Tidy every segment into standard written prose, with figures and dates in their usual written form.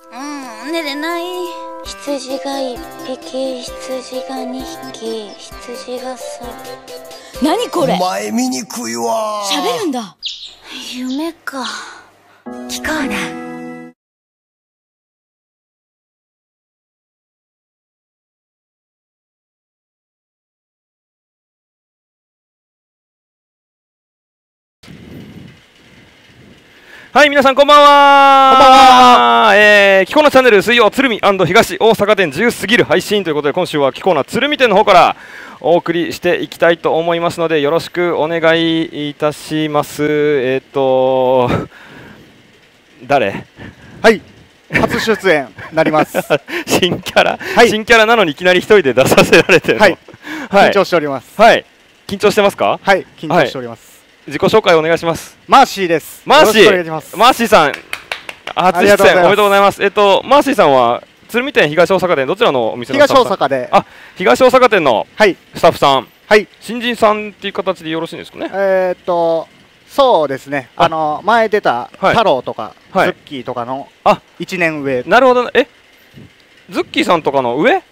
寝れない。羊が1匹、羊が2匹、羊がさ。何これ。 お前醜いわ。 喋るんだ。夢か。聞こうな。 はい、皆さんこんばんは。こんばんは。キコナチャンネル水曜鶴見&東大阪店自由すぎる配信ということで、今週はキコナ鶴見店の方からお送りしていきたいと思いますので、よろしくお願いいたします。誰？ はい、初出演になります。 新キャラ、 はい、 新キャラなのにいきなり一人で出させられてるの。はい、 緊張しております。 はい、緊張してますか？ はい、緊張しております。 自己紹介お願いします。 マーシーです。 マーシー、 マーシーさん、初出演おめでとうございます。マーシーさんは鶴見店、東大阪店、どちらのお店のスタッフさん？ 東大阪で。 あ、東大阪店のスタッフさん。 はい。 新人さんっていう形でよろしいんですかね。 そうですね。前出た太郎とかズッキーとかの1年上。 なるほどね。ズッキーさんとかの上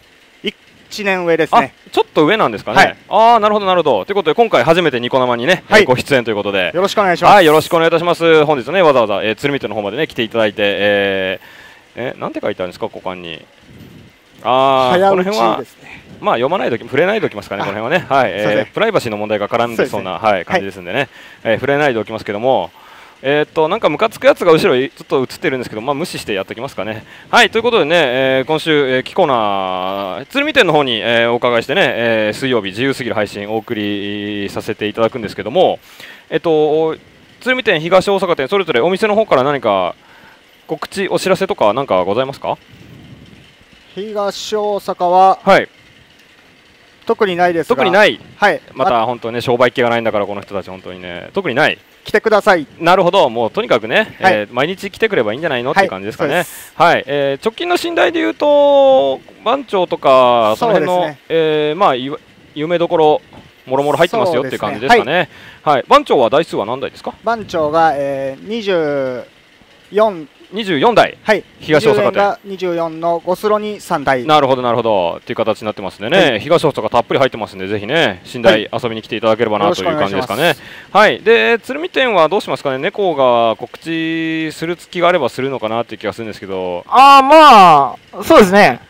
？1年上ですね。 ちょっと上なんですかね。はい、ああ、なるほどなるほど。ということで今回初めてニコ生にね、ご出演ということでよろしくお願いします。 はい、よろしくお願いいたします。本日ね、わざわざ鶴見店の方までね来ていただいて、なんて書いてあるんですか、股間に。ああ、この辺はまあ読まないとき、触れないでおきますかね、この辺はね。はい、プライバシーの問題が絡んでそうな感じですんでね、触れないでおきますけども。なんかムカつくやつが後ろにちょっと映ってるんですけど、まあ無視してやっておきますかね。はい、ということでね、今週、キコナ鶴見店の方に、お伺いしてね、水曜日自由すぎる配信お送りさせていただくんですけども、鶴見店、東大阪店、それぞれお店の方から何か告知、お知らせとか何かございますか？ 東大阪は、はい、特にないですが。 特にない。 はい。 また本当ね、商売気がないんだからこの人たち本当にね、特にない。 来てください。 なるほど、もうとにかくね、毎日来てくればいいんじゃないのっていう感じですかね。はい、直近の寝台でいうと番長とかその辺の、まあ有名どころもろもろ入ってますよっていう感じですかね。はい、番長は台数は何台ですか？ 番長が、24 台、 はい、 東大阪店 24の5スロに3台。 なるほどなるほどっていう形になってますんでね、東大阪たっぷり入ってますんで、ぜひね寝台遊びに来ていただければなという感じですかね。はい、で鶴見店はどうしますかね。猫が告知する気があればするのかなっていう気がするんですけど。 まあそうですね。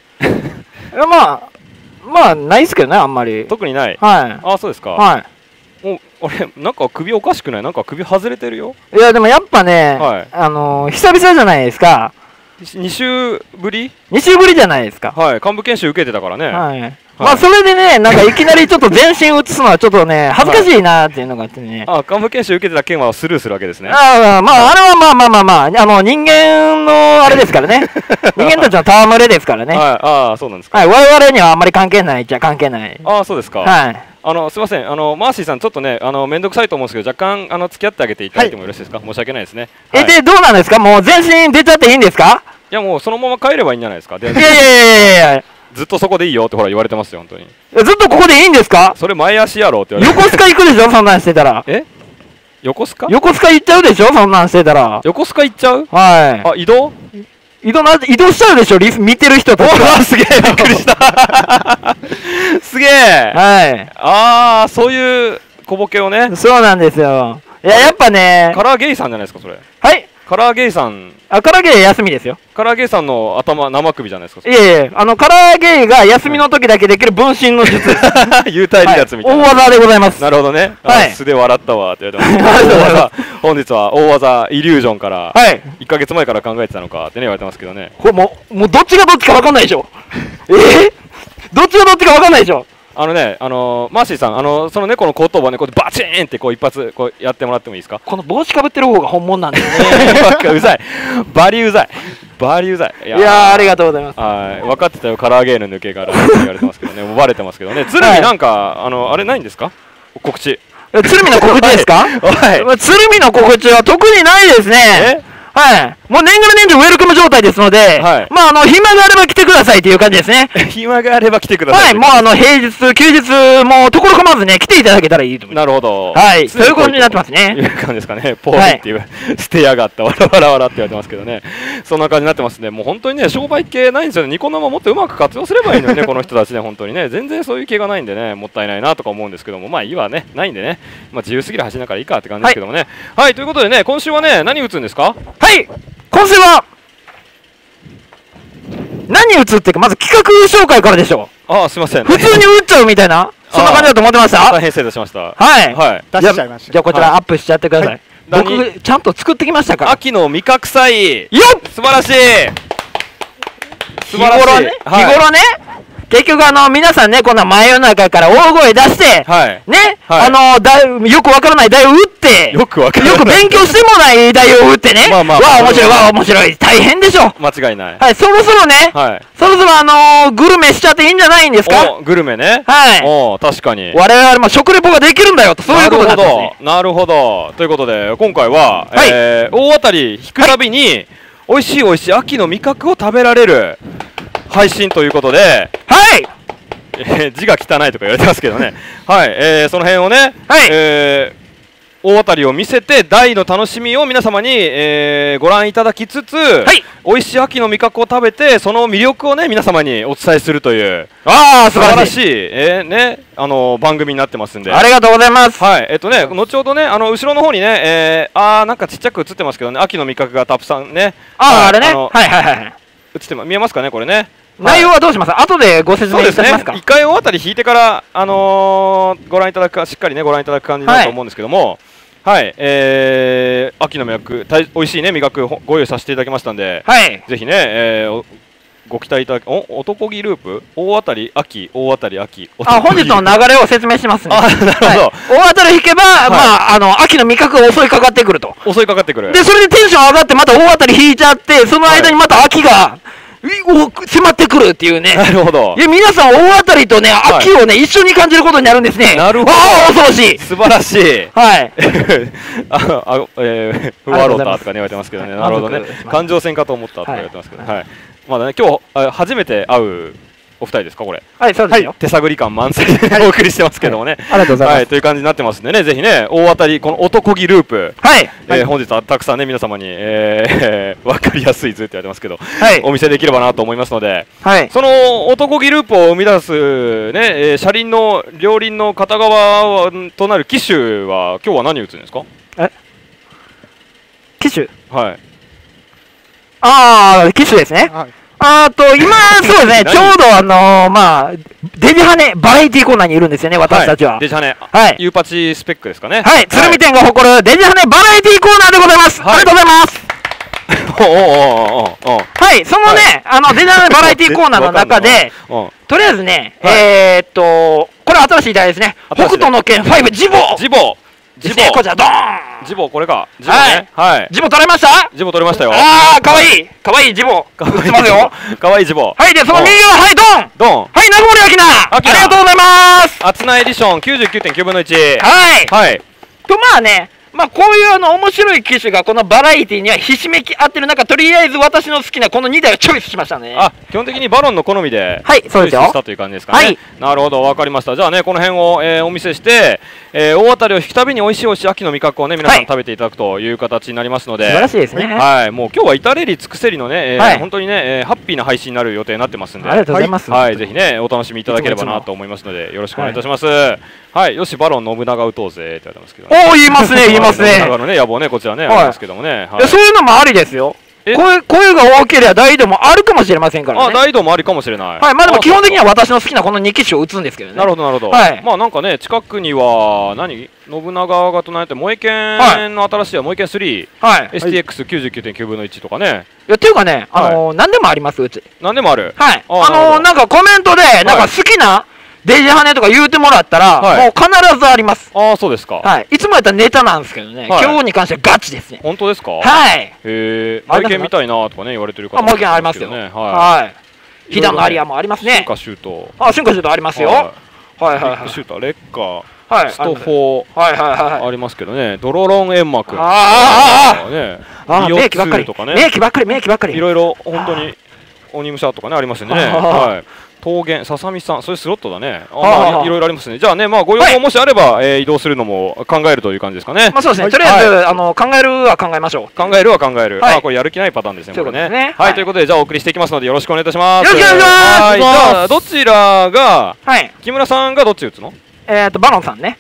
まあないですけどね、あんまり特にない。 はい。 そうですか。 はい。 俺なんか首おかしくない？なんか首外れてるよ。 いやでもやっぱね、久々じゃないですか。 2週ぶり ？2週ぶりじゃないですか。 はい、幹部研修受けてたからね。 はい。まあそれでね、なんかいきなりちょっと全身映すのはちょっとね恥ずかしいなっていうのがあってね。 幹部研修受けてた件はスルーするわけですね。 まああれはまあ人間のあれですからね。人間たちの戯れですからね。 はい。そうなんですか。 はい、我々にはあんまり関係ないじゃ関係ない。 そうですか。 はい。 すみません、マーシーさん、ちょっとね、面倒くさいと思うんですけど、若干付き合ってあげていただいてもよろしいですか。申し訳ないですね。 で、どうなんですか。もう全身出ちゃっていいんですか。 いや、もうそのまま帰ればいいんじゃないですか。いやずっとそこでいいよってほら言われてますよ、本当に。 ずっとここでいいんですか。 それ前足やろうって言われて。 横須賀行くでしょ、そんなんしてたら。 横須賀？ 横須賀行っちゃうでしょ、そんなんしてたら。 横須賀行っちゃう？ はい。 移動しちゃうでしょ、見てる人とか。 すげえ、びっくりした。すげえ。 はい。 そういう小ボケをね。 そうなんですよ。いや、やっぱね。 カラーゲイさんじゃないですか、それ。 はい。 カラーゲイさん。 カラーゲイ休みですよ。 カラーゲイさんの頭、生首じゃないですか。 いやカラーゲイが休みの時だけできる分身の術。 幽体離脱みたいな。 大技でございます。 なるほどね。素で笑ったわって言われてます。本日は大技イリュージョンから、1ヶ月前から考えてたのかってね言われてますけどね。 もうどっちがどっちか分かんないでしょ。どっちがどっちか分かんないでしょ。 マーシーさん、その猫の後頭部をね、こうバチーンってこう一発こうやってもらってもいいですか。 この帽子かぶってる方が本物なんですね。 うざい、バリうざい、バリうざい。 いやありがとうございます。 分かってたよ、カラーゲーの抜けからって言われてますけどね、もうバレてますけどね。鶴見なんかあれないんですか、告知。 鶴見の告知ですか。鶴見の告知は特にないですね。はい。 もう年がら年中ウェルカム状態ですので、 はい、 まあ暇があれば来てくださいという感じですね。 暇があれば来てください。 はい、もう平日、休日、もうところ構わずね、来ていただけたらいいと思います。 なるほど。 はい、そういう感じになってますね。 いう感じですかね。ポーイっていう、捨てやがった、わらわらわらって言われてますけどね。そんな感じになってますね。もう本当にね、商売系ないんですよね。ニコ生もっとうまく活用すればいいのにね、この人たちね、本当にね、全然そういう系がないんでね、もったいないなとか思うんですけども、まあいいわね、ないんでね、まあ自由すぎる走りだからいいかって感じですけどもね。はい、はい、ということでね、今週はね、何打つんですか？ はい、今週は、何打つっていうか、まず企画紹介からでしょう。 ああ、すみません。 普通に打っちゃうみたいな、そんな感じだと思ってました？ 大変失礼しました。 はい。 はい。 出しちゃいました。 じゃあこちらアップしちゃってください。僕、ちゃんと作ってきましたから。 秋の味覚祭。 よっ！ 素晴らしい。 日頃ね、結局皆さんね、こんな真夜中から大声出して、ね、よくわからない題を打って、よく勉強してもない題を打ってね、わあ面白い、わあ面白い、大変でしょ。 間違いない。 はい、そろそろね、そろそろグルメしちゃっていいんじゃないんですか？ グルメね。はい。お確かに。 我々も食レポができるんだよと、そういうことなんですね。 なるほど。ということで、今回は、大当たり引くたびに、美味しい秋の味覚を食べられる配信ということで、 はい。 字が汚いとか言われてますけどね。はい。その辺をね、大当たりを見せて大の楽しみを皆様に、ご覧いただきつつ、美味しい秋の味覚を食べてその魅力をね皆様にお伝えするという素晴らしいね番組になってますんで、 ありがとうございます。 はい。後ほどね後ろの方にねなんかちっちゃく映ってますけどね、秋の味覚がたくさんねあれね映って見えますかねこれね。 内容はどうします？後でご説明いたしますか。 1回大当たり引いてからご覧いただくしっかりねご覧いただく感じだと思うんですけども。はい、秋の味覚、美味しいね味覚ご用意させていただきましたんで、ぜひね、ご期待いただき、男気ループ、大当たり秋、大当たり秋。 本日の流れを説明しますね。 なるほど。 大当たり引けば、秋の味覚が襲いかかってくると。 襲いかかってくる。 で、それでテンション上がって、また大当たり引いちゃって、その間にまた秋が。迫ってくるっていうね。 なるほど。 いや、皆さん大当たりとね、秋をね、一緒に感じることになるんですね。 なるほど。 恐ろしい。 素晴らしい。 はい。 ふわろたとかね言われてますけどね。なるほどね。感情線かと思ったとか言われてますけど、はい。まだね、今日初めて会うお二人ですかこれ。 はい、そうですよ。 手探り感満載でお送りしてますけどもね。 ありがとうございます。はい、 という感じになってますんでね、ぜひね、大当たりこの男気ループ。 はい。 本日はたくさんね皆様にわかりやすい図って言われてますけど、お見せできればなと思いますので、その男気ループを生み出すね車輪の両輪の片側となる機種は今日は何打つんですか？ 機種？ はい。 機種ですね。今、そうですね、ちょうどデジハネ、バラエティコーナーにいるんですよね、私たちは。 デジハネ。 はい。 ユーパチスペックですかね。 はい。鶴見店が誇るデジハネバラエティコーナーでございます。ありがとうございます。はい、そのね、デジハネバラエティコーナーの中で、とりあえずね、これ新しい題ですね。北斗の拳5、ジボこちら、ドーンジボ、これか。ジボね。はい。 ジボ取れました？ ジボ取れましたよ。 かわいい。かわいいジボ。打ってますよ。 かわいいジボ。 はい、で、その右は、はい、ドンはい、中森明菜ありがとうございます。 アツナエディション 99.9 分の1。 はい。と、こういう面白い機種がこのバラエティにはひしめき合ってる中、とりあえず私の好きなこの2台をチョイスしましたね。 基本的にバロンの好みでチョイスしたという感じですかね。はい。なるほど、わかりました。じゃあね、この辺をお見せして、大当たりを引くたびに美味しい秋の味覚をね、皆さん食べていただくという形になりますので。 素晴らしいですね。 はい。もう今日は至れり尽くせりのね、本当にね、ハッピーな配信になる予定になってますんで。 ありがとうございます。 はい。ぜひね、お楽しみいただければなと思いますので、よろしくお願いいたします。はい。よし、バロン信長打とうぜって言われてますけど。 言いますね、言いますね。 信長のね、野望ね、こちらね、ありますけどもね。 そういうのもありですよ。声が多ければ大移動もあるかもしれませんからね。 大移動もありかもしれない。 はい、でも基本的には私の好きなこの2機種を打つんですけどね。 なるほど、なるほど。はい。なんかね、近くには、信長が唱えて、萌え剣の新しい萌え剣3。はい。STX99.9 分の1とかね。 っていうかね、何でもあります、うち。 何でもある。 はい。なんかコメントで、なんか好きな、デジハネとか言うてもらったら、もう必ずあります。 そうですか。 はい。いつもやったらネタなんですけどね、今日に関してはガチですね。 本当ですか？ はい。 萌え剣みたいなとかね、言われてる方。 萌え剣ありますよ。はい。飛騨のアリアもありますね。 春夏秋冬。 春夏秋冬ありますよ。はいはいはい。 シューター、レッカー。 スト4ありますけどね、ドロロンエンマくん、 名機ばっかりとかね、名機ばっかり、 いろいろ本当に鬼武者とかねありますよね。はい。桃源、ささみさん、それスロットだね。いろいろありますね。じゃあね、まあご要望もしあれば移動するのも考えるという感じですかね。 まあそうですね。とりあえず考えるは考えましょう。 考えるは考える。あ、これやる気ないパターンですね。これね。はい。ということでじゃあお送りしていきますのでよろしくお願いいたします。 よろしくお願いします。 はい。じゃあどちらが木村さんがどっち打つの？ バロンさんね。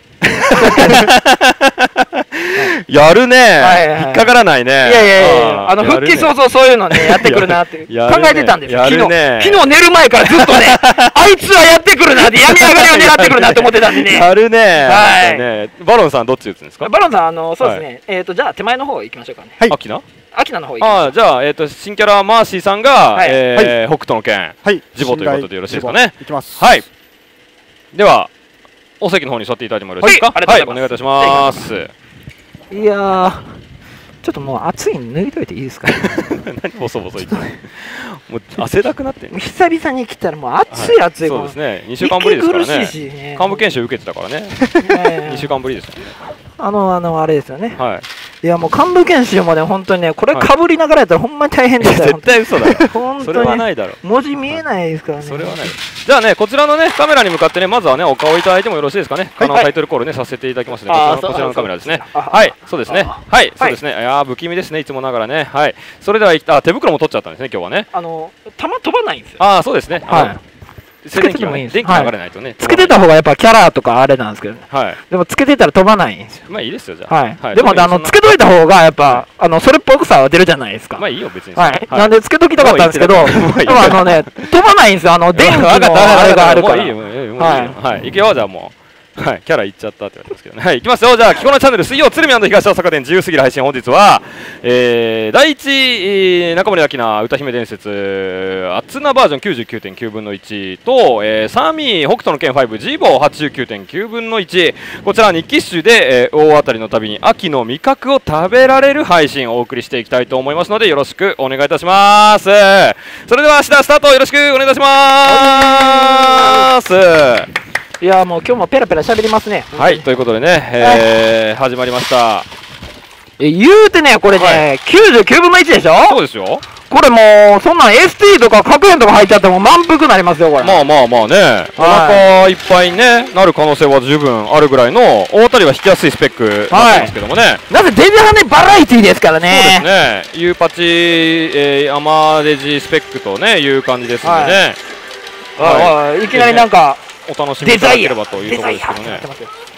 やるね、引っかからないね。いや復帰早々そういうのねやってくるなって考えてたんですよ。昨日寝る前からずっとねあいつはやってくるなって病み上がりを狙ってくるなって思ってたんでね。 やるね。バロンさんどっち打つんですか？ バロンさんそうですね。じゃあ手前の方行きましょうかね。 アキナの方行きましょう。 じゃあ新キャラマーシーさんが北斗の拳ジボということでよろしいですかね。 いきます。 はい。ではお席の方に座っていただいてもよろしいですか？はい、お願いいたします。 いやー、ちょっともう暑いの脱いといていいですか？ 何ボソボソ言ってもう汗だくなってんの。 久々に来たらもう暑い。 そうですね。2週間ぶりですからね。幹部研修受けてたからね。2週間ぶりですよね。 あれですよね。いやもう幹部研修もね本当にねこれかぶりながらやったらほんまに大変ですよ。 絶対嘘だよ。それはないだろ。 文字見えないですからね。 それはない。じゃあねこちらのねカメラに向かってねまずはねお顔いただいてもよろしいですかね。タイトルコールねさせていただきますのでこちらのカメラですね。はい、そうですね。はい、そうですね。いや不気味ですねいつもながらね。はい。それでは手袋も取っちゃったんですね今日はね。 弾飛ばないんですよ。 そうですね。 つけてもいいんです。 電気流れないとね。 つけてた方がやっぱキャラとかあれなんですけど。でもつけてたら飛ばないんですよ。 まあいいですよじゃあ。 でもつけといた方がやっぱそれっぽくさは出るじゃないですか。 まあいいよ別に。 なんでつけときたかったんですけど、でも飛ばないんですよ。電気のあれがあるから。 いいよはい。行くよじゃあもう。はい、キャラいっちゃったって言われてますけどね。はい、行きますよ。じゃあ、キコナチャンネル水曜鶴見&東大阪店自由すぎる配信本日は、第一中森明菜歌姫伝説アツナバージョン 99.9 分の1と、サミー北斗の拳5ジーボ 89.9 分の1こちら2機種で、大当たりのたびに秋の味覚を食べられる配信をお送りしていきたいと思いますのでよろしくお願いいたします。それでは芦田スタートよろしくお願いいたします。 いやもう今日もペラペラ喋りますね。 はいということでね、始まりました。 言うてねこれね、99分の1でしょ。 そうですよ。 これもうそんなん ST とか核炎とか入っちゃっても満腹になりますよこれ。 まあねお腹いっぱいにねなる可能性は十分あるぐらいの大当たりは引きやすいスペックになってますけどもね。 なぜデジハネバラエティですからね。 そうですね。U パチアマデジスペックとねいう感じですんでね。 いきなりなんかお楽しみいただければというところですけどね。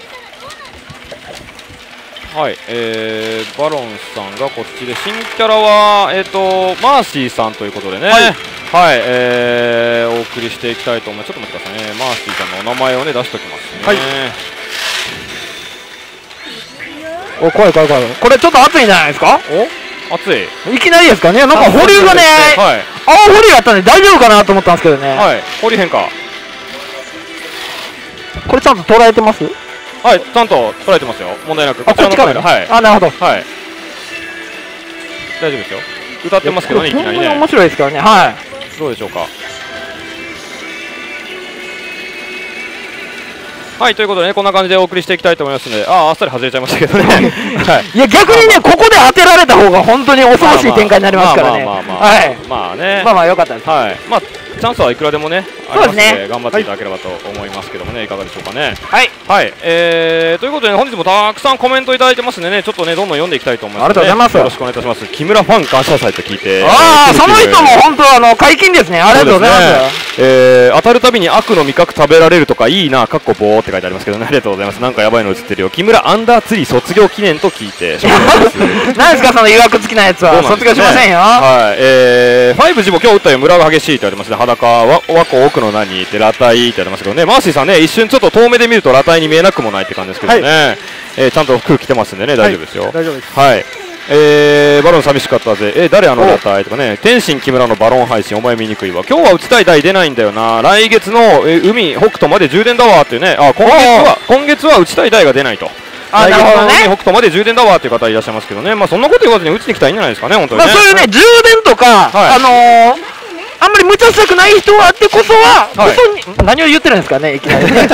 はい、バロンさんがこっちで新キャラはマーシーさんということでね、はい、お送りしていきたいと思います。ちょっと待ってくださいね。マーシーさんのお名前をね出しておきますね。 お怖い。これちょっと熱いんじゃないですか。 熱い。 いきなりですかね。なんか保留がね、青保留あったんで大丈夫かなと思ったんですけどね。 はい、保留変化。 これちゃんと捉えてます？ はい、ちゃんと捉えてますよ。問題なく。 こちらのカメラ。はい。なるほど。 はい。大丈夫ですよ。歌ってますけどね、いきなりね。 面白いですからね。はい。 どうでしょうか。はい、ということでね、こんな感じでお送りしていきたいと思いますので、あっさり外れちゃいましたけどね。 いや、逆にね、ここで当てられた方が本当に恐ろしい展開になりますからね。 まあね。 まあ良かったです。 はい。まあチャンスはいくらでもね、ありますので頑張っていただければと思いますけどもね、いかがでしょうかね。はい。はい。ということで本日もたくさんコメントいただいてますんでね、ちょっとねどんどん読んでいきたいと思います。 ありがとうございます。 よろしくお願いいたします。木村ファン感謝祭と聞いて。 その人も本当解禁ですね。ありがとうございます。 当たるたびに悪の味覚食べられるとかいいな、かっこ棒って書いてありますけどね、ありがとうございます。なんかやばいの映ってるよ。木村アンダーツリー卒業記念と聞いて。 何ですかその誘惑付きなやつは。卒業しませんよ。 はい。5ジボ今日打ったよ、村が激しいって言われてますね。裸和光奥の何ってラタイって言われますけどね。マーシーさんね、一瞬ちょっと遠目で見るとラタイに見えなくもないって感じですけどね。ちゃんと服着てますんでね、大丈夫ですよ。 大丈夫です。 はい。バロン寂しかったぜ。誰ラタイとかね。天心木村のバロン配信お前見にくいわ。今日は打ちたい台出ないんだよな。来月の海北斗まで充電だわっていうね。今月は打ちたい台が出ないと。来月の海北斗まで充電だわっていう方いらっしゃいますけどね。まあそんなこと言わずに打ちに来たらいいんじゃないですかね、本当にね。 そういうね、充電とかあんまり無茶したくない人はあってこそは、何を言ってるんですかね、いきなり。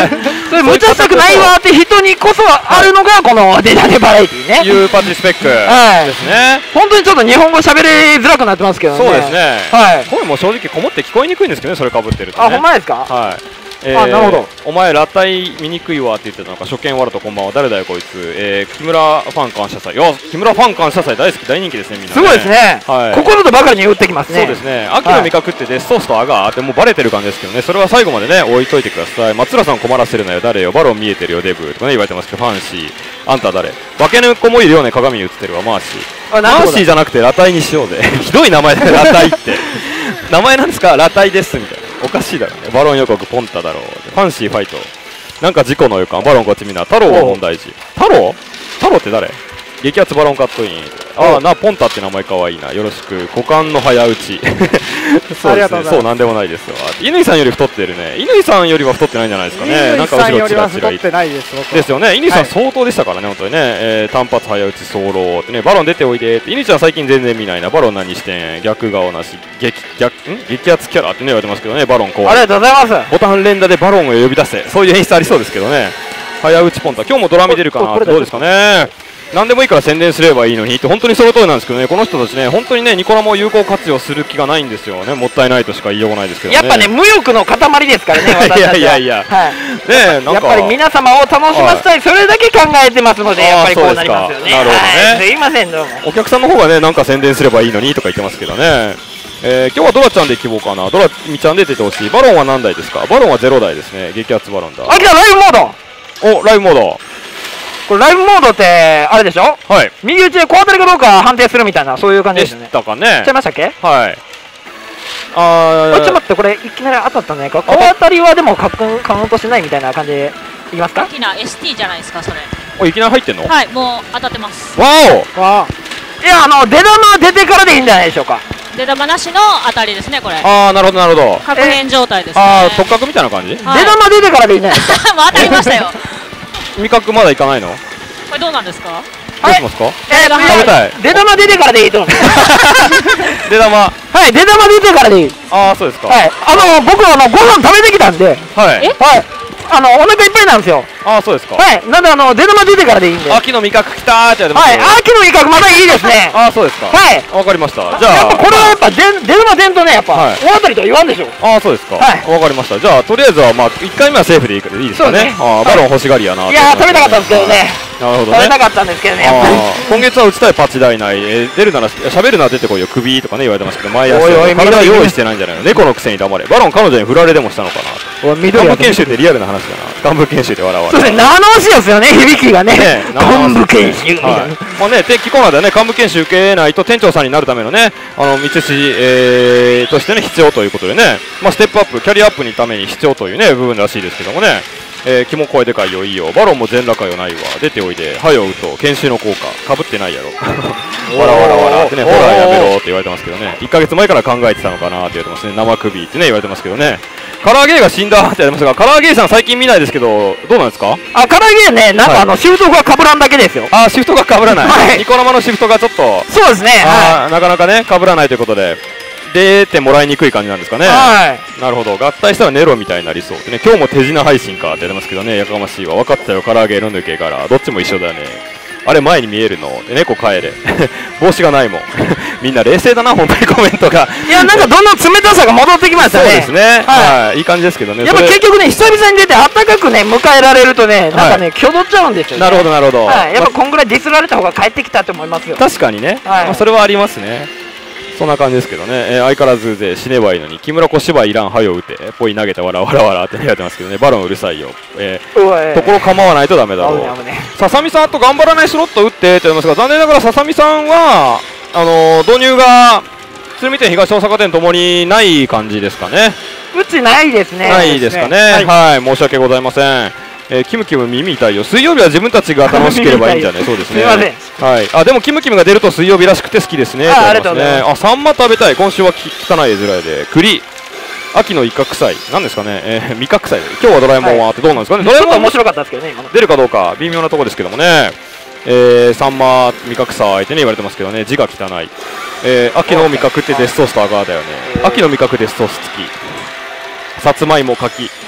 それ無茶したくないわって人にこそあるのがこのデダネバラエティーね。 いうパッチスペックですね。 本当にちょっと日本語喋りづらくなってますけどね。 そうですね。はい。声も正直こもって聞こえにくいんですけどね、それ被ってると。 あ、ほんまですか。 はい。 なるほど。 お前裸体見にくいわって言ってたのか、初見わらとこんばんは、誰だよこいつ、木村ファン感謝祭。いや、木村ファン感謝祭大好き、大人気ですね、みんな、ね。 すごいですね。はい。心とばかりに打ってきますね。 そうですね。秋の味覚ってデスソースとアガーってもうバレてる感じですけどね、それは最後までね、置いといてください。松浦さん困らせるなよ、誰よ、バロン見えてるよ、デブとかね、言われてますけど、ファンシー、あんた誰、化け猫もいるよね、鏡に映ってるわ、マーシー。マーシーじゃなくて、裸体にしようぜ。ひどい名前だよ、裸体って。名前なんですか、裸体ですみたいな。おかしいだろうね。バロン予告ポンタだろう。ファンシーファイト。なんか事故の予感。バロンこっちみんな。太郎は問題児。太郎って誰？激アツバロンカットイン。ポンタって名前かわいいな。よろしく。股間の早打ち。そうですね。そう、なんでもないですよ。乾さんより太ってるね。乾さんよりは太ってないんじゃないですかね。なんか後ろチラチラいですよね。乾さん相当でしたからね、本当にね。単発早打ち早漏ってね。バロン出ておいでって。乾ちゃん最近全然見ないな。バロン何してん？逆顔なし。激アツキャラってね言われてますけどね。バロン怖い。 ありがとうございます。 ボタン連打でバロンを呼び出せ。そういう演出ありそうですけどね。早打ちポンタ。今日もドラミ出るかなってどうですかね。何でもいいから宣伝すればいいのにって本当にその通りなんですけどね、この人たちね、本当にね、ニコ生を有効活用する気がないんですよね、もったいないとしか言いようがないですけどね。 やっぱね、無欲の塊ですからね、私たちは。 いや、 はい、ね、 なんかやっぱり皆様を楽しませたい、それだけ考えてますので、やっぱりこうなりますよね。 なるほどね。 すいません、どうも。 お客さんの方がね、なんか宣伝すればいいのにとか言ってますけどね。今日はドラちゃんで希望かな、ドラミちゃんで出てほしい。バロンは何台ですか？バロンは0台ですね、激アツバロンだ。 あ、来た、ライブモード。お、ライブモード。 これライブモードってあれでしょ？はい。右打ちで小当たりかどうか判定するみたいな、そういう感じですね。 でしたかね。 ちゃいましたっけ？ はい。 ちょっと待って、これいきなり当たったね。小当たりはでもカウントしないみたいな感じでいきますか？ 大きな ST じゃないですか、それ。 お、いきなり入ってんの？ はい、もう当たってます。 わお。 いや、出玉出てからでいいんじゃないでしょうか。 出玉なしの当たりですね、これ。 ああ、なるほどなるほど。 確変状態ですね。 ああ、特角みたいな感じ？ 出玉出てからでいいんじゃないですか。 もう当たりましたよ。 味覚まだいかないの？ これどうなんですか？ どうしますか？ 食べたい。出玉出てからでいいと思う。 出玉。 はい、出玉出てからでいい。 ああ、そうですか。 はい。僕ご飯食べてきたんで。 はい。 はい。お腹いっぱいなんですよ。 ああ、そうですか。 はい。なんで出玉出てからでいいんで。 秋の味覚きたーってやってます。 はい。秋の味覚まだいいですね。 ああ、そうですか。 はい。 わかりました。じゃあ。 やっぱこれはやっぱ出玉出んとね、やっぱ大当たりとは言わんでしょ。 ああ、そうですか。はい。わかりました。じゃあとりあえずは1回目はセーフでいいですかね。ああ、バロン欲しがりやな。 いや、食べたかったんですけどね。 なるほどね。 食べたかったんですけどね。 今月は打ちたいパッチ代内、出るなら喋るなら出てこいよ、首とかね言われてますけど、前足体用意してないんじゃないの。猫のくせに黙れ。バロン彼女に振られでもしたのかな。幹部研修ってリアルな話だな。幹部研修で笑われ。 そうですね、生々しいですよね、響きがね。幹部研修みたいな。 まあね、天気コーナーでね、幹部研修受けないと店長さんになるためのね、道筋、としてね必要ということでね、まあステップアップ、キャリアアップのために必要というね部分らしいですけどもね。気も声でかいよ、いいよ。バロンも全裸かよないわ。出ておいで。はようと。研修の効果。かぶってないやろ。わらわらわらってね、ホラーやめろって言われてますけどね。1ヶ月前から考えてたのかなって言われてますね。生首ってね、言われてますけどね。カラーゲーが死んだって言われてますが、カラーゲーさん最近見ないですけど、どうなんですか？ カラーゲーね、なんかシフトがかぶらんだけですよ。 シフトがかぶらない。ニコ生のシフトがちょっと。 そうですね。 なかなかね、かぶらないということで。出てもらいにくい感じなんですかね。はい。なるほど。合体したらネロみたいになりそうってね。今日も手品配信かって言ってますけどね。やかましいわ。分かったよ。唐揚げ飲んでけから。どっちも一緒だね。あれ前に見えるの。猫帰れ。帽子がないもん。みんな冷静だな、本当にコメントが。 いや、なんかどんどん冷たさが戻ってきましたね。 そうですね。はい。いい感じですけどね。 やっぱ結局ね、久々に出てあったかくね、迎えられるとね、なんかね、挙動っちゃうんですよね。 なるほど、なるほど。 はい。やっぱこんぐらいディスられた方が帰ってきたと思いますよ。 確かにね。まあそれはありますね。そんな感じですけどね、相変わらずで死ねばいいのに、木村小芝居いらん、はよ打て、ポイ投げた、わらわらわらって言われてますけどね、バロンうるさいよ、ところ構わないとダメだろう、ささみさんと頑張らないスロット打ってって言いますが、残念ながらささみさんは、導入が鶴見店、東大阪店ともにない感じですかね。 うちないですね。 ないですかね、はい、申し訳ございません。キムキム耳痛いよ。水曜日は自分たちが楽しければいいんじゃない？そうですね。 すみません。 はい。でもキムキムが出ると水曜日らしくて好きですね。 ありがとうございます。 サンマ食べたい。今週は汚い絵面で栗。秋のイカ臭い。なんですかね。味覚臭い。今日はドラえもんはってどうなんですかね。 ドラえもん面白かったですけどね。 出るかどうか微妙なところですけどもね。サンマ味覚臭いってね言われてますけどね。字が汚い。秋の味覚ってデスソースとアガーだよね。秋の味覚デスソース付き。さつまいも柿。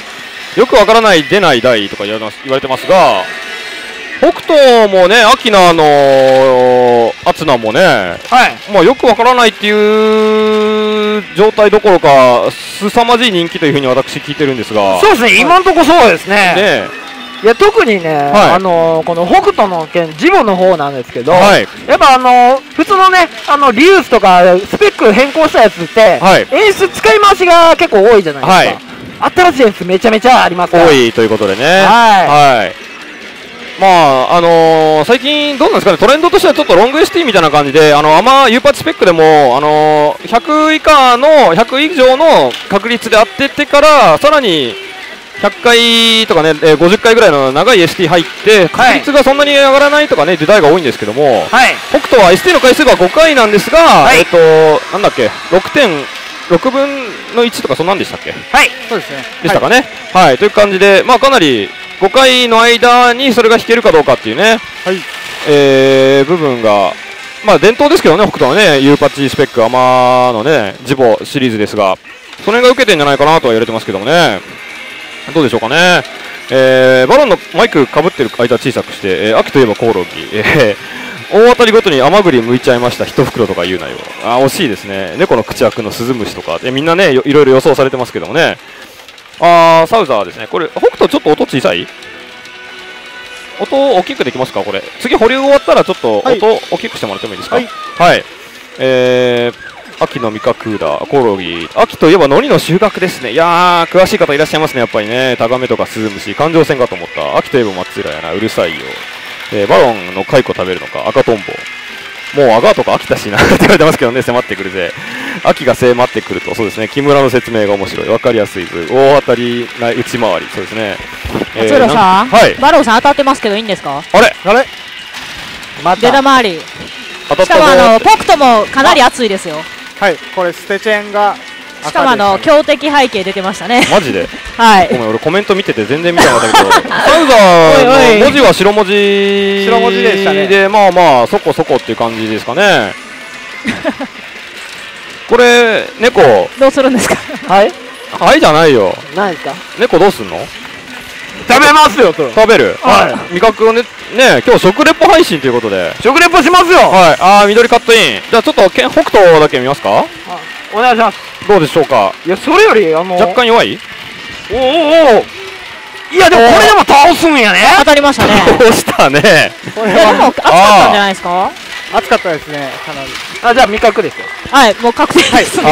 よくわからない出ない台とか言われてますが、北斗もね、秋のアツナもね、まあよくわからないっていう状態どころか、凄まじい人気というふうに私聞いてるんですが。 そうですね、今のところそうですね。いや特にね、この北斗の剣、ジボの方なんですけど、やっぱ普通のね、リユースとかスペック変更したやつって、演出使い回しが結構多いじゃないですか。新しい演出めちゃめちゃありますから。 多いということでね。まあ最近どうなんですかね、トレンドとしてはちょっとロング ST みたいな感じで、アマ U パッチスペックでも100以下の100以上の確率で当ててからさらに100回とかね、50回ぐらいの長い ST 入って確率がそんなに上がらないとかね時代が多いんですけども、北斗は ST の回数が5回なんですが、なんだっけ、6分の1とかそんなんでしたっけ。 そうですね。 でしたかね。という感じで、まあかなり5回の間にそれが引けるかどうかっていうね、部分が、まあ伝統ですけどね、北斗はね、U パッチスペック、アマのね、ジボシリーズですが、それが受けてるんじゃないかなとは言われてますけどもね、どうでしょうかね。バロンのマイクかぶってる間小さくして、秋といえばコオロギ、大当たりごとに甘栗剥いちゃいました、1袋とか言うなよ。惜しいですね。猫の口開くのスズムシとか、みんなね、いろいろ予想されてますけどもね。サウザーですね。これ、北斗ちょっと音小さい？音大きくできますか、これ。次、保留終わったらちょっと音大きくしてもらってもいいですか。秋の味覚だ、コオロギ。秋といえば海苔の収穫ですね。いやー、詳しい方いらっしゃいますね、やっぱりね。タガメとかスズムシ、環状線かと思った。秋といえば松浦やな、うるさいよ。バロンの蚕食べるのか、赤トンボ。もうアガーとか飽きたしなって言われてますけどね、迫ってくるぜ。秋が迫ってくると、そうですね、木村の説明が面白い。分かりやすい図。大当たりない内回り、そうですね。 松浦さん、バロンさん当たってますけどいいんですか？ あれ出た回り。しかも北斗もかなり熱いですよ。 これステチェンがしかも強敵背景出てましたね。 マジで？ごめん、俺コメント見てて全然見てなかったけど、サウザーの文字は白文字でしたね。で、まあまあそこそこっていう感じですかね。これ猫どうするんですか？ はいじゃないよ。 何ですか？ 猫どうすんの？ 食べますよ。 食べる。味覚をね、今日食レポ配信ということで食レポしますよ。 緑カットイン。じゃあちょっと北斗だけ見ますか。 お願いします。 どうでしょうか。 いや、それより若干弱い。いやでもこれでも倒すんやね。 当たりましたね。 倒したね。 これはもう熱かったんじゃないですか。 熱かったですね、かなり。 じゃあ味覚ですよ。 もう確定です。 2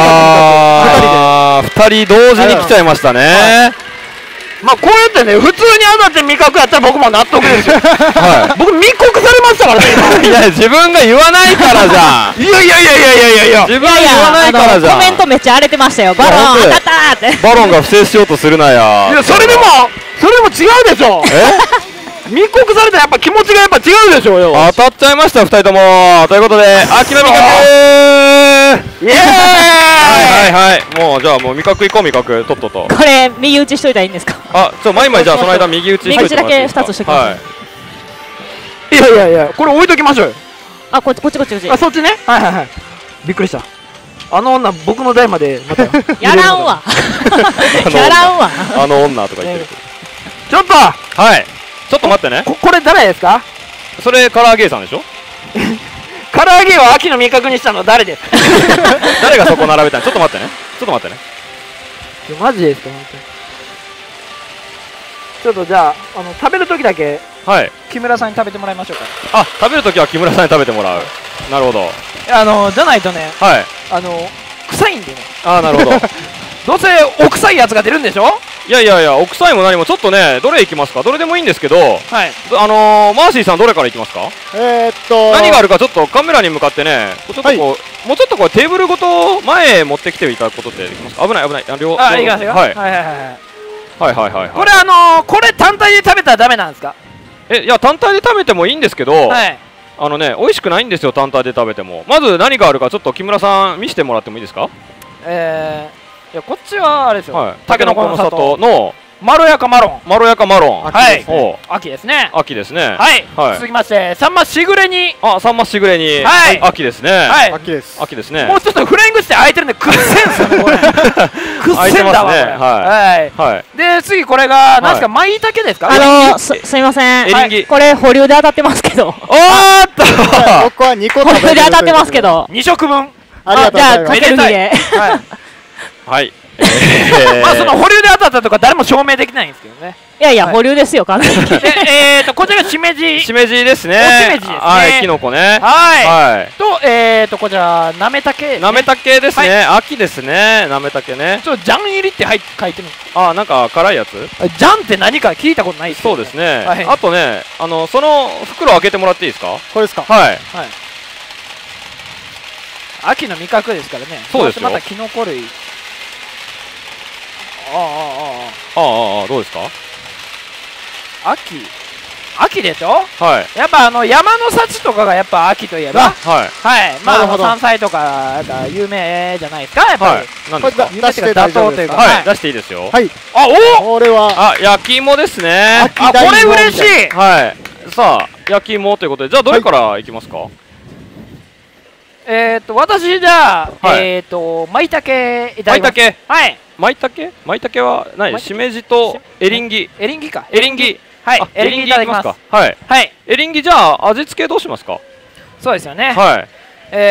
人同時に来ちゃいましたね。 まあこうやってね、普通に当たって味覚やったら僕も納得ですよ。僕密告されましたからね。 いや、自分が言わないからじゃん。 いや自分が言わないからじゃん。 コメントめっちゃ荒れてましたよ。バロン当たったって。 バロンが不正しようとするなや。 いや、それでも違うでしょ。密告されたらやっぱ気持ちがやっぱ違うでしょうよ。 当たっちゃいました、2人とも。ということで、秋の味覚。イエーイ。もうじゃあもう味覚いこう、味覚とっとと。 これ右打ちしといたらいいんですか？ マイマイじゃあその間右打ちしといて。 右打ちだけ2つしときます。 いや、これ置いときましょうよ。 こっち。 そっちね。びっくりした。あの女僕の台までまた。 やらんわ。 あの女とか言ってる。 ちょっとちょっと待ってね。 これ誰ですか？ それ唐揚げさんでしょ。 唐揚げを秋の味覚にしたの誰ですか？ 誰がそこ並べたの？ちょっと待ってね。 マジですか？本当に。ちょっとじゃあ食べるときだけ木村さんに食べてもらいましょうか。 食べるときは木村さんに食べてもらう。なるほど。 じゃないとね、臭いんでね。 なるほど。 どうせお臭いやつが出るんでしょ。 いや、お臭いも何もちょっとね、どれいきますか。どれでもいいんですけど、マーシーさんどれからいきますか。何があるかちょっとカメラに向かってね、ちょっともうちょっとこれテーブルごと前へ持ってきていただくことってできますか。危ない。 いきますよ。これこれ単体で食べたらダメなんですか。 いや、単体で食べてもいいんですけど、美味しくないんですよ、単体で食べても。まず何があるかちょっと木村さん見せてもらってもいいですか。 いや、こっちはあれですよ。 たけのこの里のまろやかマロン。 まろやかマロン。 はい。秋ですね。 秋ですね。 はい。続きまして、サンマしぐれに。 あ、サンマしぐれに。はい。秋ですね。はい。秋です。秋ですね。 もうちょっとフライングして開いてるんで、くっせんすよね、これ。くっせんだわ、これ。はい。はい。で、次これが、なんですか、舞茸ですか？ すいません。 エリンギ。 これ、保留で当たってますけど。 おーっと僕は2個保留で当たってますけど。 2食分。 じゃあ、かける2で。 はい。 まあその保留で当たったとか誰も証明できないんですけどね。 いやいや、保留ですよ、完全に。 こちらがしめじ。 しめじですね。 しめじですね。 はい、きのこね。 はい。と、こちら、なめたけ。 なめたけですね。秋ですね。なめたけね。 ちょっとジャン入りって書いてる。 あ、なんか辛いやつ？ ジャンって何か聞いたことないですそうですね。あとね、その袋開けてもらっていいですか？ これですか？ はい。 秋の味覚ですからね。 そうですよ。 またキノコ類。 どうですか？ 秋でしょ？ はい。 やっぱ山の幸とかがやっぱ秋といえば、はい。はい。まあ山菜とかが有名じゃないですか、やっぱり。 何ですか？ 出して大丈夫ですか？ はい。出していいですよ。 はい。 これは焼き芋ですね。 これ嬉しい。 はい。さあ焼き芋ということで、じゃあどれからいきますか？ 私じゃあ舞茸いただきます。はい。 舞茸は何？しめじとエリンギ。 エリンギか。 エリンギ。 はい。エリンギいただきます。 はい。はい。エリンギじゃあ味付けどうしますか？ そうですよね。 はい。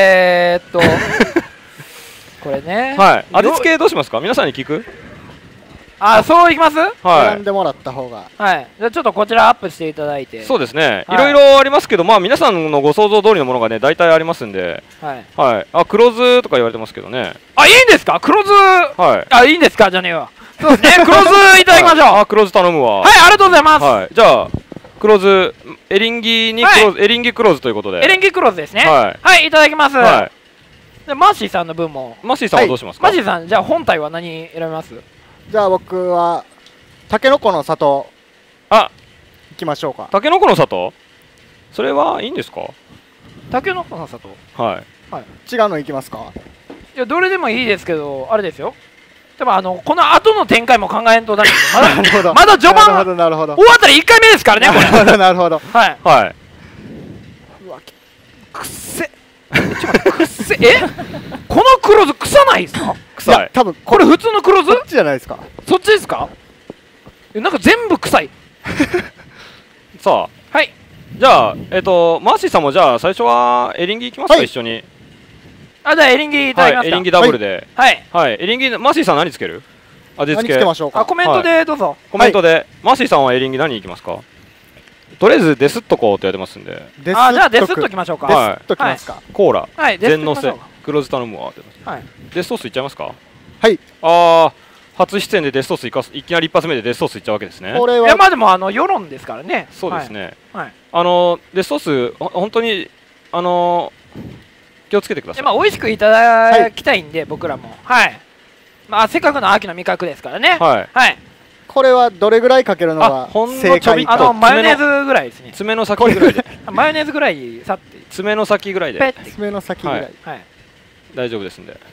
これね。 はい。味付けどうしますか？皆さんに聞く？ あ、そういきます？ 選んでもらった方が。 はい。じゃあちょっとこちらアップしていただいて。 そうですね。いろいろありますけど、まあ皆さんのご想像通りのものがね、大体ありますんで。はい。はい。あ、黒酢とか言われてますけどね。 あ、いいんですか？黒酢。 はい。 あ、いいんですか？じゃねえわ。そうですね。黒酢いただきましょう。 あ、黒酢頼むわ。 はい、ありがとうございます。 はい。じゃあ黒酢、エリンギにエリンギ黒酢ということで。 エリンギ黒酢ですね。はい。はい、いただきます。はい。で、マーシーさんの分も。 マーシーさんはどうしますか？ マーシーさん、じゃあ本体は何選びます？ じゃあ僕はタケノコの里。行きましょうか。 タケノコの里？それはいいんですか？ タケノコの里。 はい。 はい。違うの行きますか？ いや、どれでもいいですけど、あれですよ。でもこの後の展開も考えんとだめ。まだ序盤。 なるほど。 終わったら1回目ですからね、これ。 なるほど、なるほど。 はい。 はい。 うわ、くっせ。ちょっと待って、くっせ。この黒酢臭ないですか？ 臭い。 多分これ普通の黒酢？ そっちじゃないですか。 そっちですか？なんか全部臭い。 さあ。 はい。 じゃあマーシーさんもじゃあ最初はエリンギいきますか？一緒に。 あ、じゃあエリンギいただきますか。 エリンギダブルで。 はい。 はい。エリンギ、マーシーさん何つける？味付け。 何つけましょうか。 コメントでどうぞ。 コメントで。マーシーさんはエリンギ何いきますか？とりあえずデスっとこうって言われてますんで。 じゃあデスっときましょうか。 デスっときますか。 コーラ。 はい。 全のせ。黒酢頼むわって。はい。デスソースいっちゃいますか？ はい。 初出演でデスソースいきなり一発目でデスソースいっちゃうわけですね。 これは。いや、まあでも世論ですからね。 そうですね。 はい。 デスソース本当に気をつけてください。 まあ美味しくいただきたいんで、僕らも。はい。まあせっかくの秋の味覚ですからね。はい。はい。 これはどれぐらいかけるのが正解？ マヨネーズぐらいですね。 爪の先ぐらいで。 マヨネーズぐらいさって。 爪の先ぐらいで。 爪の先ぐらい。 はい。 大丈夫ですんで。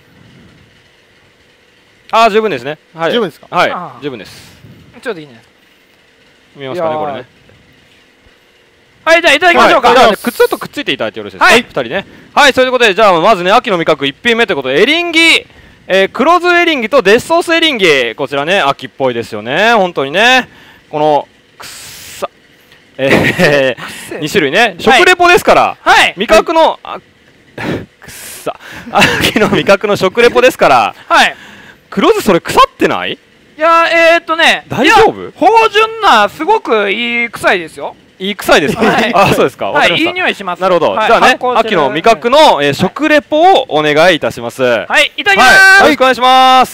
十分ですね。はい。 十分ですか？ はい。十分です。 ちょっといいね。 見えますかね、これね。 はい、じゃあいただきましょうか。 くっつとくっついていただいてよろしいですか？はい。2人ね。はい、そういうことで、じゃあまずね、秋の味覚1品目ということで、エリンギ、黒酢エリンギとデスソースエリンギ、こちらね、秋っぽいですよね、本当にね。このくっさ、2種類ね、食レポですから、味覚の、くっさ、秋の味覚の食レポですから、黒酢それ腐ってない？いや、 大丈夫？ 芳醇な、すごくいい臭いですよ。 いい臭いですね。そうですか。 はい、いい匂いします。 なるほど。じゃあね、秋の味覚の食レポをお願いいたします。はい、 いただきます。 よろしくお願いします。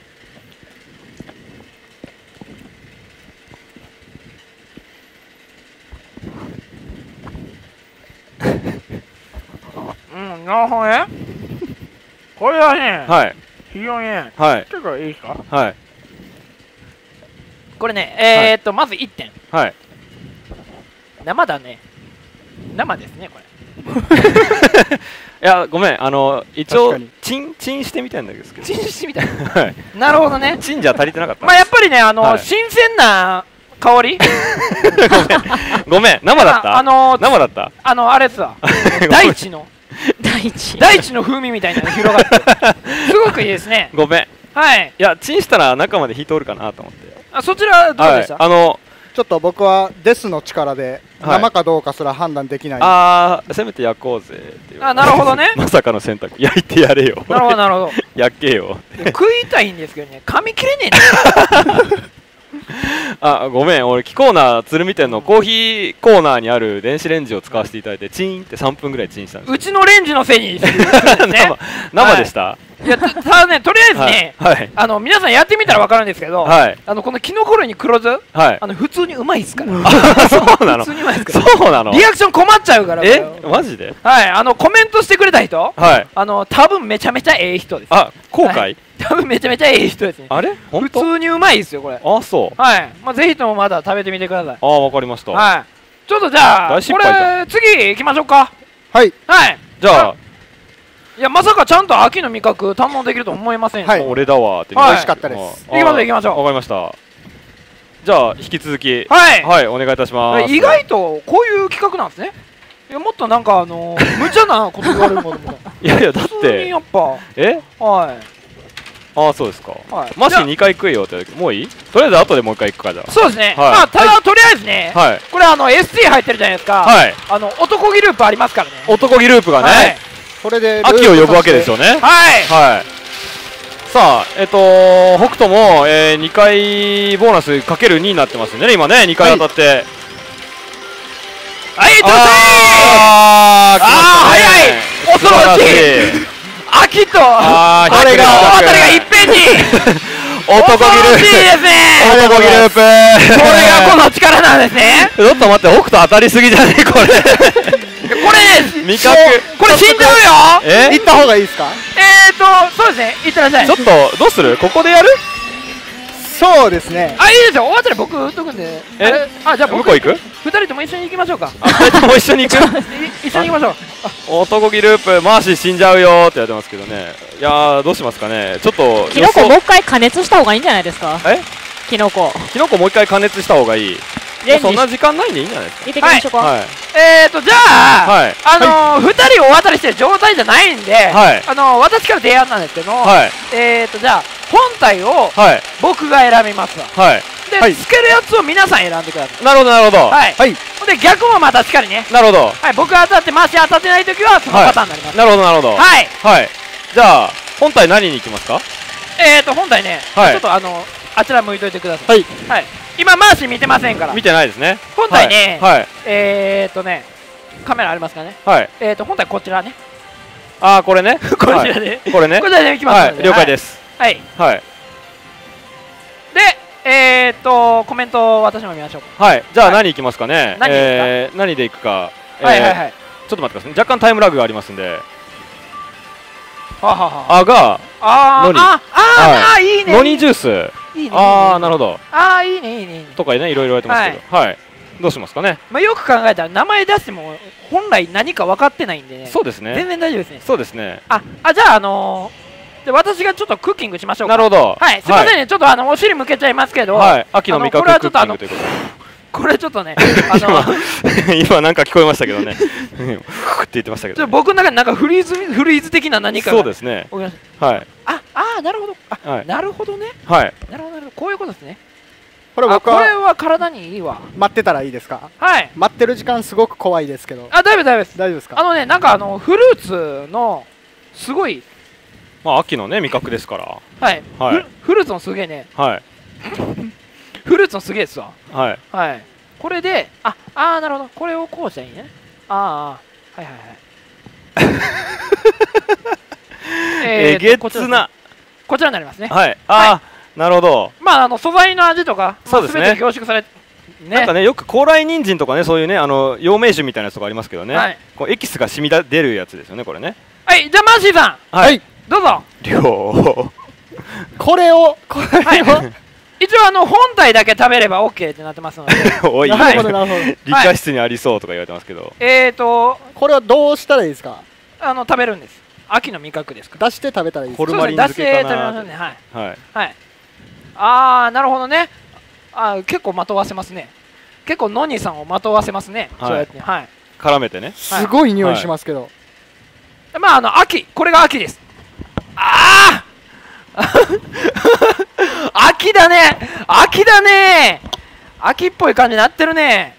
なるほどね。これはね、 はい。 非常にね、ちょっといいですか？ はい。 これね、まず1点。 はい。生だね。生ですね、これ。 いやごめん一応チンしてみたいんだけど。 チンしてみたい。なるほどね。 チンじゃ足りてなかった。 まあやっぱりね新鮮な香り。 ごめん生だった。生だった。 あれっすわ。大地の風味みたいなの広がって。すごくいいですね。 ごめん。 はい。 いやチンしたら中まで火通るかなと思って。 そちらどうでした？ ちょっと僕はデスの力で生かどうかすら判断できない。 ああせめて焼こうぜっていう。 なるほどね。 まさかの選択。焼いてやれよ。 なるほどなるほど。 焼けよ。 食いたいんですけどね噛み切れねえ。ごめん俺キコーナー鶴見店のコーヒーコーナーにある電子レンジを使わせていただいてチーンって3分ぐらいチンしたんです。 うちのレンジのせいにする生でした。 いやただねとりあえずね皆さんやってみたら分かるんですけどこのキノコ類に黒酢普通にうまいですから。 そうなの。 普通にうまいですから。 そうなの。 リアクション困っちゃうから。 マジで。 はいコメントしてくれた人多分めちゃめちゃええ人です。 後悔。 多分めちゃめちゃええ人ですね。 あれ普通にうまいですよこれ。 そう。 はいぜひともまだ食べてみてください。 わかりました。 ちょっとじゃあこれ次行きましょうか。 はいじゃあいやまさかちゃんと秋の味覚堪能できると思いません。 俺だわって。 美味しかったです。 行きましょう行きましょう。 わかりました。じゃあ引き続きお願いいたします。 意外とこういう企画なんですね。いやもっとなんか無茶なこと言われるものも。 いやだってやっぱそうですか。マシ2回食えよって。もういい？とりあえず後でもう1回行くかじゃあ。 そうですね。ただとりあえずねこれST 入ってるじゃないですか。男気ループありますからね。 男気ループがねこれで秋を呼ぶわけですよね。さあ北斗も2回ボーナスかける2になってますんでね今ね2回当たって。 早い恐ろしい。秋とこれが大当たりがいっぺんに男気ループですね。 男気ループこれがこの力なんですね。 ちょっと待って北斗当たりすぎじゃねえこれ。 これ味覚これ死んじゃうよ。 行った方がいいですか？ そうですね行ってらっしゃい。 ちょっとどうするここでやる？ そうですね。 いいですよ。終わったら僕打っとくんで。じゃあ向こう行く ？2人とも一緒に行きましょうか。 2人とも一緒に行く？ 一緒に行きましょう。 男気ループマーシー死んじゃうよって言われてますけどね。いやどうしますかね。ちょっとキノコもう一回加熱した方がいいんじゃないですか？キノコもう一回加熱した方がいい。そんな時間ないんでいいんじゃないですか。 行ってきましょうか。 じゃあ2人大当たりしてる状態じゃないんで私から提案なんですけどじゃあ本体を僕が選びますわ。でつけるやつを皆さん選んでください。 なるほどなるほど。 で逆もまたしっかりね。 なるほど。 僕が当たってマシ当たってない時はそのパターンになります。 なるほどなるほど。じゃあ本体何に行きますか？ 本体ねちょっとあちら向いといてください。今マーシー見てませんから。 見てないですね。 本体ねカメラありますかね。本体こちらね。 これね。 こちらでこれね。 こちらでいきますので。 了解です。 でコメント私も見ましょうか。じゃあ何いきますかね。何でいくか。ちょっと待ってください。若干タイムラグがありますんで。 いいね。 ノニジュース。なるほど。 いいねいいね。 とかねいろいろやってますけど。どうしますかね。 よく考えたら名前出しても本来何か分かってないんでね。 そうですね。 全然大丈夫ですね。 そうですね。 じゃあ私がちょっとクッキングしましょうか。 なるほど。 すいませんねちょっとお尻向けちゃいますけど。 秋の味覚クッキングということで。 これちょっとね今なんか聞こえましたけどね。って言ってましたけど。 僕の中になんかフリーズ的な何かが。 そうですね。 なるほど。なるほどね。 なるほどこういうことですね。 これこれは体にいいわ。 待ってたらいいですか？待ってる時間すごく怖いですけど。 大丈夫です。 大丈夫ですか？ なんかフルーツのすごい秋のね味覚ですから。 フルーツのすげえね。フルーツのすげえですわ。これでなるほど。これをこうしたらいいね。 えげつな。 こちらになりますね。 なるほど。 素材の味とか全て凝縮されなんかねよく高麗人参とかねそういうね陽明酒みたいなやつとかありますけどね。エキスが染み出るやつですよねこれね。 じゃあマーシーさんどうぞ。 これを一応本体だけ食べれば OK ってなってますので。 おい理科室にありそうとか言われてますけど。 これはどうしたらいいですか？ 食べるんです。秋の味覚ですから。 出して食べたらいいです。 ホルマリン漬けかな。 出して食べましょうね。はい。ああ、なるほどね。結構まとわせますね。結構ノニさんをまとわせますね。そうやって絡めてね。 すごい匂いしますけど。 まあ秋、これが秋です。ああ秋だね、秋だね、秋っぽい感じになってるね。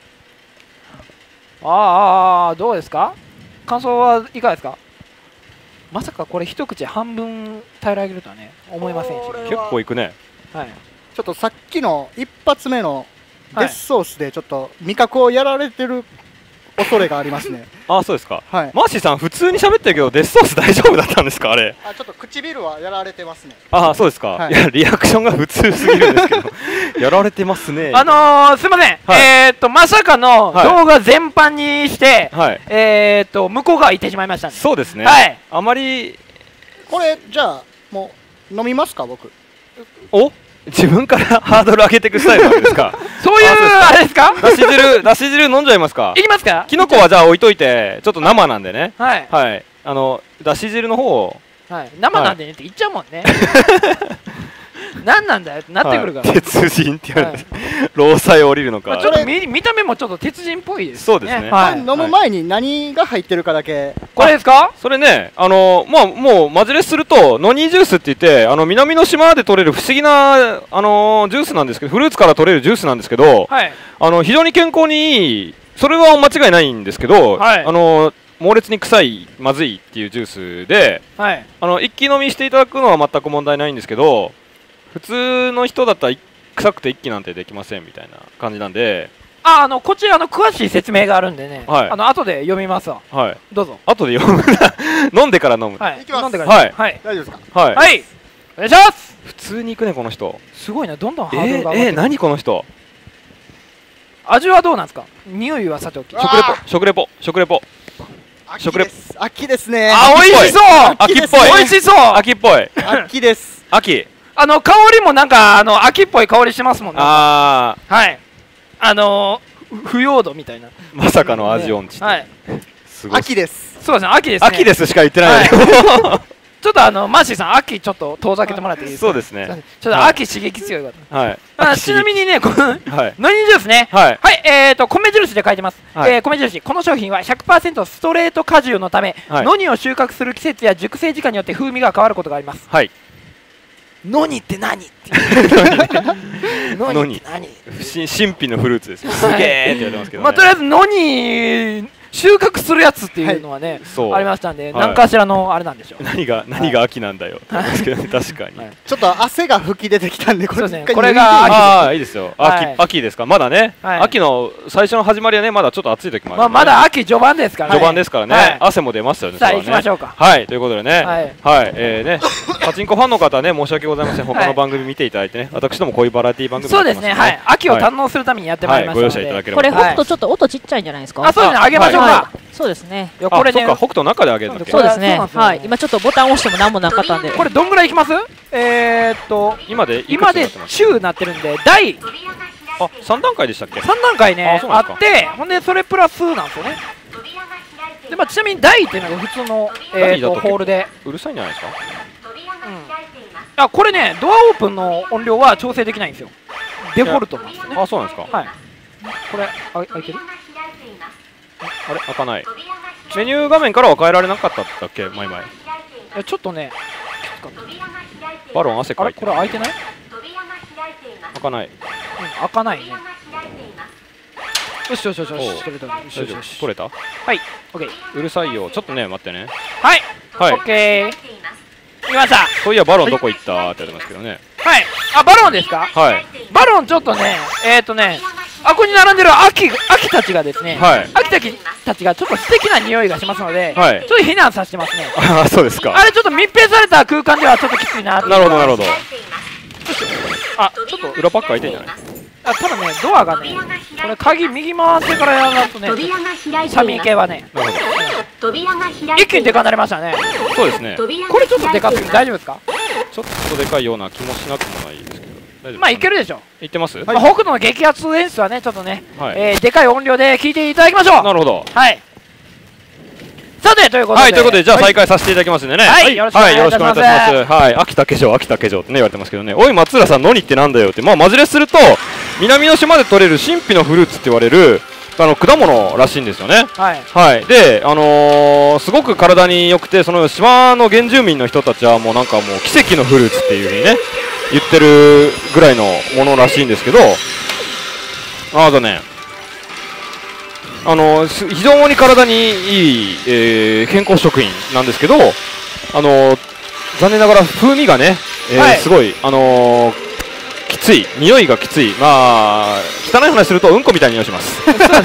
どうですか、感想はいかがですか。まさかこれ一口半分平らげるとはね思いませんし、 結構いくね。 ちょっとさっきの一発目のデスソースでちょっと味覚をやられてる恐れがありますね。 そうですか。マーシーさん普通に喋ってるけどデスソース大丈夫だったんですかあれ。 ちょっと唇はやられてますね。 そうですか。いやリアクションが普通すぎるんですけどやられてますね。 すいません、まさかの動画全般にして向こう側行ってしまいましたね。 そうですね。あまりこれじゃあもう飲みますか僕。 自分からハードル上げていくスタイルなんですか。 そういうあれですか。 だし汁飲んじゃいますか。 いきますか。 キノコはじゃあ置いといてちょっと生なんでね。だし汁の方を生なんでねって言っちゃうもんね。何なんだよってなってくるから。 鉄人って言われて労災降りるのか。 ちょっと見た目もちょっと鉄人っぽいです。 そうですね。 飲む前に何が入ってるかだけ。 これですか。 それね、もうマジレスするとノニージュースって言って南の島で取れる不思議なジュースなんですけど、フルーツから取れるジュースなんですけど、非常に健康にいい、それは間違いないんですけど、猛烈に臭いまずいっていうジュースで、一気飲みしていただくのは全く問題ないんですけど、普通の人だったら臭くて一気なんてできませんみたいな感じなんで、 こちら詳しい説明があるんでね、後で読みますわ。どうぞ。 後で読む。飲んでから飲む。 飲んでから。 大丈夫ですか。 はい。お願いします。 普通にいくねこの人。 すごいな、どんどんハードルが上がってる。 何この人。 味はどうなんですか。匂いはさておき。 食レポ。 秋ですね。 美味しそう。 秋っぽい。 美味しそう。 秋っぽい。 秋です。 秋。 香りもなんか秋っぽい香りしますもんね。腐葉土みたいな。 まさかの味音痴。 秋です。 そうですね、秋ですね。 秋ですしか言ってない。 ちょっとマーシーさん、秋ちょっと遠ざけてもらっていいですか。 そうですね。 ちょっと秋刺激強いから。ちなみにね、このノニジュースね。米印で書いてます。米印、この商品は 100% ストレート果汁のため、ノニを収穫する季節や熟成時間によって風味が変わることがあります。ノニって何？ノニって何？ 神秘のフルーツです。すげーって言われてますけどね。 とりあえずノニ収穫するやつっていうのはね、ありましたんで、何かしらのあれなんでしょう。 何が秋なんだよ。確かに。 ちょっと汗が吹き出てきたんで、 これが秋。いいですよ。秋ですか。まだね。秋の最初の始まりはね、まだちょっと暑い時もある。 まだ秋序盤ですからね。 序盤ですからね。汗も出ますよね。 さあ行きましょうか。 ということでね。パチンコファンの方はね、申し訳ございません。他の番組見ていただいてね。私どもこういうバラエティ番組。 そうですね。秋を堪能するためにやってまいりましたので。 ご容赦いただければ。 これほんとちょっと音ちっちゃいんじゃないですか。 そうですね。あげましょうか。 そうですね。 これね、 北斗の中であげるんだっけ。 そうですね。今ちょっとボタン押しても何もなかったんで。 これどんぐらいいきます？ 今で中なってるんで第 3段階でしたっけ？ 3段階ねあって、ほんでそれプラスなんですよね。でちなみに台っていうのが普通のホールでうるさいんじゃないですか？ これね、ドアオープンの音量は調整できないんですよ。デフォルトなんですよね。 そうなんですか。 これ開いてる？ あれ開かない。メニュー画面からは変えられなかったんだっけ、前々。 ちょっとね、 バロン汗かいて。 これ開いてない？ 開かない。 開かないね。よし。取れた？ はい、オッケー。 うるさいよ。ちょっとね、待ってね。 オッケー。いきました。 そういや、バロンどこ行ったってやりますけどね。 バロンですか？バロンちょっとね、ここに並んでる秋たちがですね、秋たちがちょっと素敵な匂いがしますので、ちょっと避難させてますね。 そうですか。 あれちょっと密閉された空間ではちょっときついな。 なるほど。ちょっと裏パック開いてんじゃない？ ただね、ドアがね、これ鍵右回ってからやらないとね、サミー系はね、一気にでかなりましたね。 そうですね。 これちょっとでかすぎて大丈夫ですか？ ちょっとでかいような気もしなくもないですけど。 いけるでしょ。 いってます？ 北斗の激アツ演出はね、ちょっとね、でかい音量で聞いていただきましょう。 なるほど。 ささて、ということで。 はい、ということで、じゃあ再開させていただきますんでね。 はい、よろしくお願いいたします。 はい、秋田化粧、秋田化粧ってね、言われてますけどね。おい、松浦さん、ノニってなんだよって。まあ、マジレスすると、南の島で採れる神秘のフルーツって言われる、果物らしいんですよね。 はい。 はい。で、すごく体に良くて、その島の原住民の人たちはもうなんかもう奇跡のフルーツっていう風にね、言ってるぐらいのものらしいんですけど、ね、非常に体にいい、健康食品なんですけど、残念ながら風味がね、すごい、きつい、匂いがきつい、まあ、汚い話するとうんこみたいな匂いします。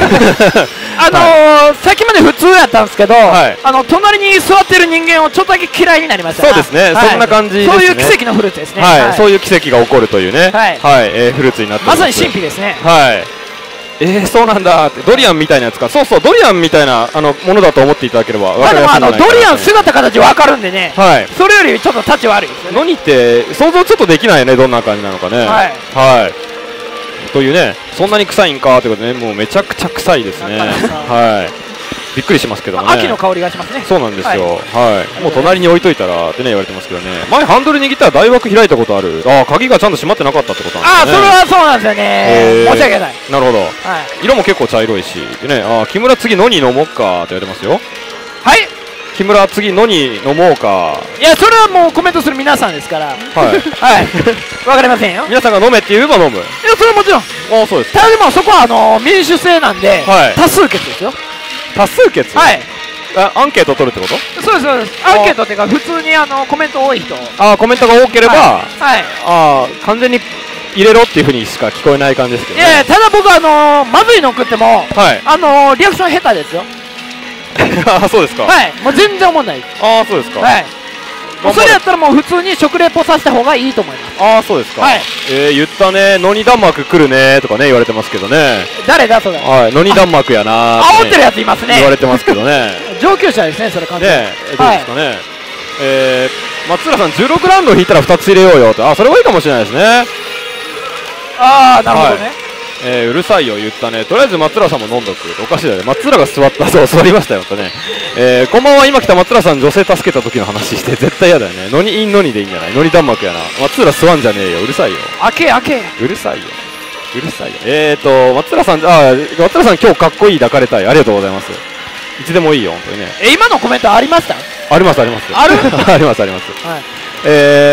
さっきまで普通やったんですけど、隣に座ってる人間をちょっとだけ嫌いになりました。 そうですね、そんな感じですね。 そういう奇跡のフルーツですね。 はい、そういう奇跡が起こるというね、はい、フルーツになってます。 まさに神秘ですね。 はい。そうなんだって、ドリアンみたいなやつか、そうそう、ドリアンみたいなものだと思っていただければ分かりやすいんじゃないかな。 ドリアン姿形分かるんでね、はい、それよりちょっとタッチ悪いですよね。 ノニって想像ちょっとできないよね、どんな感じなのかね。はい、はい、というね、そんなに臭いんかということでね、もうめちゃくちゃ臭いですね。はい、びっくりしますけどもね。 秋の香りがしますね。 そうなんですよ。はい。もう隣に置いといたらってね言われてますけどね。前ハンドル握ったら大枠開いたことある。鍵がちゃんと閉まってなかったってことなんですね。 それはそうなんですよね。申し訳ない。 なるほど。色も結構茶色いし、でね、木村次ノニ飲もうかって言われてますよ。 はい。 木村次ノニ飲もうか。 いや、それはもうコメントする皆さんですから。はい。はい。わかりませんよ。 皆さんが飲めって言えば飲む。いや、 それはもちろん。 そうです。 ただでもそこは民主制なんで、多数決ですよ。 多数決。はい。アンケート取るってこと？ そうです、そうです。アンケートっていうか、普通にコメント多い人。 コメントが多ければ、はい。完全に入れろっていうふうにしか聞こえない感じですけどね。 いや、ただ僕まずいの食っても、リアクション下手ですよ。 そうですか。 はい。もう全然思んないです。 そうですか。 はい。それやったらもう普通に食レポさせた方がいいと思います。そうですか。はい。言ったね、ノニ弾幕来るねとかね言われてますけどね。 誰だそれ。 はい、ノニ弾幕やな。 煽ってるやついますね。 言われてますけどね。 上級者ですね、それ完全に。 ね、どうですかね。松浦さん16ラウンド引いたら2つ入れようよって。それはいいかもしれないですね。 なるほどね。 うるさいよ言ったね。とりあえず松浦さんも飲んどく。おかしいだよね。松浦が座った。そう、座りましたよとね。こんばんは。今来た松浦さん女性助けた時の話して絶対嫌だよね。ノニインノニでいいんじゃない？ノニ弾幕やな。松浦座んじゃねえよ。うるさいよ。 開け。 うるさいよ。うるさいよ。松浦さん、松浦さん今日かっこいい抱かれたい。ありがとうございます。いつでもいいよ本当にね。 今のコメントありました？ ありますあります。 ある？ ありますあります。はい。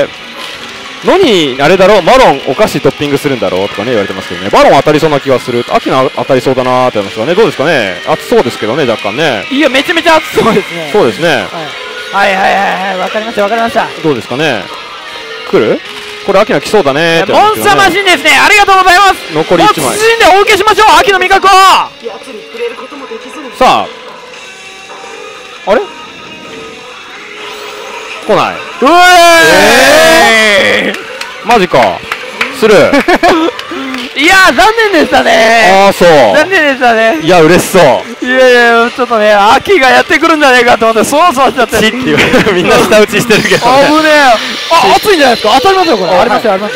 ノニあれだろ、マロンお菓子トッピングするんだろうとかね言われてますけどね。マロン当たりそうな気がする。秋の当たりそうだなーって思いますがね。どうですかね。暑そうですけどね、若干ね。 いや、めちゃめちゃ暑そうですね。 そうですね。 はい、わかりましたわかりました。 どうですかね。来る？これ秋の来そうだねーって。 モンスターマシンですね。ありがとうございます。 残り1枚。 もう謹んでお受けしましょう。秋の味覚を。 さあ。あれ？来ない。マジか。する。 いや残念でしたね。 そう。 残念でしたね。 いや嬉しそう。 いやちょっとね、秋がやってくるんじゃねえかと思ってそわそわしちゃって。 チっていうみんな舌打ちしてるけどね。 危ねえ。熱いんじゃないですか。当たりますよこれ。ありますよあります。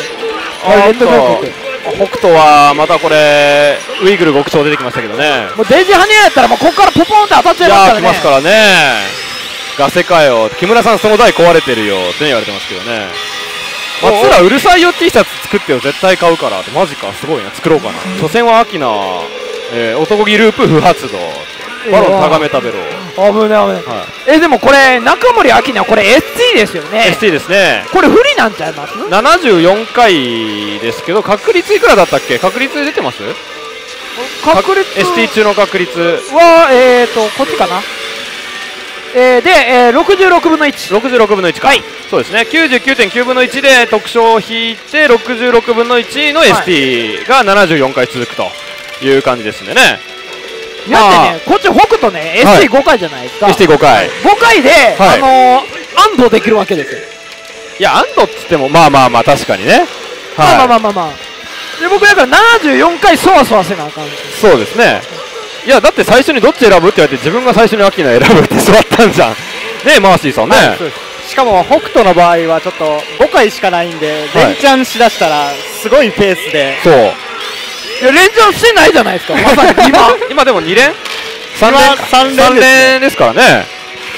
北斗はまたこれウイグル極長出てきましたけどね。 もうデジハニアやったらもうここからポポンって当たっちゃいますからね。 いや来ますからね。ガセかよ。木村さんその台壊れてるよって言われてますけどね。松浦うるさいよ T シャツ作ってよ絶対買うからって。マジかすごいな。作ろうかな。初戦は秋な、男気ループ不発動。バロン高め食べろ。 危ない危ない。でもこれ中森明菜これ ST ですよね。 ST ですね。 これ不利なんちゃいます ？74回ですけど確率いくらだったっけ？確率出てます？ 確率 ST 中の確率はこっちかな。で、66分の1。 66分の1か。はい。そうですね。99.9 分の1で特徴を引いて、66分の1の ST が74回続くという感じですんでね。 だってね、こっち北斗ね、ST5 回じゃないですか。 ST5 回。 5回で、安堵できるわけですよ。 いや、安堵っつっても、まあ確かにね。 まあ。で、僕だから74回そわそわせなあかん。 そうですね。いやだって最初にどっち選ぶって言われて自分が最初に秋菜選ぶって座ったんじゃんねえマーシーさんね。 しかも北斗の場合はちょっと5回しかないんで連チャンしだしたらすごいペースで。 そう。 いや連チャンしてないじゃないですか。まさに今でも2連 3連ですからね。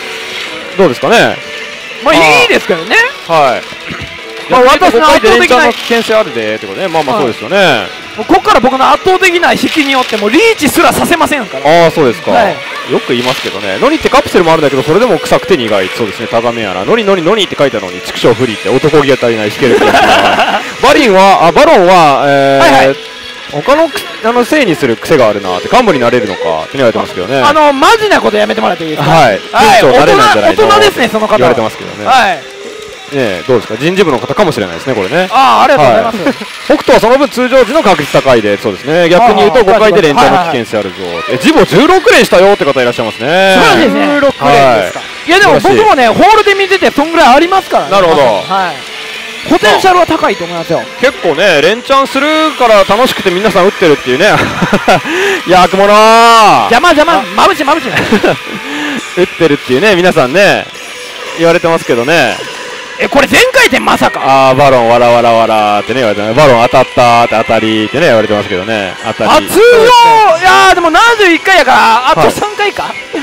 どうですかね。 まあいいですけどね。 はい。 まあ私の圧倒的な危険性あるでってことね。まあまあそうですよね。 ここから僕の圧倒的な引きによってもリーチすらさせませんから。 ああそうですか。よく言いますけどね。ノニってカプセルもあるんだけどそれでも臭くて苦い。そうですね。タガメやな。ノニノニノニって書いたのに畜生不利って男気が足りない引けるってやつが。バロンは他のせいにする癖があるなって幹部になれるのかって言われてますけどね。 マジなことやめてもらっていいですか。 はい。店長なれないんじゃないの。 大人ですねその方。 言われてますけどね。 はい。 ねどうですか。人事部の方かもしれないですねこれね。 ありがとうございます。 北斗はその分通常時の確率高いで、そうですね。逆に言うと5回で連チャンの危険性あるぞ。ジボ16連したよって方いらっしゃいますね。 素晴らしいですね。16連ですか。いやでも僕もねホールで見ててそんぐらいありますからね。 なるほど。 はい。ポテンシャルは高いと思いますよ。 結構ね連チャンするから楽しくて皆さん打ってるっていうね。やくもの邪魔まぶし打ってるっていうね皆さんね言われてますけどね。 これ全回転まさか。 バロンわらわらわらってね言われてます。バロン当たったって当たりってね言われてますけどね。当たり。 通常いやでも71回やからあと3回か。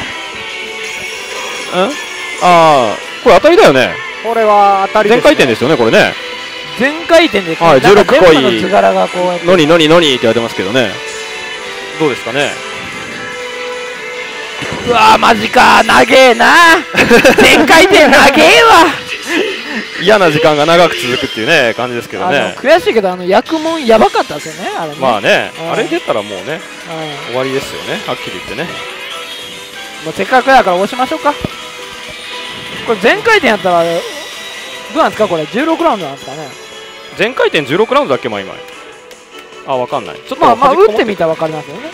これ当たりだよね。 これは当たりです。 全回転ですよねこれね。 全回転ではい16個いい。 ノニノニノニって言われてますけどね。どうですかね。 うわマジか長えな。全回転長えわ。 嫌な時間が長く続くっていうね感じですけどね。 悔しいけど薬問やばかったですよねあれね。 まあねあれ出たらもうね終わりですよねはっきり言ってね。 もうせっかくだから押しましょうか。これ全回転やったらどうなんですかこれ16ラウンドなんですかね。 全回転16ラウンドだっけ今わかんない。ちょっとまあ打ってみたらわかりますよね。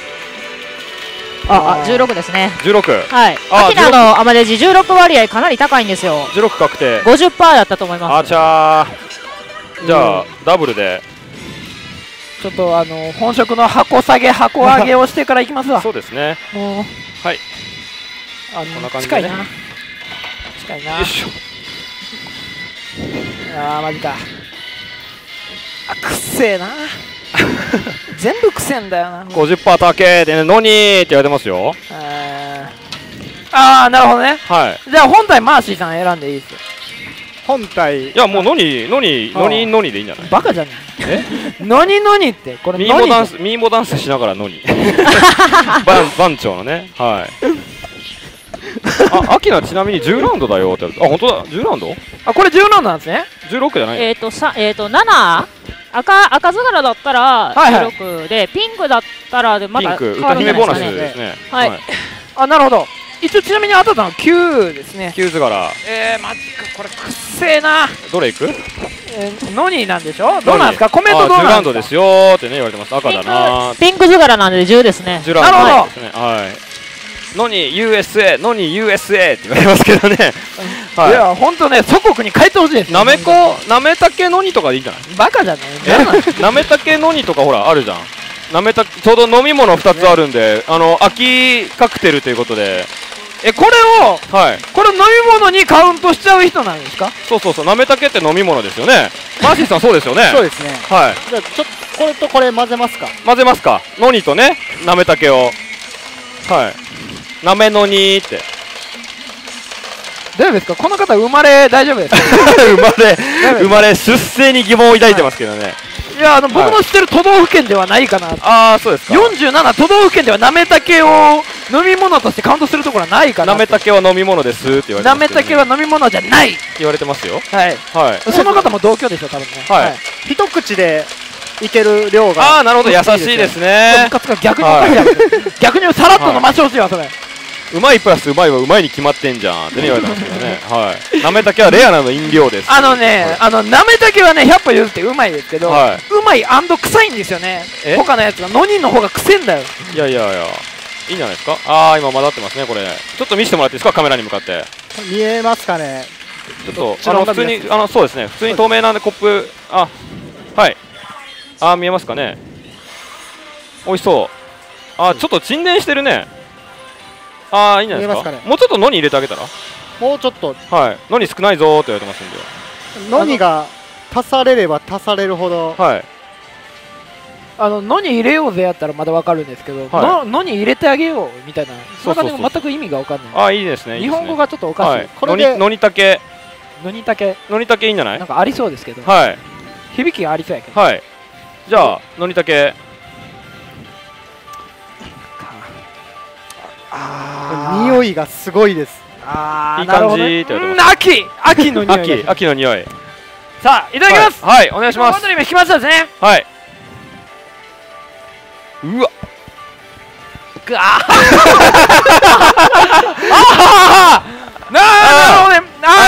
16ですね。 16。 はい。アキナのアマデジ16割合かなり高いんですよ。 16確定。 50%だったと思います。 じゃあダブルで。 ちょっと本職の箱下げ箱上げをしてからいきますわ。 そうですね。 もうはい。 こんな感じでね。近いな。よいしょ。マジか。くっせえな。全部くせえんだよな。 50%高えでノニーって言われてますよ。 なるほどね。 はい。 じゃあ本体マーシーさん選んでいいですよ。 本体。 いやもうノニでいいんじゃない。 バカじゃない。ノニってこれミーモダンスしながらノニ。番長のね。はい。アキナちなみに10ラウンドだよって。本当だ10ラウンド。 これ10ラウンドなんですね。 16じゃない。 7赤図柄だったら16で、ピンクだったらでまたピンク歌姫ボーナスですね。 はい。 なるほど。一応ちなみに当たったのは9ですね。 9図柄。 マジかこれくっせえな。 どれいく？ ノニなんでしょ。どうなんですかコメントどうなんですか。10 ラウンドですよってね言われてます。赤だな。 ピンク図柄なんで10ですね。 10ラウンドですね。はい。ノニ USA ノニ USA って言われますけどね。 いや本当ね祖国に帰ってほしいです。 なめたけノニとかでいいんじゃない。 バカじゃない。 なめたけノニとかほらあるじゃん。ちょうど飲み物2つあるんで秋カクテルということで。 これをこれ飲み物にカウントしちゃう人なんですか。 そうなめたけって飲み物ですよね。マーシーさんそうですよね。 そうですね。 はい。 じゃあちょっとこれとこれ混ぜますか。 ノニとねなめたけを。はい。なめのにって。 大丈夫ですかこの方生まれ大丈夫ですか。 生まれ出生に疑問を抱いてますけどね。 いや僕の知ってる都道府県ではないかな。 そうですか。 47都道府県ではなめたけを飲み物としてカウントするところはないかな。 なめたけは飲み物ですって言われてます。 なめたけは飲み物じゃないって言われてますよ。 はいその方も同居でしょ多分ね。 はい一口でいける量が。 なるほど優しいですね。 逆にさらっと飲ましてほしいわそれ。 うまいプラスうまいはうまいに決まってんじゃんって言われてますけどね。なめたけはレアなの飲料です。 なめたけはね100歩譲ってうまいですけど、うまい&臭いんですよね。他のやつがノニの方が臭いんだよ。 いやいいんじゃないですか。今混ざってますねこれ。ちょっと見せてもらっていいですかカメラに向かって。 見えますかね。 ちょっと普通にそうですね普通に透明なんでコップはい見えますかね。美味しそう。ちょっと沈殿してるね。いいんじゃないですか。もうちょっとノニ入れてあげたら。 もうちょっと。 ノニ少ないぞーって言われてますんで。 ノニが足されれば足されるほど。 野に入れようぜやったらまだわかるんですけど、野に入れてあげようみたいな、そんな感じも全く意味がわかんない。 あ、いいですね。 日本語がちょっとおかしい。 これで野に竹。 野に竹いいんじゃない？ なんかありそうですけど。 はい。 響きがありそうやけど。 はい。じゃあ野に竹。 匂いがすごいです。 いい感じって言われてます。 秋の匂い。 秋の匂い。 さあいただきます。 はい、お願いします。 今引きましたですね。 はい。うわ。 なるほどね。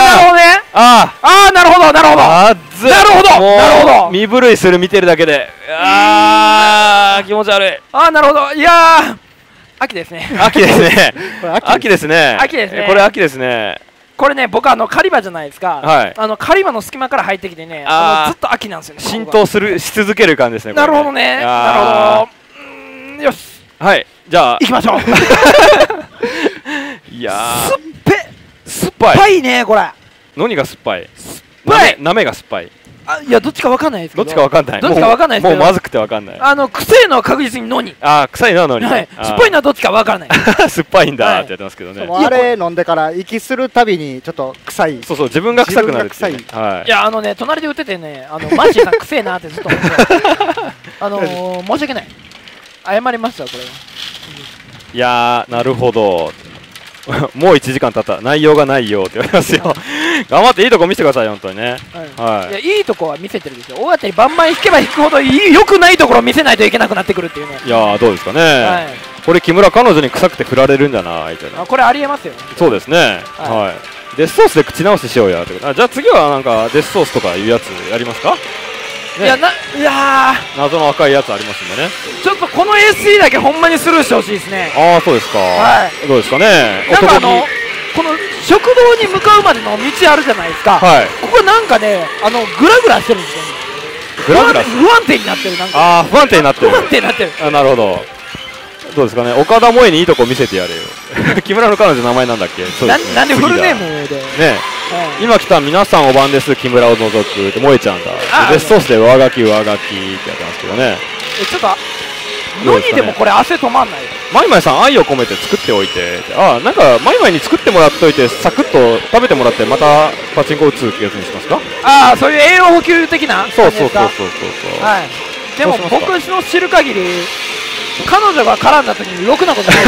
なるほど。なるほど。 身震いする見てるだけで。気持ち悪い。 なるほど。いや秋ですね。 秋ですね。秋ですね。これ秋ですね。 これね、僕狩場じゃないですか。狩場の隙間から入ってきてね、ずっと秋なんですよね。 浸透し続ける感じですね。 なるほどね。なるほど。よし。 はい、じゃあ行きましょう。 いや酸っぱいね、これ。 何が酸っぱい？なめが酸っぱい。 いや、どっちかわかんないですけど。 どっちかわかんない。もうまずくてわかんない。 臭いのは確実にのに。 臭いのはのに。 酸っぱいのはどっちかわからない。 酸っぱいんだってやってますけどね。 あれ飲んでから息するたびにちょっっと臭い。 そう自分が臭くなるっていうね。 いや隣で売っててね、マッシーさん臭いなってずっと思って。申し訳ない。謝りますわこれは。 いやなるほど。もう1時間経った。内容がないよって言われますよ。頑張っていいとこ見せてください本当にね。 いいとこは見せてるんですよ。大当たりバンバン引けば引くほど良くないところを見せないといけなくなってくるっていうね。 いやどうですかね。これ木村彼女に臭くて振られるんじゃないって。 これありえますよ。 そうですね。はい。デスソースで口直ししようやって。じゃあ次はなんかデスソースとかいうやつやりますか。 いや謎の赤いやつありますんでね。 ちょっとこの SE だけほんまにスルーしてほしいですね。 そうですか。どうですかね。 なんかこの食堂に向かうまでの道あるじゃないですか。ここなんかねグラグラしてるんですよね。不安定になってる。なんか不安定になってる。 不安定になってる。 なるほど。どうですかね。岡田萌にいいとこ見せてやれよ。木村の彼女名前なんだっけ。 なんでフルネームでね。今来た皆さんお晩です木村を除くって萌ちゃんだ。デスソースで上書きってやってますけどね。 ちょっと野にでもこれ汗止まんない。 マイマイさん愛を込めて作っておいて。なんかマイマイに作ってもらっといてサクッと食べてもらってまたパチンコ打つってやつにしますか。 そういう栄養補給的な。 そう。 でも僕の知る限り彼女が絡んだ時にろくなことない。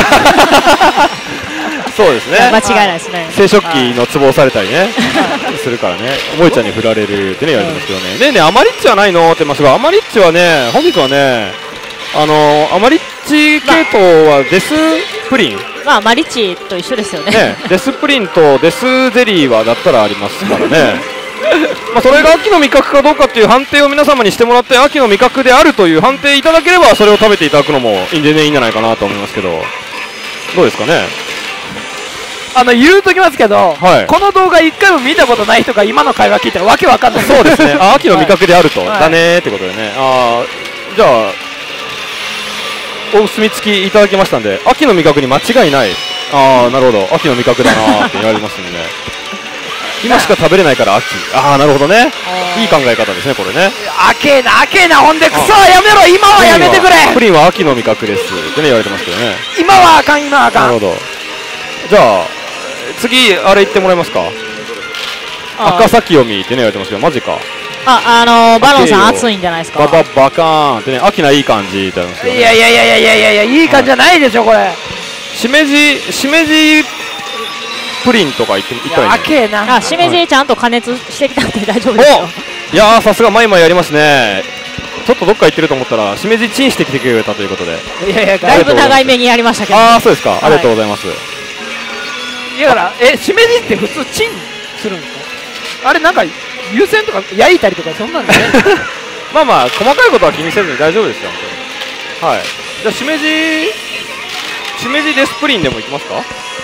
そうですね。 間違いないですね。 生殖器のツボをされたりねするからね。萌ちゃんに振られるってね言われてますけどね。ねアマリッチはないのって言いますが、アマリッチはね本日はねアマリッチ系統はデスプリン。 マリッチと一緒ですよね。 デスプリンとデスゼリーはだったらありますからね。それが秋の味覚かどうかっていう判定を皆様にしてもらって、秋の味覚であるという判定いただければそれを食べていただくのもいいんじゃないかなと思いますけど、どうですかね。 言うときますけど、この動画1回も見たことない人が今の会話聞いたらわけわかんない。 そうですね。秋の味覚であるとだねってことでね。じゃあお墨付きいただきましたんで、秋の味覚に間違いない。なるほど、秋の味覚だなって言われますんでね。今しか食べれないから秋。なるほどね。いい考え方ですねこれね。 秋えなほんでクソやめろ。今はやめてくれ。 プリンは秋の味覚ですってね言われてますけどね。 今はあかん。なるほど。じゃあ次あれ言ってもらえますか。赤崎読みってね言われてますけど、マジか。 バロンさん熱いんじゃないですか。 バカーンってね、秋菜いい感じって言われますけどね。 いやいい感じじゃないでしょこれ。 しめじプリンとか言ったらいいな。しめじちゃんと加熱してきたんで大丈夫ですよ。 いやさすがマイマイやりますね。ちょっとどっか行ってると思ったらしめじチンしてきてくれたということで。 だいぶ長い目にやりましたけど。 そうですか。ありがとうございます。 いやしめじって普通チンするんですか。あれなんか湯煎とか焼いたりとかそんなんでね。 まあ細かいことは気にせずに大丈夫ですよ本当に。はい。じゃあしめじデスプリンでもいきますか。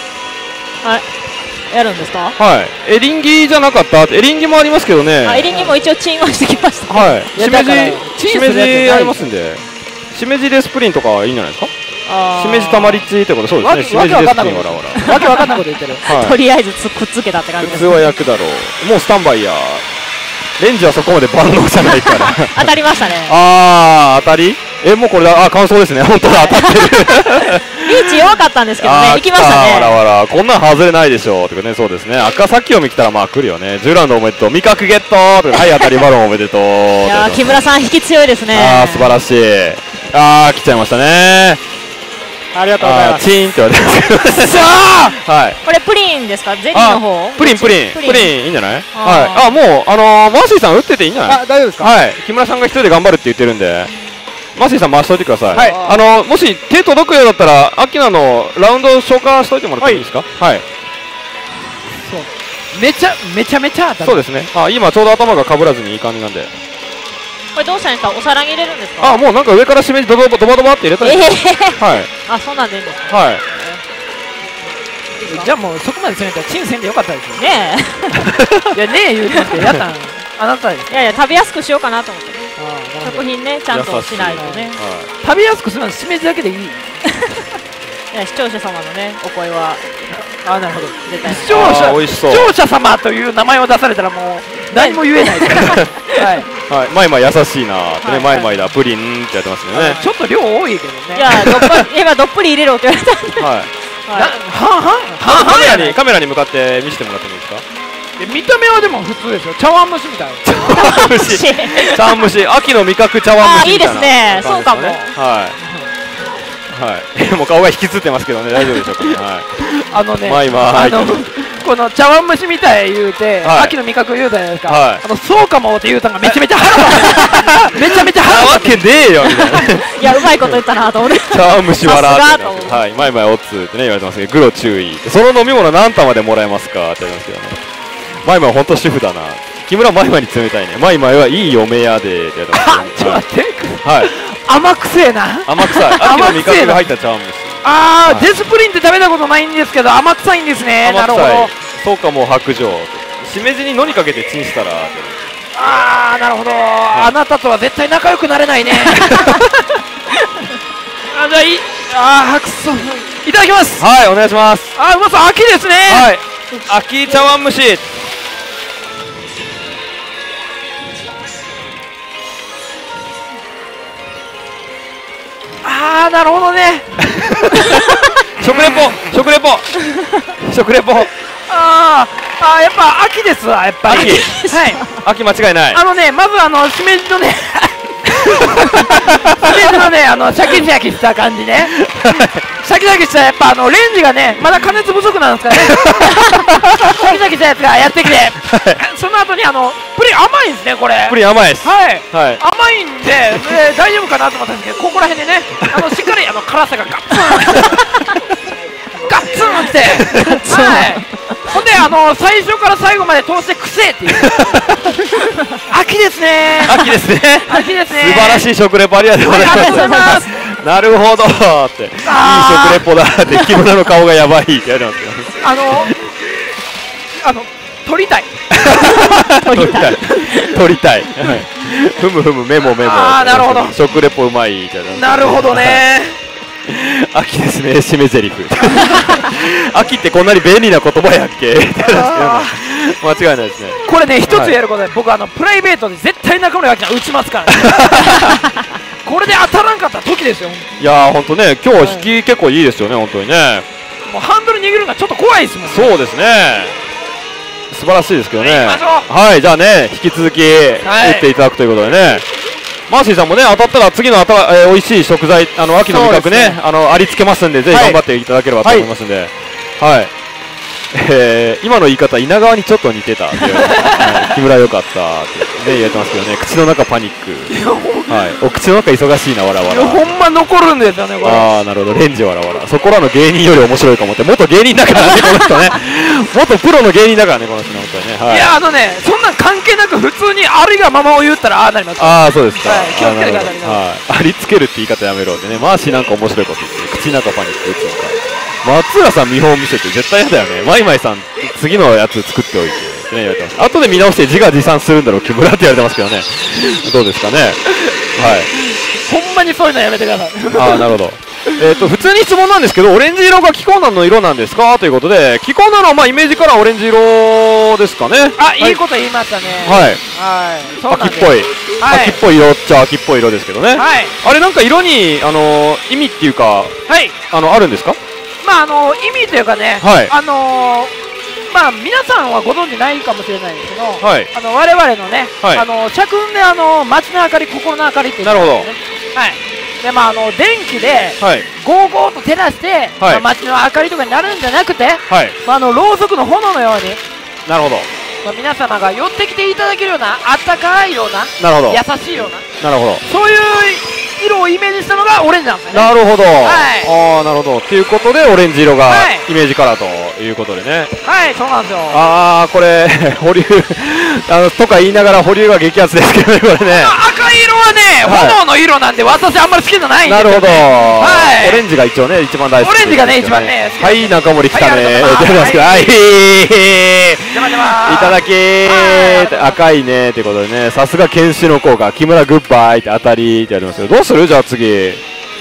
やるんですか。 エリンギじゃなかった。エリンギもありますけどね。 エリンギも一応チンはしてきました。 しめじありますんで、しめじデスプリンとかいいんじゃないですか。しめじたまりっちってこと。そうですね。しめじデスプリンわけわかんないこと言ってる。 とりあえずくっつけたって感じです。 普通は焼くだろう。もうスタンバイや。レンジはそこまで万能じゃないから。 当たりましたね。 当たり。 もうこれだ、感想ですね、本当だ、当たってる。 リーチ弱かったんですけどね、行きましたね。 わらわら、こんなん外れないでしょうとかね、そうですね、赤さっき読み来たらまあ来るよね、10ラウンドおめでとう、味覚ゲットとか、はい、当たりバロンおめでとう。いや木村さん、引き強いですね。 素晴らしい。来ちゃいましたね。 ありがとうございます。 チーンって言われてますけど。さあ、はい。 これプリンですか、ゼリーの方。 プリンいいんじゃない？はい。もうマーシーさん打ってていいんじゃない？ 大丈夫ですか？ はい。木村さんが一人で頑張るって言ってるんで。マーシーさん回しといてください。はい。もし手届くようだったら、アキナのラウンド消化しといてもらっていいですか？はい。 めちゃめちゃ当たる。 そうですね。今ちょうど頭がかぶらずにいい感じなんで。 これどうしたんですか？お皿に入れるんですか？ もうなんか上からしめじドバドバって入れたらいい。はい。 そうなんでいいんですか？ はい。 じゃあもうそこまで攻めたらチンせんでよかったですよね。 いやねえ言うてやったんあなたです。 いや食べやすくしようかなと思って。食品ね、ちゃんとしないとね。 食べやすくするのはしめじだけでいい。いや視聴者様のねお声はなるほど。 絶対視聴者様という名前を出されたらもう何も言えないです。 はい。マイマイ優しいなってね、マイマイだプリンってやってますよね。 ちょっと量多いけどね。 いや今どっぷり入れろって言われたんで。はい。 カメラに向かって見せてもらってもいいですか？ 見た目はでも普通ですよ。茶碗蒸しみたいな。 茶碗蒸し、秋の味覚茶碗蒸しみたいな。 いいですね。そうかも。 はい。もう顔が引きつってますけどね、大丈夫でしょうかね。マイマイ。 この茶碗蒸しみたい言うて、秋の味覚言うたじゃないですか。そうかもって言うたのがめちゃめちゃ腹立つ。めちゃめちゃ腹立つ。わけねえよみたいな。 いやうまいこと言ったなと思って。 茶碗蒸し笑って。はい。マイマイおつってね言われてますけど、グロ注意。その飲み物何玉でもらえますかって言われますけどね。マイマイ本当主婦だな。木村マイマイに冷たいね。マイマイはいい嫁やでって言われてますけど。 待って。 はい。 甘くせえな。 甘臭い。秋の味覚が入った茶碗蒸し。 デスプリンって食べたことないんですけど甘臭いんですね。なるほど。 そうかも白状。しめじにのにかけてチンしたら。 なるほど。あなたとは絶対仲良くなれないね。じゃあくそ。いただきます。 はいお願いします。 うまそう。秋ですね。 はい。秋茶碗蒸し。 なるほどね。 食レポ。やっぱ秋ですわ。やっぱり。 秋間違いない。 まずしめじのね。しめじのねシャキシャキした感じね。シャキシャキしたやっぱレンジがねまだ加熱不足なんですかね。シャキシャキしたやつがやってきて、その後にプリン甘いんですねこれ。 プリン甘いです。 甘いんで大丈夫かなと思ったんですけど、ここら辺でねしっかり辛さがガッツンって。ほんで最初から最後まで通してくせえっていう。秋ですね。 素晴らしい食レポありがとうございます。なるほどっていい食レポだって木村の顔がやばいってやるんですけど、 撮りたい。 ふむメモ。 なるほど。 食レポうまいってやる。 なるほどね。 秋ですね、締め台詞。秋ってこんなに便利な言葉やっけ？間違いないですね。 これね、一つやることで、僕プライベートで絶対中村明菜打ちますからね。これで当たらんかったら時ですよ。 いやー、ほんとね、今日引き結構いいですよね、本当にね。 もうハンドル握るのがちょっと怖いですもんね。 そうですね。素晴らしいですけどね。はい、じゃあね、引き続き打っていただくということでね。マーシーさんもね当たったら次の美味しい食材秋の味覚ねありつけますんでぜひ頑張っていただければと思いますんで、はい。今の言い方稲川にちょっと似てたって木村よかったってね言われてますけどね、口の中パニック。はい。お口の中忙しいなわらわら。 ほんま残るんですよねこれ。 なるほど。レンジわらわら。そこらの芸人より面白いかもって。元芸人だからねこの人ね。元プロの芸人だからねこの人本当にね。 いやそんなん関係なく普通にありがままを言ったらなります。 そうですか。 気をつけてください。 ありつけるって言い方やめろってね。マーシーなんか面白いこと言って口の中パニック打つのか。松浦さん見本見せて絶対嫌だよね。マイマイさん次のやつ作っておいてってね言われてます。後で見直して自画自賛するんだろう木村って言われてますけどね。どうですかね。はい。 ほんまにそういうのやめてください。 なるほど。普通に質問なんですけど、オレンジ色がキコーナンの色なんですかということで、キコーナンのイメージカラーオレンジ色ですかね。 いいこと言いましたね。 はい。秋っぽい。 秋っぽい色っちゃ秋っぽい色ですけどね。あれなんか色に意味っていうか、あるんですか？ まあ意味というかね、まあ皆さんはご存知ないかもしれないですけど、我々のね、社訓で街の明かり、心の明かりっていうのがあるんですね。で電気でゴーゴーと照らして街の明かりとかになるんじゃなくて、ろうそくの炎のように、 なるほど、 皆様が寄ってきていただけるようなあったかいような、優しいような、そういう色をイメージしたのがオレンジなんですよね。 なるほど、ああなるほど。っていうことでオレンジ色がイメージカラーということでね。 そうなんですよ。 ああこれ保留とか言いながら保留が激アツですけどね、これね。 赤い色はね、炎の色なんで私あんまり好きじゃないんですよね。 なるほど。オレンジが一応ね一番大好き。 オレンジがね一番ね。 はい、中森来たね。出ますけど、はい。いただき赤いねってことでね、さすが研修の効果、木村グッバイって当たりってやりますけど、どうする？じゃあ次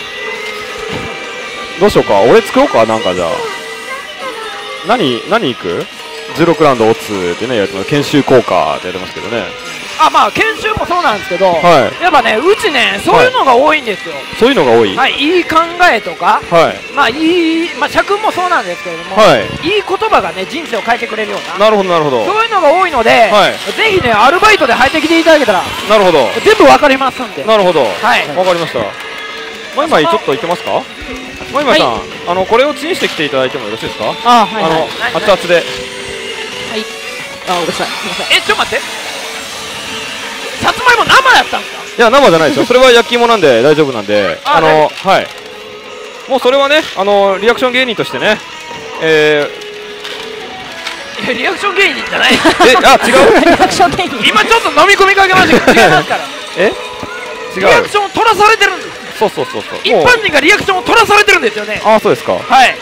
どうしようか。俺作ろうか。なんかじゃあ何いく？16ラウンドオツってねやってます。研修効果ってやってますけどね。 まあ研修もそうなんですけど、やっぱねうちねそういうのが多いんですよ。 そういうのが多い。 いい考えとか、社訓もそうなんですけれども、いい言葉がね人生を変えてくれるような。 なるほどなるほど。 そういうのが多いので、ぜひねアルバイトで入ってきていただけたら、 なるほど、 全部わかりますんで。 なるほど、わかりました。マイマイちょっといけますか？マイマイさん、これをチンしてきていただいてもよろしいですか？熱々で。 うるさい。ちょっと待って。さつまいも生やったんですか？ いや生じゃないですよ。それは焼き芋なんで大丈夫なんで、もうそれはねリアクション芸人としてね、 リアクション芸人じゃない。 違う。 リアクション芸人。今ちょっと飲み込みかけましたけど違いますから。違う。リアクションを取らされてるんです。 そう。 一般人がリアクションを取らされてるんですよね。 そうですか。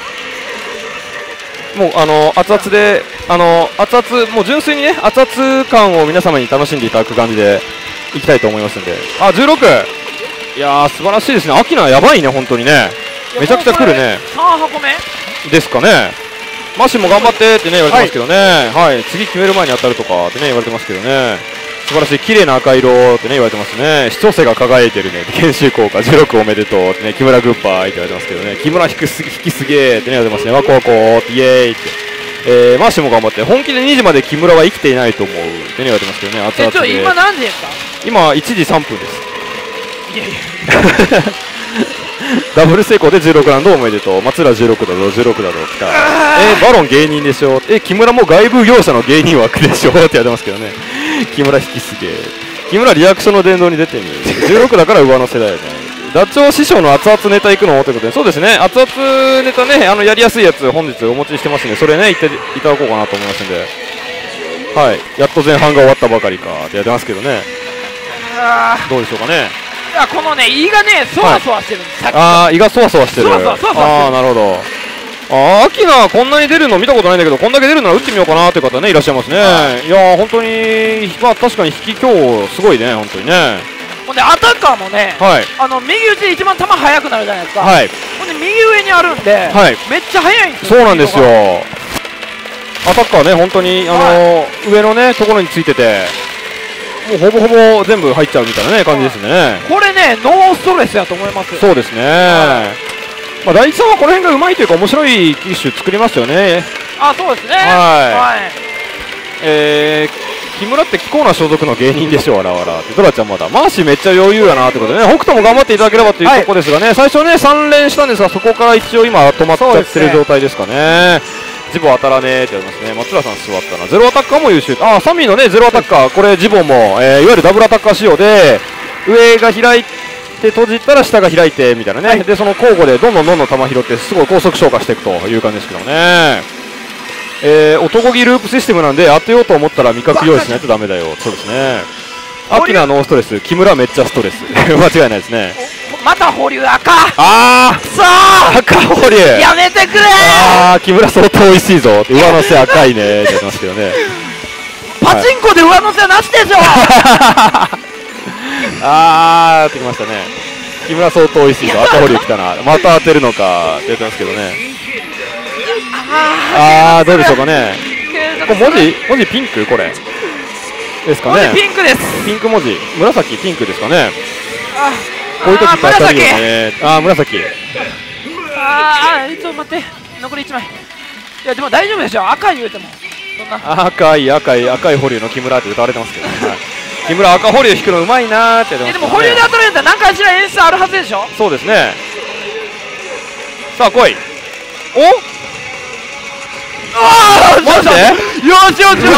もう熱々で熱々、もう純粋にね熱々感を皆様に楽しんでいただく感じでいきたいと思いますんで。16、いやー素晴らしいですね。アキナやばいね本当にね。めちゃくちゃ来るね。 3箱目ですかね。マシも頑張ってってね言われてますけどね。次決める前に当たるとかってね言われてますけどね。素晴らしい綺麗な赤色ってね言われてますね。視聴性が輝いてるね。研修効果16おめでとうってね。木村グッバイって言われてますけどね。木村引きすげーってね言われてますね。ワクワクってイエーイって。マーシも頑張って。本気で2時まで木村は生きていないと思うってね言われてますけどね。熱々で。 今何時ですか？ 今1時3分です。 いやいやダブル成功で16ラウンドおめでとう。松浦16だぞ16だぞ来た。バロン芸人でしょ。木村も外部業者の芸人枠でしょってやってますけどね。木村引きすげえ。木村リアクションの殿堂に出てみる。16だから上乗せだよね。ダチョウ師匠の熱々ネタ行くのということで、そうですね。熱々ネタねやりやすいやつ本日お持ちしてますんで、それね言っていただこうかなと思いますんで。やっと前半が終わったばかりかってやってますけどね。どうでしょうかね。 このね胃がねそわそわしてるんです。 胃がそわそわしてる。なるほど。アキナこんなに出るの見たことないんだけど、こんだけ出るなら打ってみようかなという方ねいらっしゃいますね。いや本当に確かに引き今日すごいね本当にね。 ほんでアタッカーもね、右打ちで一番球速くなるじゃないですか。ほんで右上にあるんで、めっちゃ速いんですよ。 そうなんですよ。アタッカーね本当に上のねところについてて。もうほぼほぼ全部入っちゃうみたいなね感じですね。 これねノーストレスやと思いますよ。 そうですね。大地さんはこの辺がうまいというか面白い機種作りますよね。 そうですね。 木村って気候な所属の芸人でしょ。わらわらってドラちゃんまだマーシーめっちゃ余裕やなってことでね。北斗も頑張っていただければというところですがね。最初ね3連したんですが、そこから一応今止まっちゃってる状態ですかね。ジボ当たらねーって言われますね。松浦さん座ったな。ゼロアタッカーも優秀。サミーのねゼロアタッカー、これジボも、いわゆるダブルアタッカー仕様で上が開いて閉じたら下が開いてみたいなね。でその交互でどんどん球拾ってすごい高速消化していくという感じですけどね。男気ループシステムなんで当てようと思ったら味覚用意しないとダメだよ。そうですね。アキナノーストレス、木村めっちゃストレス間違いないですね。 また保留赤。くそ赤保留やめてくれ。 木村相当美味しいぞ。上乗せ赤いねって言ってますけどね。 パチンコで上乗せはなしでしょ。 やってきましたね。木村相当美味しいぞ。赤保留来たな。また当てるのかって言ってますけどね。どうでしょうかね。これ文字ピンクこれ。 ですかね。 ピンクです。 ピンク文字、紫、ピンクですかね。 こういう時って当たるよね。あ、紫。 ちょっと待って、残り1枚。いやでも大丈夫でしょ、赤言うても。 赤い保留の木村って歌われてますけど、木村赤保留引くのうまいなーって言ってます。 でも保留で当たるんやったら何かしら演出あるはずでしょ。 そうですね。さあ来い。お、マジで？ よしよし、 セーフ。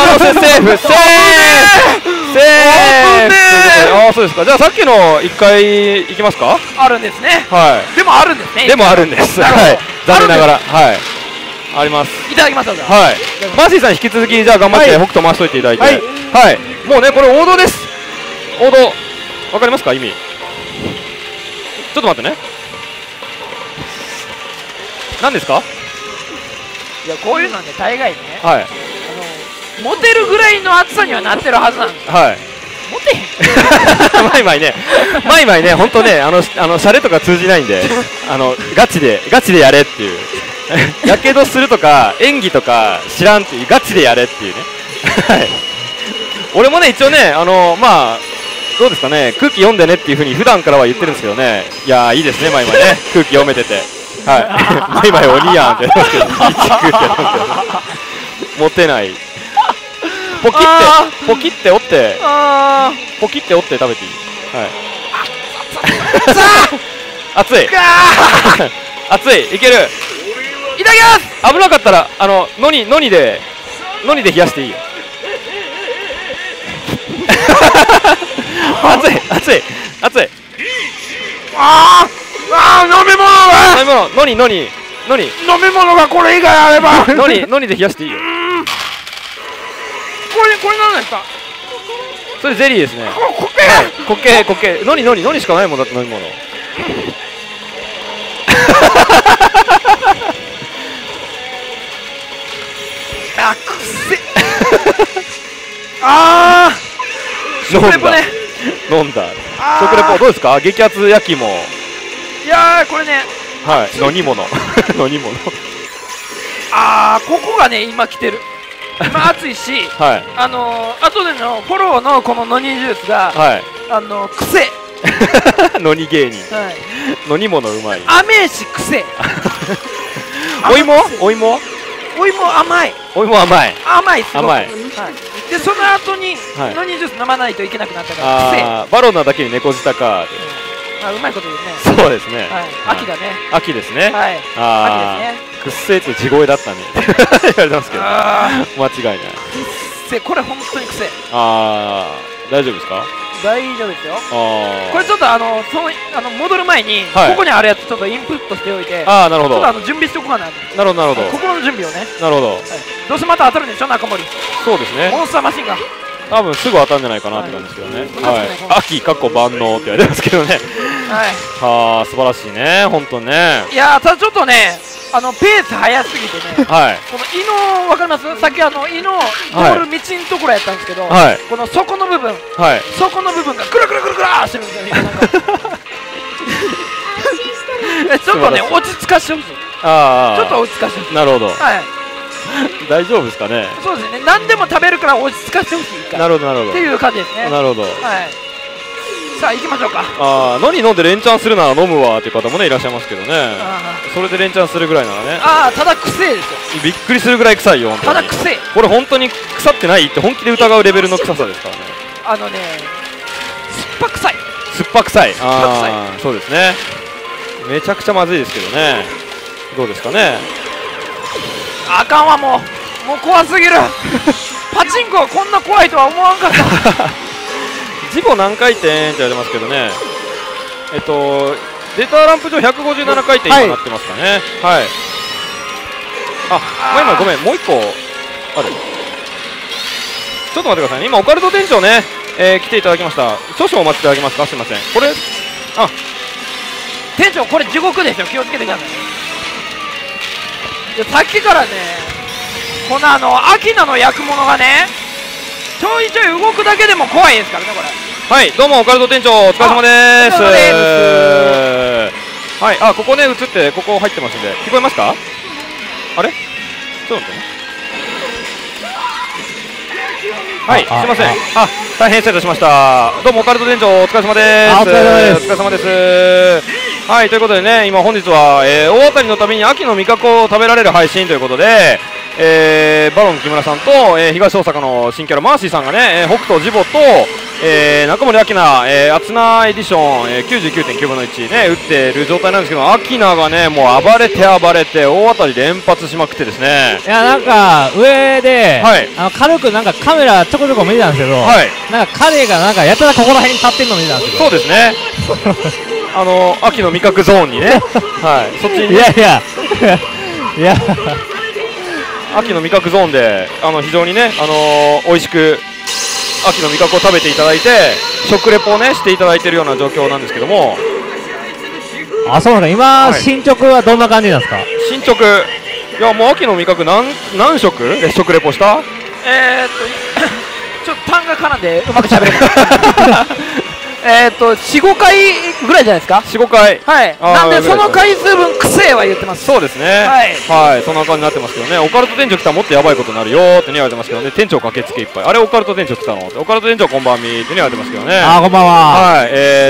ああ、そうですか。じゃあさっきの1回いきますか。 あるんですね。 はい。 でもあるんですね。 でもあるんです。はい。残念ながら、はい。あります。 いただきます。はい。 マーシーさん引き続きじゃあ頑張って北斗回しといていただいて。はい。もうねこれ王道です。王道。わかりますか意味？ちょっと待ってね。何ですか？ いやこういうのね大概ね。 はい。 モテるぐらいの厚さにはなってるはずなんです。 はい。 モテへん。 マイね、本当ね、シャレとか通じないんで、ガチでやれっていう。やけどするとか演技とか知らんっていう、ガチでやれっていうね。はい。俺もね一応ねまあどうですかね、空気読んでねっていう風に普段からは言ってるんですけどね。いやーいいですねマイね、空気読めてて。はい。マイ鬼やんって言ってますけど、空気やってますけど。モテない。ポキって折って食べていい。はい。熱い。熱い。いける。 いただきます。 危なかったらノニで冷やしていいよ。熱い。飲み物がこれ以外あればノニで冷やしていいよ。 これ何ですか？ それゼリーですね。固形。ノニしかないもんだって飲み物。 あ、くせ。あー。食レポね。 飲んだ。食レポどうですか？激アツ焼き芋。 いやーこれね。 はい。飲み物。 あーここがね今来てる。今暑いし、 はい。 後でのフォローのこのノニジュースが、はい。癖。 ノニ芸人。 はい。 飲み物うまい。 甘いし癖。 お芋甘い。 甘いすごく。 甘い。 でその後にノニジュース飲まないといけなくなったから癖。 バロナだけに猫舌か。 うまいこと言うね。 そうですね。 秋だね。 秋ですね。 はい。秋ですね。 くっせーって地声だったね。言われてますけど。間違いない。 これ本当に癖。 大丈夫ですか？ 大丈夫ですよ。これちょっと戻る前にここにあるやつちょっとインプットしておいて。 なるほど。 ちょっと準備しておこうかな。 なるほど。 心の準備をね。 なるほど。 どうせまた当たるんでしょ中森。 そうですね。 モンスターマシンが。 多分すぐ当たるんじゃないかなって感じですけどね。はい。秋万能って言われてますけどね。はい。素晴らしいね、本当ね。 いやただちょっとね、ペース早すぎてね。はい。この胃のわかります？さっき胃の通る道のところやったんですけど、はい。この底の部分、はい。底の部分がグラグラしてるんですよね。ちょっとね落ち着かしてほしい。ちょっと落ち着かしてほしい。 なるほど。はい。大丈夫ですかね。 そうですね。何でも食べるから落ち着かせてほしいから。 なるほど。 っていう感じですね。 なるほど。はい。 さあ行きましょうか。 何飲んで連チャンするなら飲むわっていう方もねいらっしゃいますけどね。それで連チャンするぐらいならね。 ただ臭いですよ。 びっくりするぐらい臭いよ。 ただ臭い。 これ本当に腐ってないって本気で疑うレベルの臭さですからね。 酸っぱ臭い。 酸っぱ臭い。そうですね。めちゃくちゃまずいですけどね。どうですかね。 あかんわもう怖すぎる。パチンコはこんな怖いとは思わんかった。 事故何回転って言われますけどね。データランプ上157回転今なってますかね。はい。今ごめんもう1個ある。ちょっと待ってくださいね。今オカルト店長ね来ていただきました。少々お待ちいただけますか。すいません。これ店長これ地獄ですよ。気をつけてください。さっきからねこのアキナの焼くものがねちょいちょい動くだけでも怖いですからねこれ。 はい、どうもオカルト店長お疲れ様です。はい、ここね映ってここ入ってますんで聞こえますか？あれ？ちょっと待ってね。 はい、すみません。大変失礼いたしました。どうもオカルト店長お疲れ様です。 お疲れ様です。 お疲れ様です。はい、ということでね、今本日は、大当たりのために秋の味覚を食べられる配信ということで、バロン木村さんと、東大阪の新キャラマーシーさんがね、北斗ジボと、中森明菜、アツナエディション、99.9 分の1ね、打ってる状態なんですけど、明菜がね、もう暴れて大当たり連発しまくってですね。 いや、なんか上で、はい、軽くなんかカメラちょこちょこ見てたんですけど、はい、なんか彼がなんかやたらここら辺に立ってるの見てたんですけど。 そうですね。秋の味覚ゾーンにね、はい、そっちに、ね、 いや秋の味覚ゾーンで非常にね、美味しく秋の味覚を食べていただいて食レポをねしていただいているような状況なんですけども。 あ、そうなんだ。今、はい、進捗はどんな感じなんですか？ 進捗、いやもう秋の味覚何食で食レポした？ ちょっと単が絡んでうまくしゃべれない4、5回ぐらいじゃないですか。 4、5回、 はい。なんでその回数分くせえは言ってます。 そうですね。はい、そんな感じになってますけどね。オカルト店長来たらもっとやばいことになるよって言われてますけどね。店長駆けつけいっぱい、あれオカルト店長来たの、オカルト店長こんばんみって言われてますけどね。 こんばんは。 はい、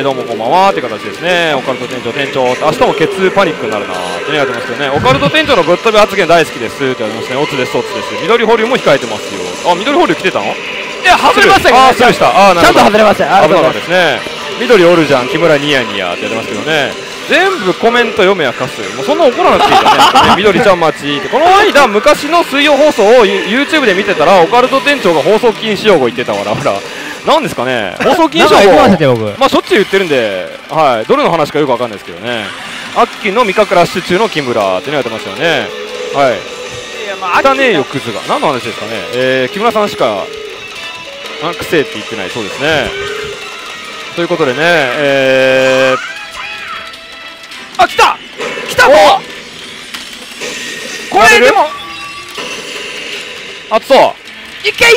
どうもこんばんはって形ですね。オカルト店長明日もケツパニックになるなって言われてますけどね。オカルト店長のぶっ飛び発言大好きですって言われてますね。オツですオツです。緑保留も控えてますよ。緑保留来てたの？ いや、外れましたけどね。 失礼した。 ちゃんと外れました。 危なかったですね。緑おるじゃん木村ニヤニヤってやってますけどね。全部コメント読めやかす。もうそんな怒らなくていいからね。緑ちゃん待ちって。この間昔の水曜放送を YouTube で見てたらオカルト店長が放送禁止用語言ってたからほらなんですかね、放送禁止用語まあしょっちゅう言ってるんで、はい、どれの話かよくわかんないですけどね。秋の味覚ラッシュ中の木村って言われてましたよね。はい。汚ねえよクズが何の話ですかね。木村さんしかくせえって言ってないそうですね。ということでね、 来たもうこれでも熱そう。 いけ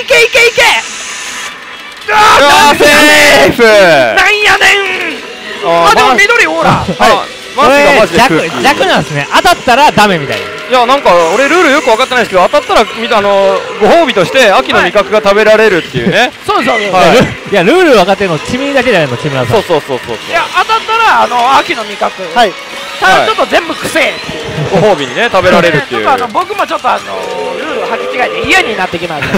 セーフなんやねん。でも緑オーラこれ弱なんですね。当たったらダメみたいな。 いやなんか俺ルールよく分かってないですけど、当たったらご褒美として秋の味覚が食べられるっていうね。 そう。いやルール分かってるの君だけじゃないの木村さん。 そう。いや当たったら秋の味覚。はい。ちょっと全部くせえ。 ご褒美にね食べられるっていう。 僕もちょっとルールを履き違えて嫌になってきました。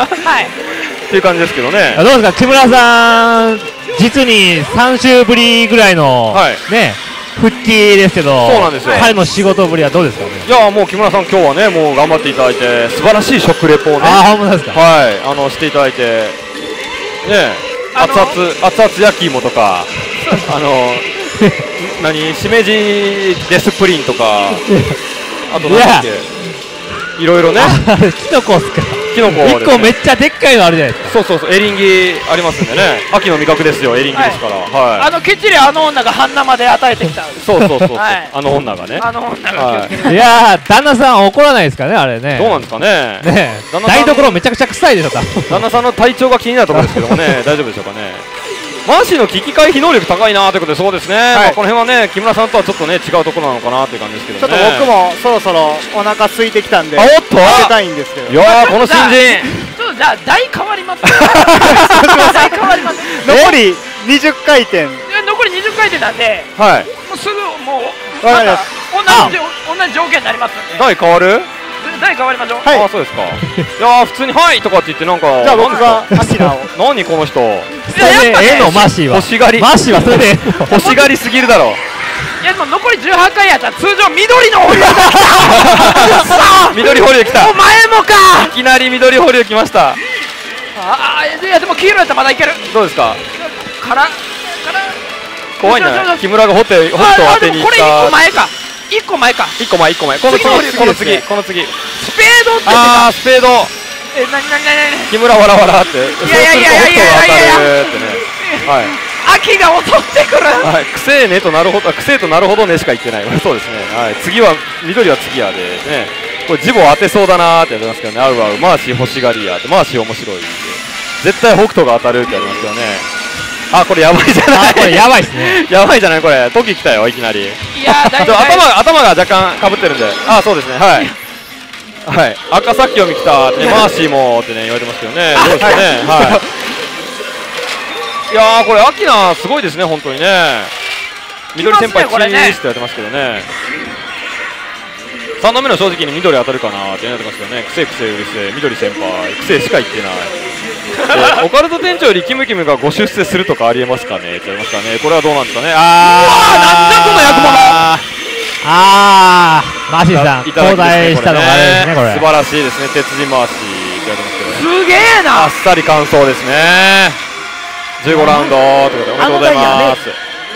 はい。 っていう感じですけどね。 どうですか木村さん、実に3週ぶりぐらいのね。復帰ですけど、 そうなんですよ。 彼の仕事ぶりはどうですかね。 いやもう木村さん今日はねもう頑張っていただいて素晴らしい食レポをね、 本当ですか。 はいしていただいてね、熱々焼き芋とかしめじデスプリンとかあと何だっけいろいろね。 キノコっすか。 キノコ 1個めっちゃでっかいのあるじゃないですか。 そうエリンギありますんでね。秋の味覚ですよエリンギですから。 はい。きっちり女が半生で与えてきた。 そう女がね。 いや旦那さん怒らないですかねあれね。 どうなんですかね。 台所めちゃくちゃ臭いでしょ。 旦那さんの体調が気になるところですけどもね大丈夫でしょうかね。マーシーの危機回避能力高いなということで、そうですね、この辺はね木村さんとはちょっとね違うところなのかなという感じですけどね。 ちょっと僕もそろそろお腹空いてきたんで開けたいんですけど。 いやこの新人ちょっとじゃあ台変わります。台変わります。 残り20回転。 残り20回転なんで、 はい。 もうすぐもうまた同じ条件になりますんで。 台変わる？ 台変わりましょう。 あ、そうですか。いや普通にはいとかって言ってなんか。 じゃあ僕がアキラを。 何この人。 マシーは。 欲しがり。 マシーはそれで欲しがりすぎるだろう。 いやでも残り18回やったら通常緑の保留が来た。 緑保留来た。 お前もか。 いきなり緑保留来ました。 いやでも黄色やったらまだいける。 どうですか。 から怖いな。木村がホットを当てに行った。 これ1個前か。1個前か。 1個前。この次。 スペードって言ってた。 スペード。 何木村わらわらって。 いやはい。秋が襲ってくる。 はい。くせえねとなるほど、くせえとなるほどねしか言ってない。そうですね。はい。次は緑は次やでね。これジボ当てそうだなーってやってますけどね。合うマーシー欲しがりやってマーシー面白い。絶対北斗が当たるってやりますよね。これやばいじゃない。 これやばいですね。 やばいじゃないこれ。時来たよいきなり。 いや頭が若干かぶってるんで。そうですね。はい。 はい、赤崎読み来たってね、マーシーもってね言われてますけどね、どうですかね。はい。いやーこれアキナすごいですね本当にね。緑先輩チーズって言われてますけどね。3度目の正直に緑当たるかなって言われてますけどね。くせうるせえ緑先輩くせしか言ってない。オカルト店長よりキムキムがご出世するとかありえますかねって言われますからね。これはどうなんですかね。なんだこの役マーシーさん交代したのがあれですね。これ素晴らしいですね。鉄人マーシーって言われてますけどね。 すげえな。 あっさり完走ですね。15ラウンドということでおめでとうございます。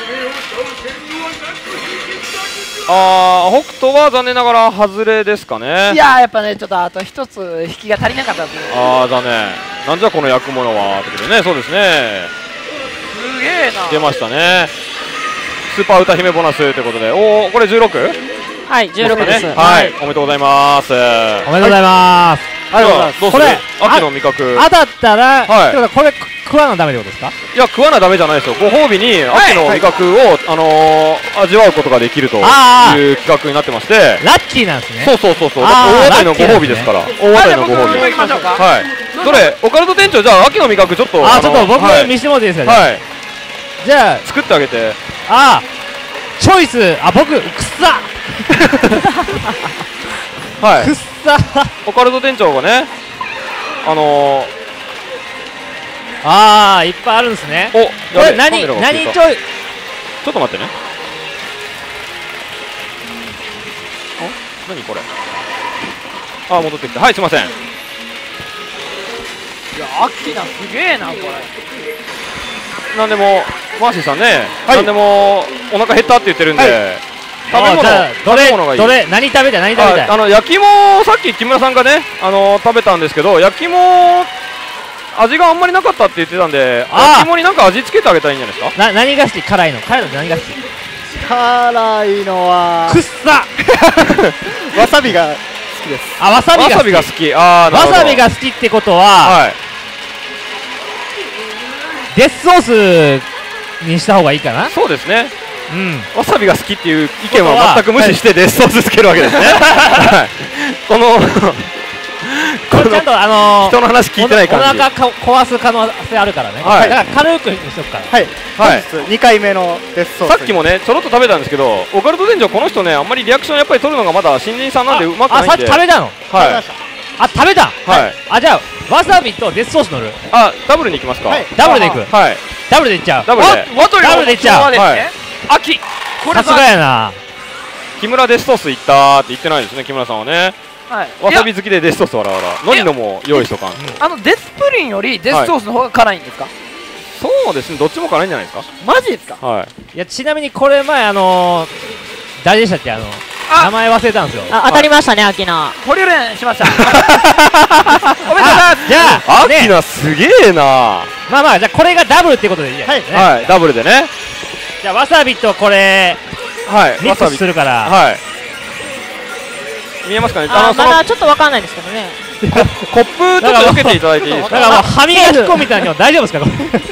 北斗は残念ながら外れですかね。 いややっぱねちょっとあと一つ引きが足りなかったですね。 残念。なんじゃこの役物はということでね。そうですね。 すげえな。 出ましたね。スーパー歌姫ボーナスということで、これ 16？ はい、16です。 はい、おめでとうございます。 おめでとうございます。 ありがとうございます。どうする？秋の味覚。 当たったら、これ食わなダメってことですか？ いや食わなダメじゃないですよ。ご褒美に秋の味覚を味わうことができるという企画になってまして。 ラッキーなんですね。 そう。大当たりのご褒美ですから。大当たりのご褒美。はい。どれ？オカルト店長じゃあ秋の味覚ちょっと。 ちょっと僕見せてもらっていいですか？ はい。 じゃあ作ってあげて。 チョイス僕くっさはい。 くっさオカルト店長がねいっぱいあるんですね。 これ何ちょいちょっと待ってね。何これ。戻ってきた。はい、すいません。いやアキナすげえなこれ。 なんでもマーシーさんね、なんでもお腹減ったって言ってるんで、食べ物がいい。 どれ何食べたい？ 焼き芋さっき木村さんがね食べたんですけど、焼き芋味があんまりなかったって言ってたんで、焼き芋になんか味付けてあげたらいいんじゃないですか。 何が好き？辛いの何が好き？ 辛いのはくっさわさびが好きです。 わさびが好き。 わさびが好きってことは、デスソースにした方がいいかな。 そうですね。わさびが好きっていう意見は全く無視してデスソースつけるわけですね。このこれちゃんと人の話聞いてない感じ。 お腹壊す可能性あるからね。だから軽くにしとくから。 本日2回目のデスソース。 さっきもねちょろっと食べたんですけど、オカルト店長この人ねあんまりリアクションやっぱり取るのがまだ新人さんなんでうまくないんで。 さっき食べたの？ はい。 食べた。じゃあわさびとデスソース乗る。 ダブルにいきますか。 ダブルでいく。 はい。 ダブルでいっちゃう。 ダブルでいっちゃう。 秋さすがやな。 木村デスソースいったって言ってないですね木村さんはね。わさび好きでデスソースわらわら。何のも用意しとかん。 デスプリンよりデスソースの方が辛いんですか？ そうですね、どっちも辛いんじゃないですか。 マジですか？ いやちなみにこれ前誰でしたっけ名前忘れたんですよ。 当たりましたね、アキナ。 保留練しました。おめでとうございます。 じゃあアキナすげえな。 じゃあこれがダブルってことでいいや。 はい、ダブルでね。 じゃあわさびとこれミックスするから。 見えますかね。 まだちょっとわかんないですけどね。 コップちょっと避けていただいていいですか。 だから歯磨き粉みたいなの大丈夫ですか。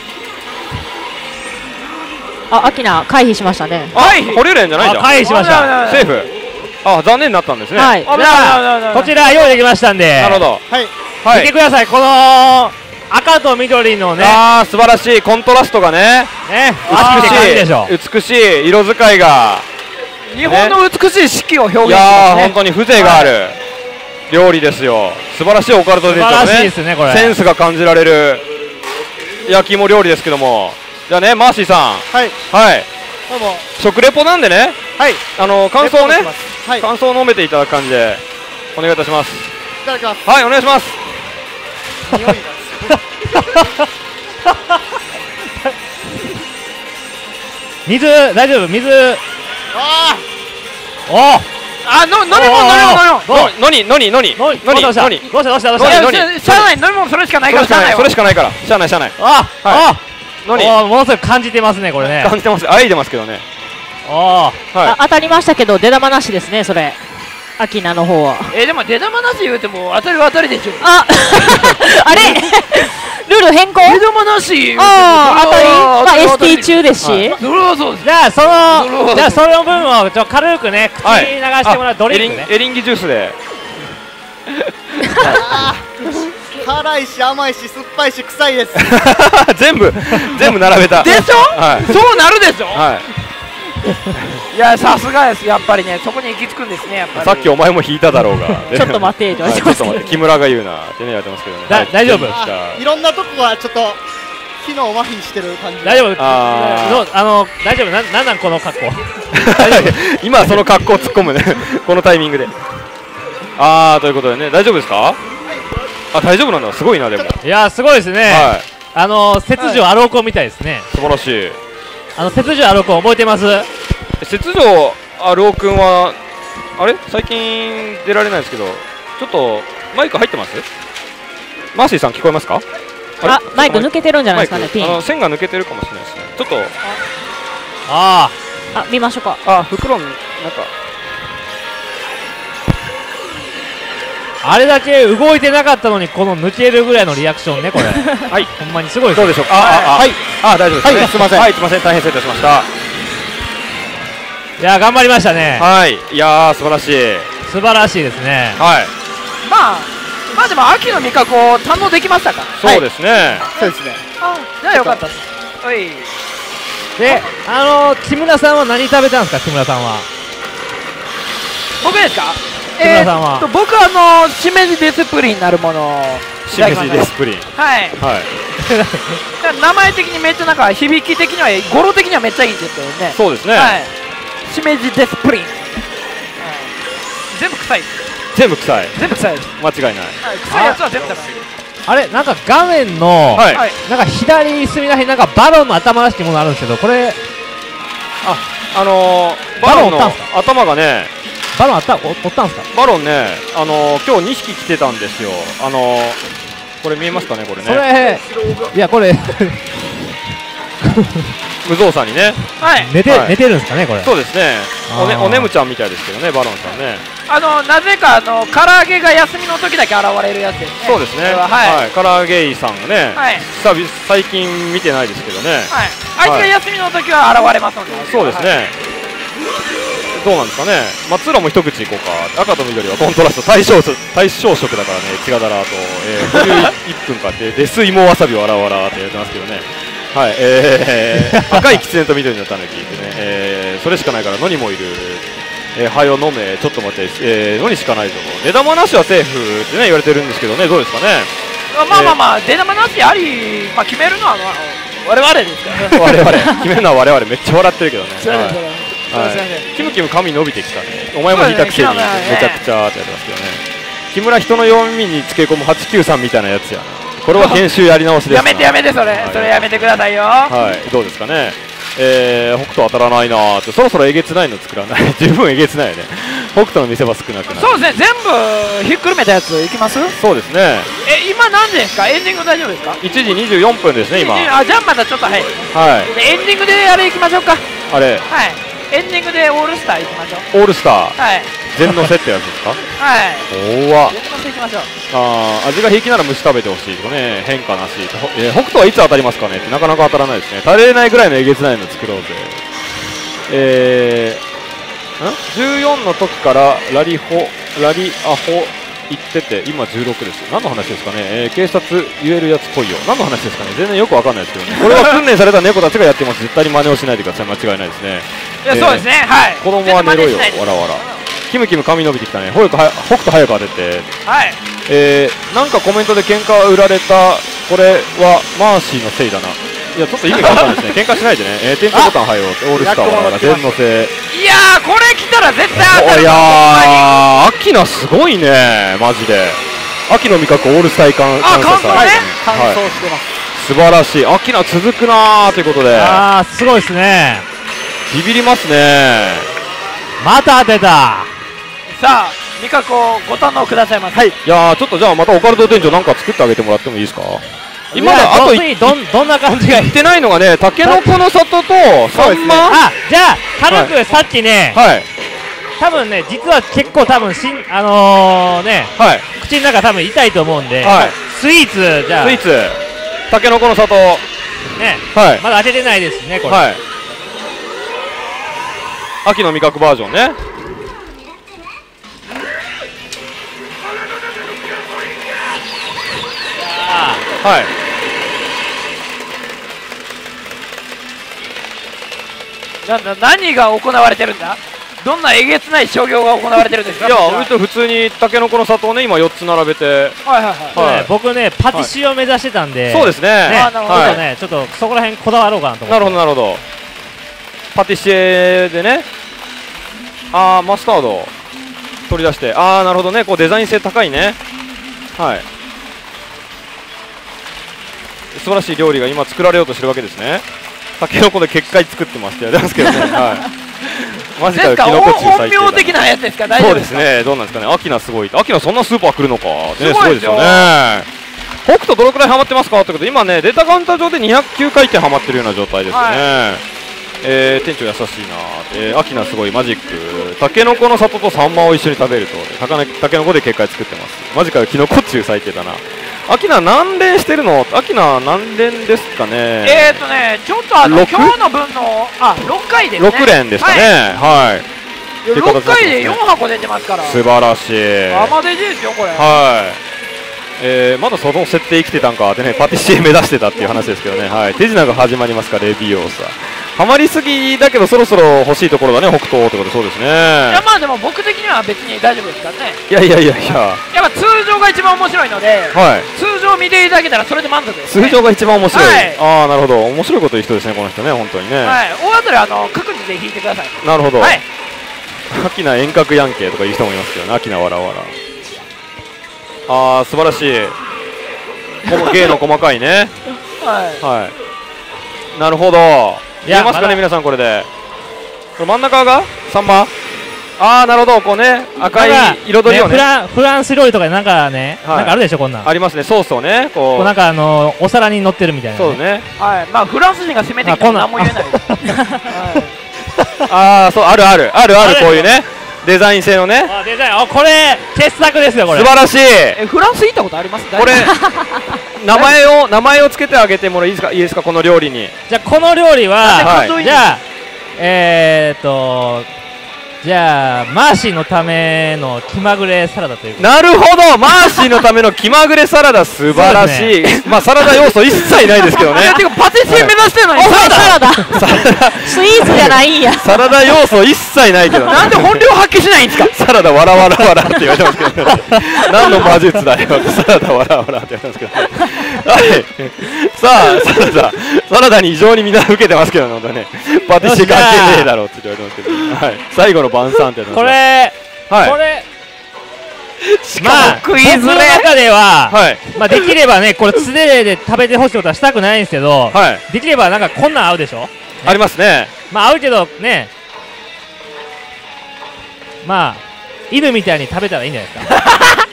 アキナ回避しましたね。 保留練じゃないじゃん。 回避しました。 セーフ。残念になったんですね。 はい。 じゃあこちら用意できましたんで。 なるほど。 見てください。この赤と緑のね。 素晴らしいコントラストがね。美しい色使いが。 日本の美しい四季を表現しますね。 いや本当に風情がある料理ですよ。素晴らしいオカルト店長ね。センスが感じられる焼き芋料理ですけども。じゃあねマーシーさん。どうも。食レポなんでね。感想をね。感想を述べていただく感じでお願いいたします。 いただきます。 はい、お願いします。 匂いが水大丈夫？水。 飲み物どうしたしゃあない飲み物それしかないから。 それしかないからしゃあない。 ものすごい感じてますねこれね。 感じてます。愛出ますけどね。 当たりましたけど出玉なしですねそれ。アキナの方は。 でも出玉なし言うても当たりは当たりでしょ。 あれルール変更。 出玉なし。 当たり。ST 中ですし。 じゃあその分を軽くね口に流してもらうドリンクね。 エリンギジュースで。 辛いし甘いし酸っぱいし臭いです。 全部並べた。 でしょ？そうなるでしょ？いや、さすがです。やっぱりね、そこに行き着くんですね。やっぱり。 さっきお前も引いただろうが。 ちょっと待て、ちょっと待って。 木村が言うなってね、言われてますけどね。 大丈夫。 いろんなとこがちょっと機能麻痺してる感じ。 大丈夫。大丈夫。なんこの格好。 今その格好を突っ込むね。このタイミングで。ということでね、大丈夫ですか？大丈夫なんだ。すごいな、でも。 いや、すごいですね。雪上アローコンみたいですね。 素晴らしい。 雪上アローコン覚えてます？ 雪上アロー君はあれ最近出られないですけど、ちょっとマイク入ってます？マーシーさん聞こえますか？ マイク抜けてるんじゃないですかね。ピン線が抜けてるかもしれないですね。ちょっと見ましょうか。 袋の中。 あれだけ動いてなかったのにこの抜けるぐらいのリアクションね、これ。 はい、 ほんまにすごいです。 どうでしょうか。はい、大丈夫ですね。 すみません。 はい、すみません、大変失礼いたしました。 いや、頑張りましたね。 はい、いや素晴らしい。 素晴らしいですね。 はい。 まあでも秋の味覚を堪能できましたか。 そうですね。 そうですね。 じゃあよかったです。はい。 で、木村さんは何食べたんですか、木村さんは。 僕ですか。 木村さんは。 僕しめじデスプリンなるものを。 しめじデスプリン。 はい。名前的にめっちゃなんか響き的には語呂的にはめっちゃいいんですよね。 そうですね。 はい。しめじデスプリン。全部臭い。 全部臭い。 全部臭い。 間違いない。 臭いやつは全部臭い。 あれ、なんか画面のなんか左隅らへんなんかバロンの頭らしきものあるんですけど、これバロンの頭がね、 バロンおったんですか？ バロンね、今日2匹来てたんですよ。これ見えますかね、これね。 それ、いや、これ無造作にね。 寝てるんですかね、これ。 そうですね。おねむちゃんみたいですけどね、バロンさんね。 なぜか唐揚げが休みの時だけ現れるやつですね。 そうですね。はい。唐揚げいさんがね、最近見てないですけどね。 はい。あいつが休みの時は現れますので。 そうですね。どうなんですかね。松浦も一口いこうか。赤と緑はコントラスト対象色だからね。血がだらと51分間でデス芋わさびわらわらってやってますけどね。はい。赤い狐と緑のタヌキってね。それしかないから野にもいる。はよ飲め、ちょっと待って、野にしかないぞ。出玉なしはセーフってね言われてるんですけどね。どうですかね。 まあ出玉なしあり、決めるのは我々ですから。 我々決めるのは我々。めっちゃ笑ってるけどね。キムキム髪伸びてきたね。お前も引いたくせにめちゃくちゃってやってますけどね。木村人の弱みにつけ込む893みたいなやつやな。これは研修やり直しです。 やめてそれやめてくださいよ。 はい、どうですかね。北斗当たらないなーって。そろそろえげつないの作らない。十分えげつないよね。北斗の見せ場少なくなる。 そうですね。全部ひっくるめたやついきます？ そうですね。 今何時ですか？エンディング大丈夫ですか ？1時24分ですね今。 じゃあまだちょっと早い。 はい。 エンディングであれいきましょうか。 あれ。 はい。エンディングでオールスターいきましょう。 オールスター。 はい。 全のせってやつですか？ はい。 おわ。 全のせいきましょう。 味が平気なら虫食べてほしいとかね。変化なし。北斗はいつ当たりますかねってなかなか当たらないですね。足りれないぐらいのえげつないの作ろうぜ。14の時からラリアホ行ってて今16です。何の話ですかね。警察言えるやつ来いよ。何の話ですかね。全然よくわかんないですけどね。これは訓練された猫たちがやってます。絶対に真似をしないでください。間違いないですね。 いや、そうですね。はい。 子供は寝ろよ。わらわら。キムキム髪伸びてきたね。北斗早く当てて。 はい。 なんかコメントで喧嘩売られた。これはマーシーのせいだな。いや、ちょっと意味が分かんないですね。喧嘩しないでね。点灯ボタン入ろうって。オールスターは全のせ。 いやー、これ来たら絶対当たる。 いやー、アキナすごいね、マジで。秋の味覚オールスター感謝祭。 乾燥してます。 素晴らしい。アキナ続くなーということで。 すごいですね。 ビビりますね。 また当てた。 さあ、味覚をご堪能くださいませ。はい。 いやー、ちょっとじゃあまたオカルト店長なんか作ってあげてもらってもいいですか？ 今だあとどんな感じが言ってないのがね、タケノコの里とサンマ。 じゃあ軽くさっきね、多分ね、実は結構多分口の中多分痛いと思うんで、スイーツじゃあスイーツタケノコの里ね、 まだ当ててないですねこれ。秋の味覚バージョンね。 はい。 何が行われてるんだ。どんなえげつない商業が行われてるんですか。 いや、普通にタケノコの里をね、今4つ並べて。 僕ね、パティシエを目指してたんで。 そうですね。 ちょっとそこら辺こだわろうかなと思って。 なるほど、なるほど。パティシエでね。マスタード。取り出して。なるほどね。こうデザイン性高いね。はい。素晴らしい料理が今作られようとしてるわけですね。タケノコで結界作ってますってやりますけどね。はい。マジかよ、キノコ中最低だ。 音名的なやつですか。大丈夫ですか。 そうですね。どうなんですかね。アキナすごい。アキナそんなスーパー来るのか。すごいですよね。北斗どのくらいハマってますかってことで、今ねデータカウンター上で209回転ハマってるような状態ですね。店長優しいな。アキナすごいマジック。タケノコの里とサンマを一緒に食べるとタケノコで結界作ってます。マジかよ、キノコ中最低だな。アキナ何連してるの？アキナ何連ですかね。 ちょっと今日の分の6回ですね。 6連ですかね。はい。 6回で4箱出てますから。 素晴らしい。 アマデジですよこれ。 はい。まだその設定生きてたんかってね、パティシエ目指してたっていう話ですけどね。はい。手品が始まりますかレビオーサ。ハマりすぎだけどそろそろ欲しいところだね、北斗ってこと。そうですね。いやまあでも僕的には別に大丈夫ですからね。 いややっぱ通常が一番面白いので、通常見ていただけたらそれで満足です。 通常が一番面白い。なるほど。面白いこと言う人ですねこの人ね、本当にね。 はい。大当たり各自で引いてください。 なるほど。アキナ遠隔ヤンケとか言う人もいますけどね。アキナわらわら。素晴らしい。芸の細かいね。はい。なるほど。見えますかね皆さんこれで。これ真ん中がサンマ。なるほど。こうね赤い彩りをね。 フランス料理とかでなんかね、なんかあるでしょこんなん。 ありますね。ソースをねこうなんかお皿に乗ってるみたいな。 そうね。 はい。まあフランス人が攻めてきたら何も言えない。 そうあるこういうねデザイン性のね。 デザインこれ傑作ですよこれ。 素晴らしい。 フランス行ったことあります？ これ名前をつけてあげてもいいですかこの料理に。 じゃあこの料理はじゃあマーシーのための気まぐれサラダという。 なるほど。マーシーのための気まぐれサラダ素晴らしい。まあサラダ要素一切ないですけどね。 てかパティシエ目指してるのにサラダスイーツじゃないんや。 サラダ要素一切ないけどね。 なんで本領発揮しないんですか。 サラダわらわらわらって言われてますけどね。何の魔術だよ。サラダわらわらって言われてますけどね。はい。さあサラダに異常にみんな受けてますけどね。パティシエ関係ねえだろうって言われてますけど。はい。最後の晩餐ってこれまあクイズの中ではまあできればねこれ素手で食べてほしいことはしたくないんですけど、できればなんかこんなん合うでしょ。 ありますね。 まあ合うけどね、まあ犬みたいに食べたらいいんじゃないですか。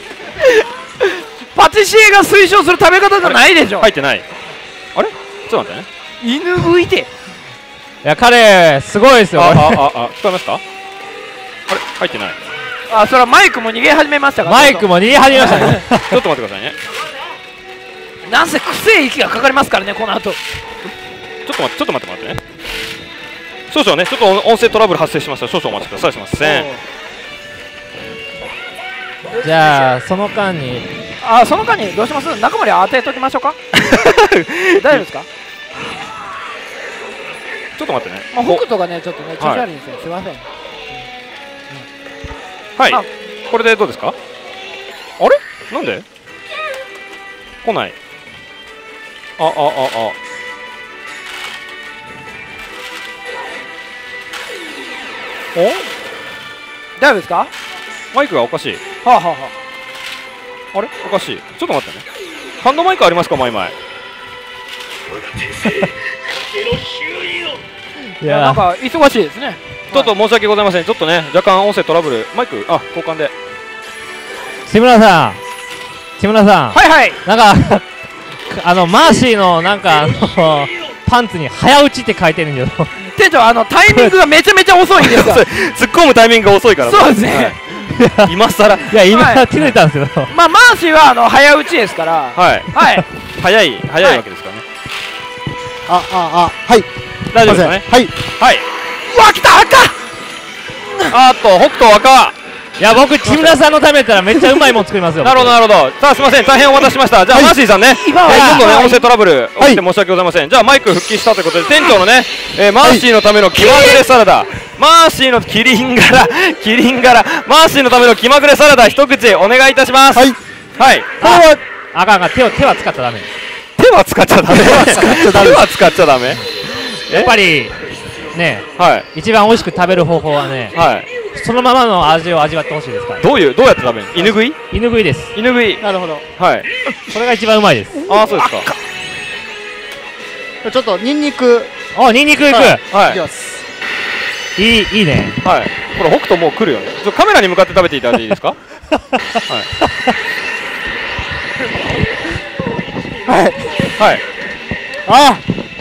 パティシエが推奨する食べ方じゃないでしょ。 入ってない。あれちょっと待ってね。 犬浮いて。 いや彼すごいですよ。 聞こえますか。あれ入ってない。 それはマイクも逃げ始めましたから。 マイクも逃げ始めましたね。 ちょっと待ってくださいね。 なんせくせえ息がかかりますからねこの後。 ちょっと待ってね。少々ねちょっと音声トラブル発生しました。少々お待ちください。すみません。 じゃあその間にどうします？中森当てときましょうか。大丈夫ですか？ ちょっと待ってね。 北斗がねちょっとね調子悪いんですよ。すみません。 はい。これでどうですか？あれ？なんで？来ない。お？ 大丈夫ですか？ マイクがおかしい。あれ？おかしい。ちょっと待ってね。ハンドマイクありますか？マイ。 いやなんか忙しいですね。 ちょっと申し訳ございません。ちょっとね若干音声トラブル。マイク交換で。 木村さん。 はい。 なんかマーシーのなんかパンツに早打ちって書いてるんだけど。 店長タイミングがめちゃめちゃ遅いんですよ。 突っ込むタイミングが遅いから。 そうですね。 今更。 いや今気づいたんですけど。 まあマーシーは早打ちですから。 はい。早いわけですからね。 はい。 大丈夫ですかね。はい。 うわ来た赤。 北斗赤。 いや僕木村さんのためやったらめっちゃうまいもん作りますよ。 なるほどなるほど。さあすみません、大変お待たせしました。じゃあマーシーさんね、今度ね音声トラブル起きて申し訳ございません。じゃあマイク復帰したということで、店長のねマーシーのための気まぐれサラダ、マーシーのキリン柄マーシーのための気まぐれサラダ一口お願いいたします。はいはい。 これはあかん手は使っちゃダメ。 手は使っちゃダメ。手は使っちゃダメ。 やっぱりね、一番美味しく食べる方法はね、そのままの味を味わってほしいですから。 どうやって食べるの？犬食い？ 犬食いです。 犬食い。 なるほど。 はい。 それが一番うまいです。 ああそうですか。 ちょっとニンニク。 ニンニクいく。 はい。 いきます。 いいね。 はい。これ北斗もう来るよね。カメラに向かって食べていただいていいですか？ はい。 はい。 あ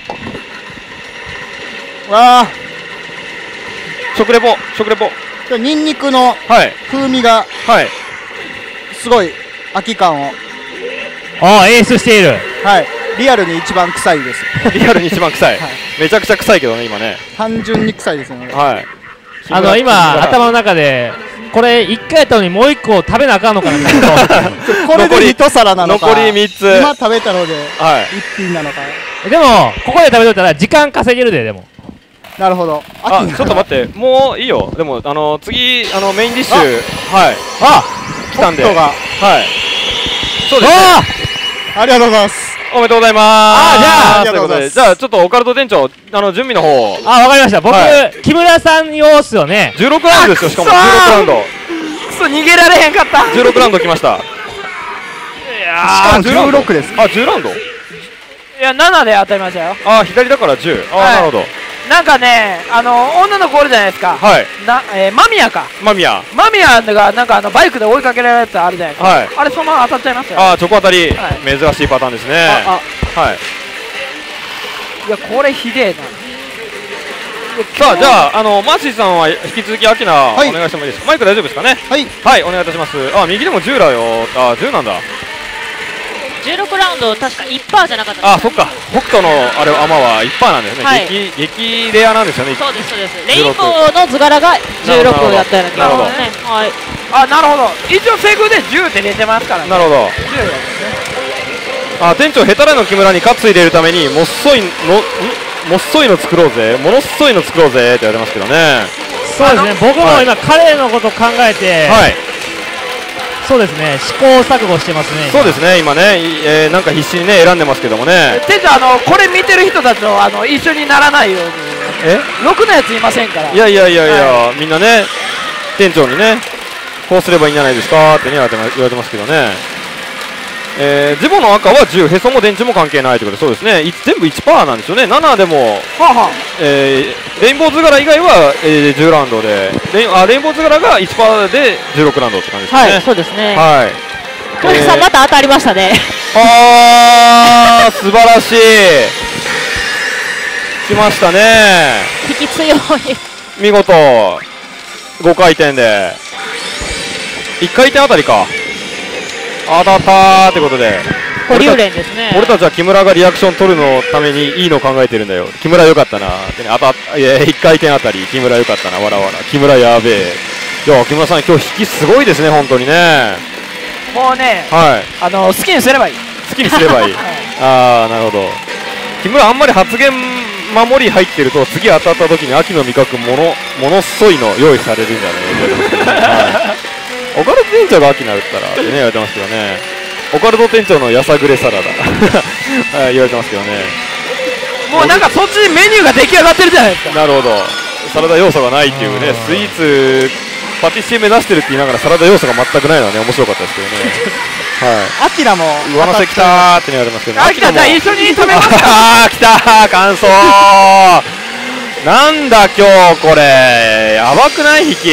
あ。 食レポ。 ニンニクの風味がすごい秋感を。 演出している。 はい。リアルに一番臭いです。 リアルに一番臭い。めちゃくちゃ臭いけどね今ね。 単純に臭いですよね。 はい。 今頭の中でこれ1回やったのにもう1個食べなあかんのかな。 これで1皿なのか。 残り3つ。 今食べたので1品なのか。 でもここで食べといたら時間稼げるで。でもなるほど。 あ、ちょっと待って、もういいよ。でも次メインディッシュ来たんで、はい。そうですね。 ありがとうございます。 おめでとうございます。じゃあちょっとオカルト店長準備の方。 わかりました。僕木村さん用っすよね。 16ラウンドですよ。しかも16ラウンド。 くそ逃げられへんかった。 16ラウンド来ました。 しかも16です。 あ、10ラウンド？いや7で当たりましたよ。 あ、左だから10。あ、なるほど。 なんかね、女の子おるじゃないですか。 はい。 マミヤか。マミヤがなんかバイクで追いかけられるやつあるじゃないですか。はい。あれそのまま当たっちゃいますよ。 あ、直当たり。珍しいパターンですね。はい。 いやこれひでえな。 さあじゃあマーシーさんは引き続きアキナお願いしてもいいですか。マイク大丈夫ですかね。はいお願いいたします。あ、右でも10だよ。あ、10なんだ。 16ラウンド確か 1% じゃなかった。 あ、そっか。北斗のあれアマは 1% なんですね。激レアなんですよね。 そうです。レインボーの図柄が16やったような気がしますね。はい。 あ、なるほど。一応セグで10って出てますからね。 なるほど。あ、店長ヘタレの木村にカツ入れるためにもっそいの作ろうぜ、ものっそいの作ろうぜって言われますけどね。 そうですね。僕も今彼のこと考えて。はい。そうですね、試行錯誤してますね。 そうですね、今ね、なんか必死にね選んでますけどもね。 店長これ見てる人たちと一緒にならないように。ろくなやついませんから。 いや、みんなね店長にねこうすればいいんじゃないですかってね言われてますけどね。ジボの赤は10、へそも電池も関係ないということで、そうですね、全部 1% なんですよね。7でもレインボー図柄以外は10ラウンドで、レインボー図柄が 1% で16ラウンドって感じですね。 はい、そうですね。 はい。 小木さんまた当たりましたね。 あー、素晴らしい。来ましたね。 引き強い。 見事5回転で1回転あたりか。当たったーってことで、 これ龍蓮ですね。 俺たちは木村がリアクション取るのためにいいの考えてるんだよ。木村よかったなーってね。1回転あたり木村よかったな、わらわら。木村やべえ。いや木村さん今日引きすごいですね、本当にね。 もうね、好きにすればいい。 好きにすればいい。ああ、なるほど。木村あんまり発言守り入ってると次当たった時に秋の味覚ものっそいの用意されるんじゃない。オカルト店長が秋になるったらってね言われてますけどね。オカルト店長のやさぐれサラダ言われてますけどね。 もうなんかそっちメニューが出来上がってるじゃないですか。 なるほど。サラダ要素がないっていうね、スイーツパティシエ目指してるって言いながらサラダ要素が全くないのはね面白かったですけどね。 はい。アキラも上乗せきたーって言われてますけど。 アキラじゃあ一緒に食べますか。 あー来たー感想。なんだ今日これやばくない引き。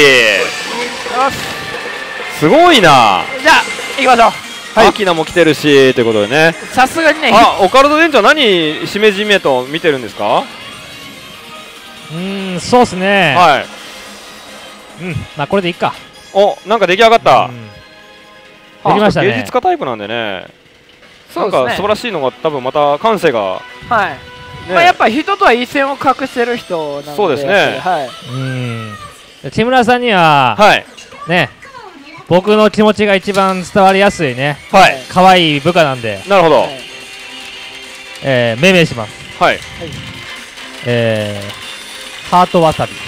すごいな。 じゃあ行きましょう。 アキナも来てるしということでね。 さすがにね。 オカルト店長何しめじめと見てるんですか。 そうですね。 はい。 まあこれでいいか。 お、なんか出来上がった。 できましたね。 芸術家タイプなんでね。なんか素晴らしいのが多分また感性が。 はい。まあやっぱ人とは一線を画してる人なので。 そうですね。 はい。 木村さんには。はい。ね。 僕の気持ちが一番伝わりやすいね、 はい、 可愛い部下なんで。 なるほど。 命名します。 はい。 ハートわさび。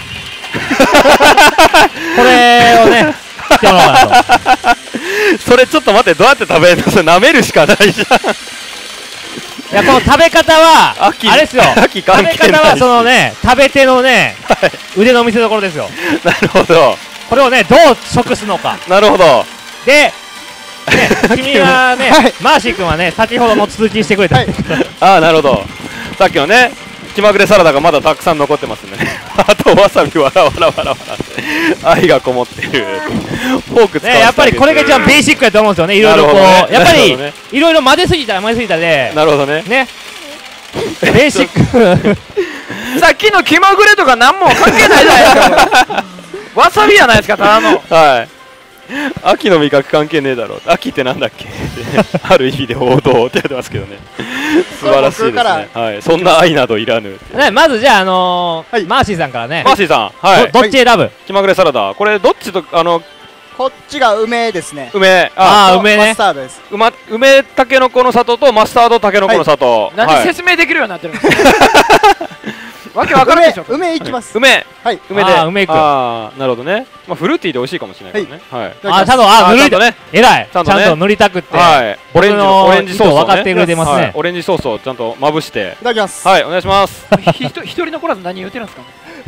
これをね、来てもらおうかなと。 それちょっと待って、どうやって食べるの？それ舐めるしかないじゃん。 いや、この食べ方は、あれですよ。食べ方はそのね、食べ手のね、腕の見せ所ですよ。 なるほど。 これをね、どう食すのか。 なるほど。 で、君はね、マーシー君はね、先ほどの続きしてくれた。 ああ、なるほど。さっきのね、気まぐれサラダがまだたくさん残ってますんでね。あとわさびわらわらわらわらって愛がこもってる。フォーク使わせてあげて。 やっぱりこれが一番ベーシックやと思うんですよね。いろいろこう、やっぱりいろいろ混ぜすぎたら混ぜすぎたで。 なるほどね。 ね。ベーシック。 さっきの気まぐれとか何も関係ないじゃないですか。わさびやないですか、ただの。 はい。秋の味覚関係ねえだろう。秋ってなんだっけある意味で王道って言ってますけどね。素晴らしいですね。はい。そんな愛などいらぬ。 まずじゃあマーシーさんからね。 マーシーさん。はい。 どっち選ぶ？ 気まぐれサラダ。これどっちとこっちが梅ですね。 梅。 ああ、梅ね。 マスタードです。 梅たけのこの里とマスタードたけのこの里。 なんで説明できるようになってるんですか。わけわからないでしょ。 梅いきます。 梅。 はい。 梅で。 梅いく。 ああ、なるほどね。まあフルーティーで美味しいかもしれないからね。はい。 あ、ちゃんと塗りたね。偉い。ちゃんと塗りたくって。 はい。オレンジソース分かってくれてますね。 オレンジソースをちゃんとまぶして。 いただきます。 はい、お願いします。 一人残らず何言ってるんですか。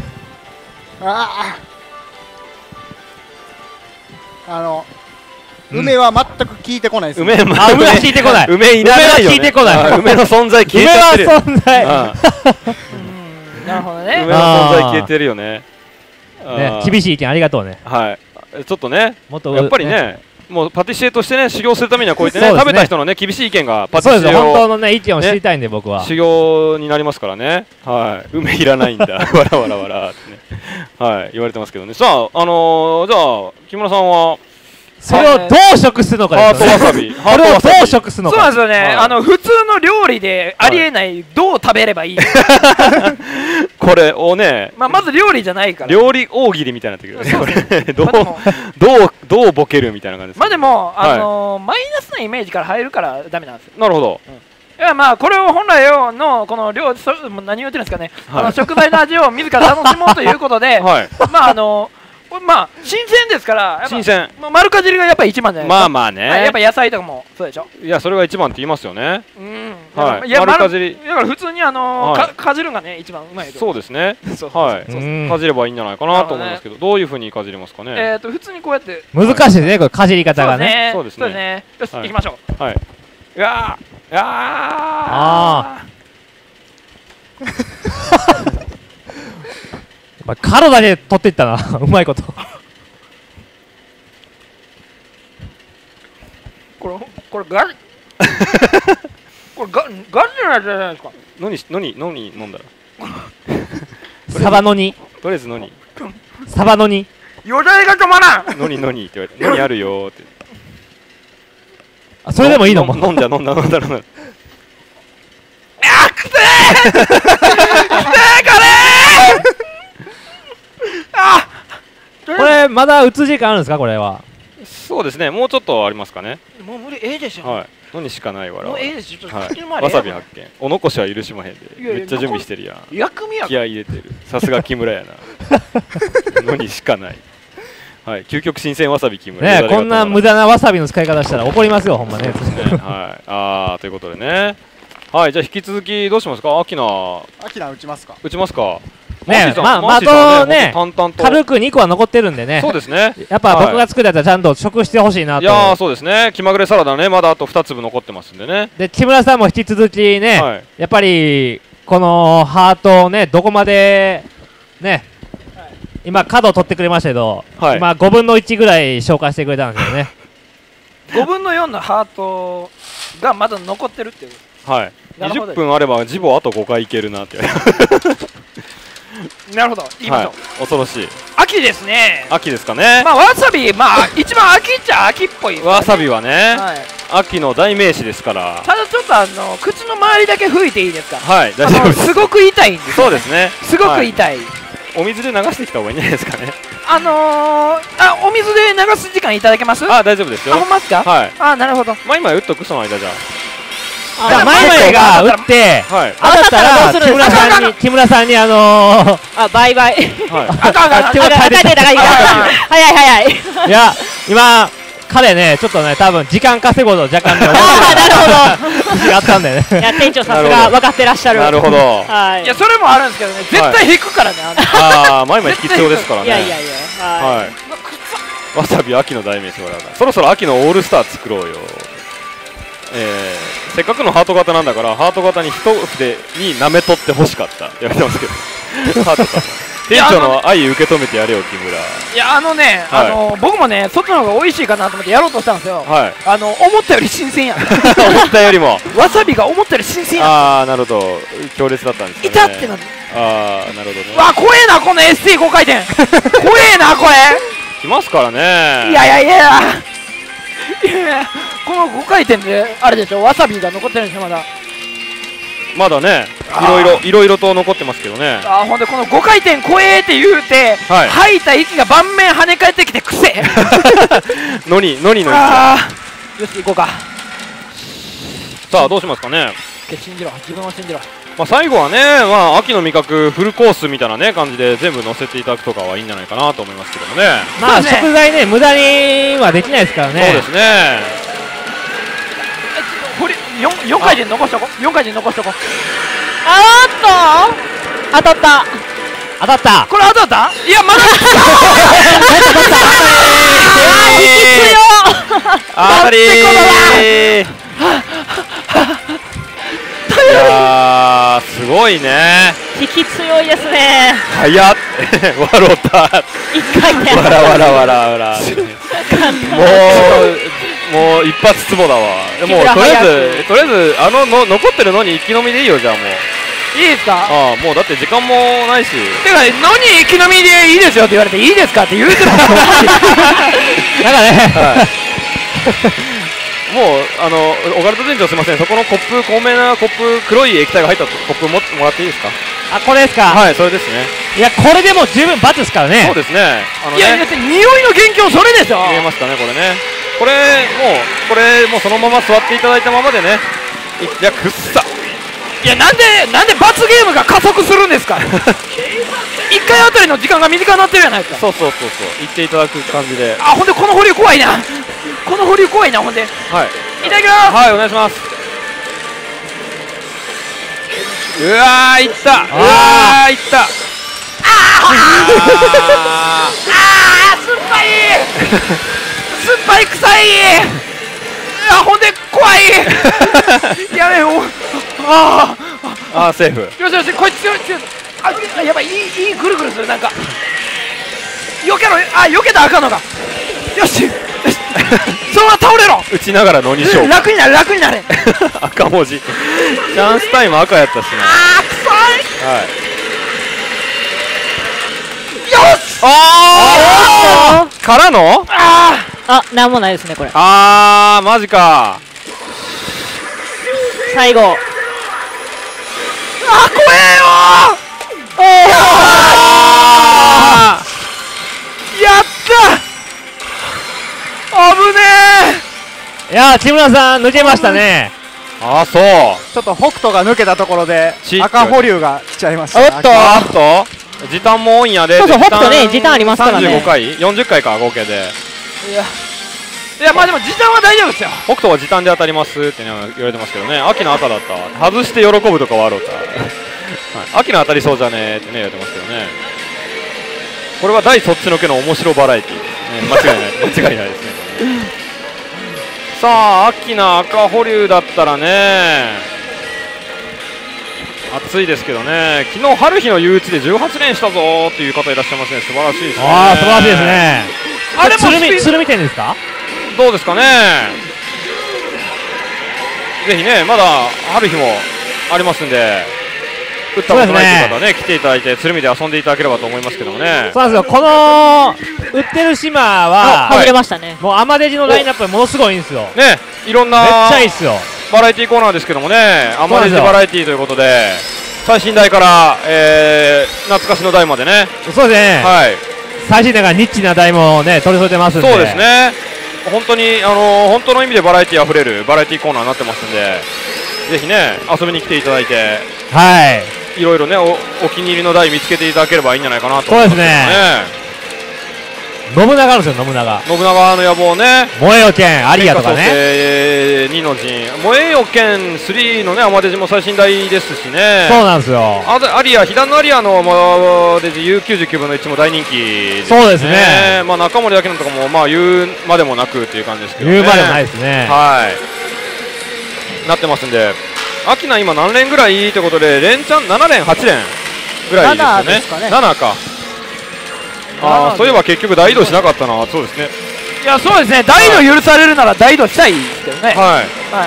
梅は全く効いてこないです。 梅は効いてこない。 梅いらないよね。 梅は効いてこない。 梅の存在消えちゃってる。 梅は存在。 なるほどね。 梅の存在消えてるよね。 厳しい意見ありがとうね。 はい。ちょっとね、やっぱりね、もうパティシエとしてね、修行するためにはこうやってね、食べた人のね、厳しい意見がパティシエを本当のね、意見を知りたいんで僕は。 修行になりますからね。はい。梅いらないんだ。わらわらわらってね。はい。言われてますけどね。さあ、じゃあ木村さんは。 それをどう食すのかですよね。 ハートわさび。 これをどう食すのか。 そうなんですよね。普通の料理でありえないどう食べればいい。 これをね、 まず料理じゃないから。 料理大喜利みたいになってくるね。これどうボケるみたいな感じです。 まあでもマイナスなイメージから入るからダメなんですよ。 なるほど。 いやまあこれを本来のこの料理何言ってるんですかね。食材の味を自ら楽しもうということで、まあ新鮮ですから新鮮丸かじりがやっぱり一番じゃないですか。 まあね、 やっぱ野菜とかもそうでしょ。 いやそれが一番って言いますよね。 はい。いや丸かじりだから普通にかじるがね一番うまい。 そうですね。はい。かじればいいんじゃないかなと思いますけど、どういう風にかじりますかね。 普通にこうやって難しいですね、これかじり方がね。 そうですね。よし行きましょう。はい。あカロだけ取っていったな。うまいこと。 これガリこれガリのやつじゃないですか。 何飲んだらサバのにとりあえず何サバのに余罪が止まらん。 何って言われて何あるよって。 それでもいいのも飲んだあくせーくせーこれまだ打つ時間あるんですかこれは。 そうですね、もうちょっとありますかね。 もう無理でしょ。 はい。のにしかないわら。 もうでしょ。 わさび発見。お残しは許しまへんで。めっちゃ準備してるやん。 薬味や。 気合い入れてる。さすが木村やな。のにしかない。はい、究極新鮮わさび木村。 ね、こんな無駄なわさびの使い方したら怒りますよほんまね。 はい。ということでね。はい、じゃあ引き続きどうしますか。アキナ打ちますか。 打ちますか。 ね、まああとね軽く2個は残ってるんでね。 そうですね。 やっぱ僕が作るやつはちゃんと食してほしいなと。 いやそうですね。気まぐれサラダね、まだあと2粒残ってますんでね。 で木村さんも引き続きね、やっぱりこのハートをねどこまでね、今角取ってくれましたけど、今5分の1ぐらい消化してくれたんですよね。 5分の4のハートがまだ残ってるっていう。 はい。20分あればジボあと5回いけるなって。 なるほど、いきましょう。 恐ろしい。 秋ですね。 秋ですかね。 まあわさび、一番秋っちゃ秋っぽい。 わさびはね、秋の代名詞ですから。 ただちょっと口の周りだけ拭いていいですか。 はい、大丈夫です。 すごく痛いんです。 そうですね。 すごく痛い。 お水で流してきた方がいいんじゃないですかね。 お水で流す時間いただけます？ 大丈夫ですよ。 ほんまっすか？ はい。 なるほど。 まあ今打っとくその間じゃあ。前々が打って、当たったら木村さんにバイバイ。 木村さんで早い。 いや今彼ねちょっとね多分時間稼ごうと若干ね。 なるほど。やったんだよね。 いや店長さすが分かってらっしゃる。 なるほど。 いやそれもあるんですけどね絶対引くからね。 前々引き必要ですからね。 いや。 はい。わさび秋の代名詞。そろそろ秋のオールスター作ろうよ。せっかくのハート型なんだからハート型に一筆に舐め取ってほしかった言われてますけど。ハート型。店長の愛受け止めてやれよ木村。 いや僕もね外の方が美味しいかなと思ってやろうとしたんですよ。 はい。 思ったより新鮮や。 思ったよりも。 わさびが思ったより新鮮や。 なるほど。強烈だったんですね。 いたってなる。 なるほどね。 わ怖えなこの ST5 回転。怖えなこれ。 来ますからね。 いやこの5回転であれでしょわさびが残ってるんですよまだねいろいろと残ってますけどね。 ほんでこの5回転怖えって言うて、吐いた息が盤面跳ね返ってきてくせのによし行こうか。 さあどうしますかね。 信じろ自分を信じろ。 最後はね秋の味覚フルコースみたいなね感じで全部乗せていただくとかはいいんじゃないかなと思いますけどもね。 食材ね無駄にはできないですからね。 そうですね。 4回転残しとこう。4回転残しとこう。 当たった。 これ当たった？いやまだ。 当たり。いやすごいね。 引き強いですね。 早っ。笑った。 1回転。 わら。もう一発ツボだわ。もうとりあえず残ってるのに一気飲みでいいよじゃあもう。 いいですか？ もうだって時間もないし。 てかのに一気飲みでいいですよって言われていいですかって言うてる。なんかね。 もうオカルト店長すみませんそこのコップ透明なコップ黒い液体が入ったコップもらっていいですか？ これですか？ はいそれですね。 いやこれでも十分罰ですからね。 そうですね。 いやだって匂いの元凶それでしょ。 見えますかねこれね。これもうそのまま座っていただいたままでね。いやくっさ。 いやなんで罰ゲームが加速するんですか。1回あたりの時間が短くなってるじゃないですか。 そう言っていただく感じで。 ほんでこの保留怖いな。ほんで。 はい。 いただきます。 はいお願いします。うわーいった。酸っぱい臭い。ほんで怖い。やめよセーフ。 よしこいつ強い。やばいいいぐるぐるするなんか。避けろ。避けたらあかんのか。よしそのまま倒れろ。 打ちながらのにしよう。 楽になれ赤文字。チャンスタイム赤やったしな。 臭い。 はい。 よし。 からの？ なんもないですねこれ。 マジか。 最後。 怖えよ。やった。危ねえ。いや木村さん抜けましたね。 そう。 ちょっと北斗が抜けたところで赤保留が来ちゃいました。 時短も多いんやで。 そう北斗ね時短ありますからね。 35回40回か合計で。 いやでも時短は大丈夫ですよ。 北斗は時短で当たりますって言われてますけどね。秋の赤だった外して喜ぶとかはあろうた。秋の当たりそうじゃねーってね言われてますけどね。これは大そっちのけの面白バラエティーですね。間違いないですね。さあ秋の赤保留だったらね暑いですけどね。昨日春日の憂鬱で18連したぞーっていう方いらっしゃいますね。素晴らしいですね。 素晴らしいですね。鶴見店ですか？ どうですかね。ぜひねまだ春日もありますんで打ったことないという方ね来ていただいて鶴見で遊んでいただければと思いますけどもね。 そうなんですよ。この売ってる島は外れましたね。 もうアマデジのラインナップものすごいんですよね。いろんなめっちゃいいっすよ。 バラエティコーナーですけどもね。アマデジバラエティということで最新台から懐かしの台までね。 そうですね。 はい。 最新だからニッチな台もね取り添えてますんで。 そうですね。本当に本当の意味でバラエティあふれるバラエティコーナーになってますんで、ぜひね遊びに来ていただいて、 はい。 いろいろねお気に入りの台見つけていただければいいんじゃないかなと思いますね。 そうですね。信長あるんですよ、信長の野望ね、 燃えよ剣アリアとかね、 2の陣燃えよ剣3のねアマデジも最新台ですしね。 そうなんですよ。 アリア被弾のアリアのアマデジ U99 分の1も大人気ですね。 そうですね。 まあ中森明菜とかもまあ言うまでもなくっていう感じですけどね。 言うまでもないですね。 はいなってますんで、明菜今何連ぐらいってことで連チャン7連8連ぐらいですよね。7か。そういえば結局大移動しなかったな。そうですね。 いやそうですね、大移動許されるなら大移動したいですけどね。 はい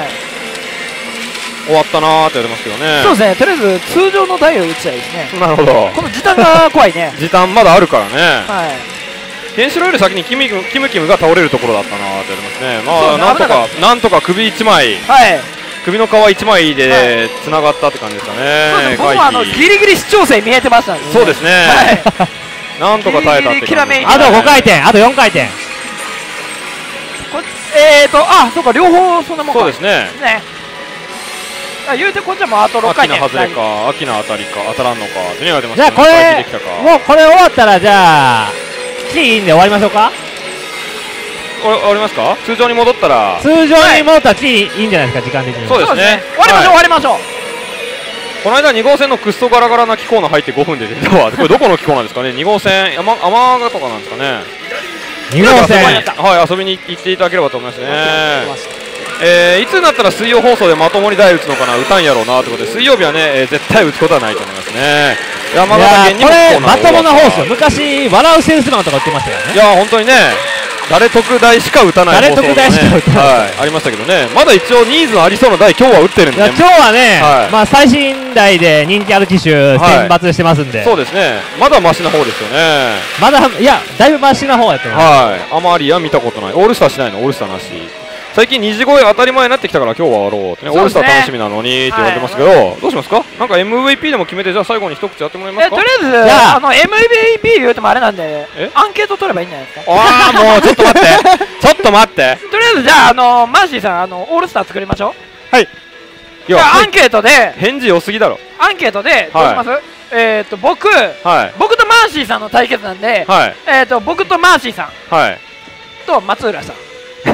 終わったなーって言われますけどね。 そうですね、とりあえず通常の大を打ちたいですね。 なるほど。 この時短が怖いね。 時短まだあるからね。 はいケンシロウより先にキムが倒れるところだったなーって言われますね。まあなんとか首1枚、首の皮1枚でつながったって感じですかね。 僕もギリギリ視聴者見えてましたんで。 そうですね。なんとか耐えたって感じ。 あと5回転、あと4回転。 そうか、両方そんなもんか。 そうですね。 言うてこっちはもうあと6回転。 秋の外れか、秋の当たりか、当たらんのかって言われてます。 じゃあこれもうこれ終わったらじゃあキーインで終わりましょうか。 終わりますか。通常に戻ったらキーいいんじゃないですか、時間的に。 そうですね。 終わりましょう。 この間2号線のクソガラガラな気候の入って5分で出たわ。これどこの気候なんですかね。2号線天ヶとかなんですかね。 2号線はい、遊びに行っていただければと思いますね。いつになったら水曜放送でまともに台打つのかな、打たんやろうなということで、水曜日はね、絶対打つことはないと思いますね。山形県にもこれまともな放送、昔笑うセンスマンとか言ってましたよね。 いや本当にね、誰得台しか打たない放送がね、ありましたけどね、まだ一応ニーズのありそうな台今日は打ってるんで、 今日はね、まあ最新台で人気ある機種選抜してますんで、 そうですね、まだマシな方ですよね。 まだいやだいぶマシな方やってます。 はい、あまり見たことない。オールスターしないの、オールスターなし。最近2時超え当たり前になってきたから今日は終わろうってね、オールスター楽しみなのにって言われてますけど、どうしますか。なんか MVP でも決めて、じゃあ最後に一口やってもらえますか。 とりあえずMVP 言うてもあれなんでアンケート取ればいいんじゃないですか。 ああもうちょっと待ってちょっと待って。 とりあえずじゃあマーシーさんオールスター作りましょう。 はい。 じゃあアンケートで返事良すぎだろ。 アンケートでどうします。僕とマーシーさんの対決なんで、僕とマーシーさんと松浦さん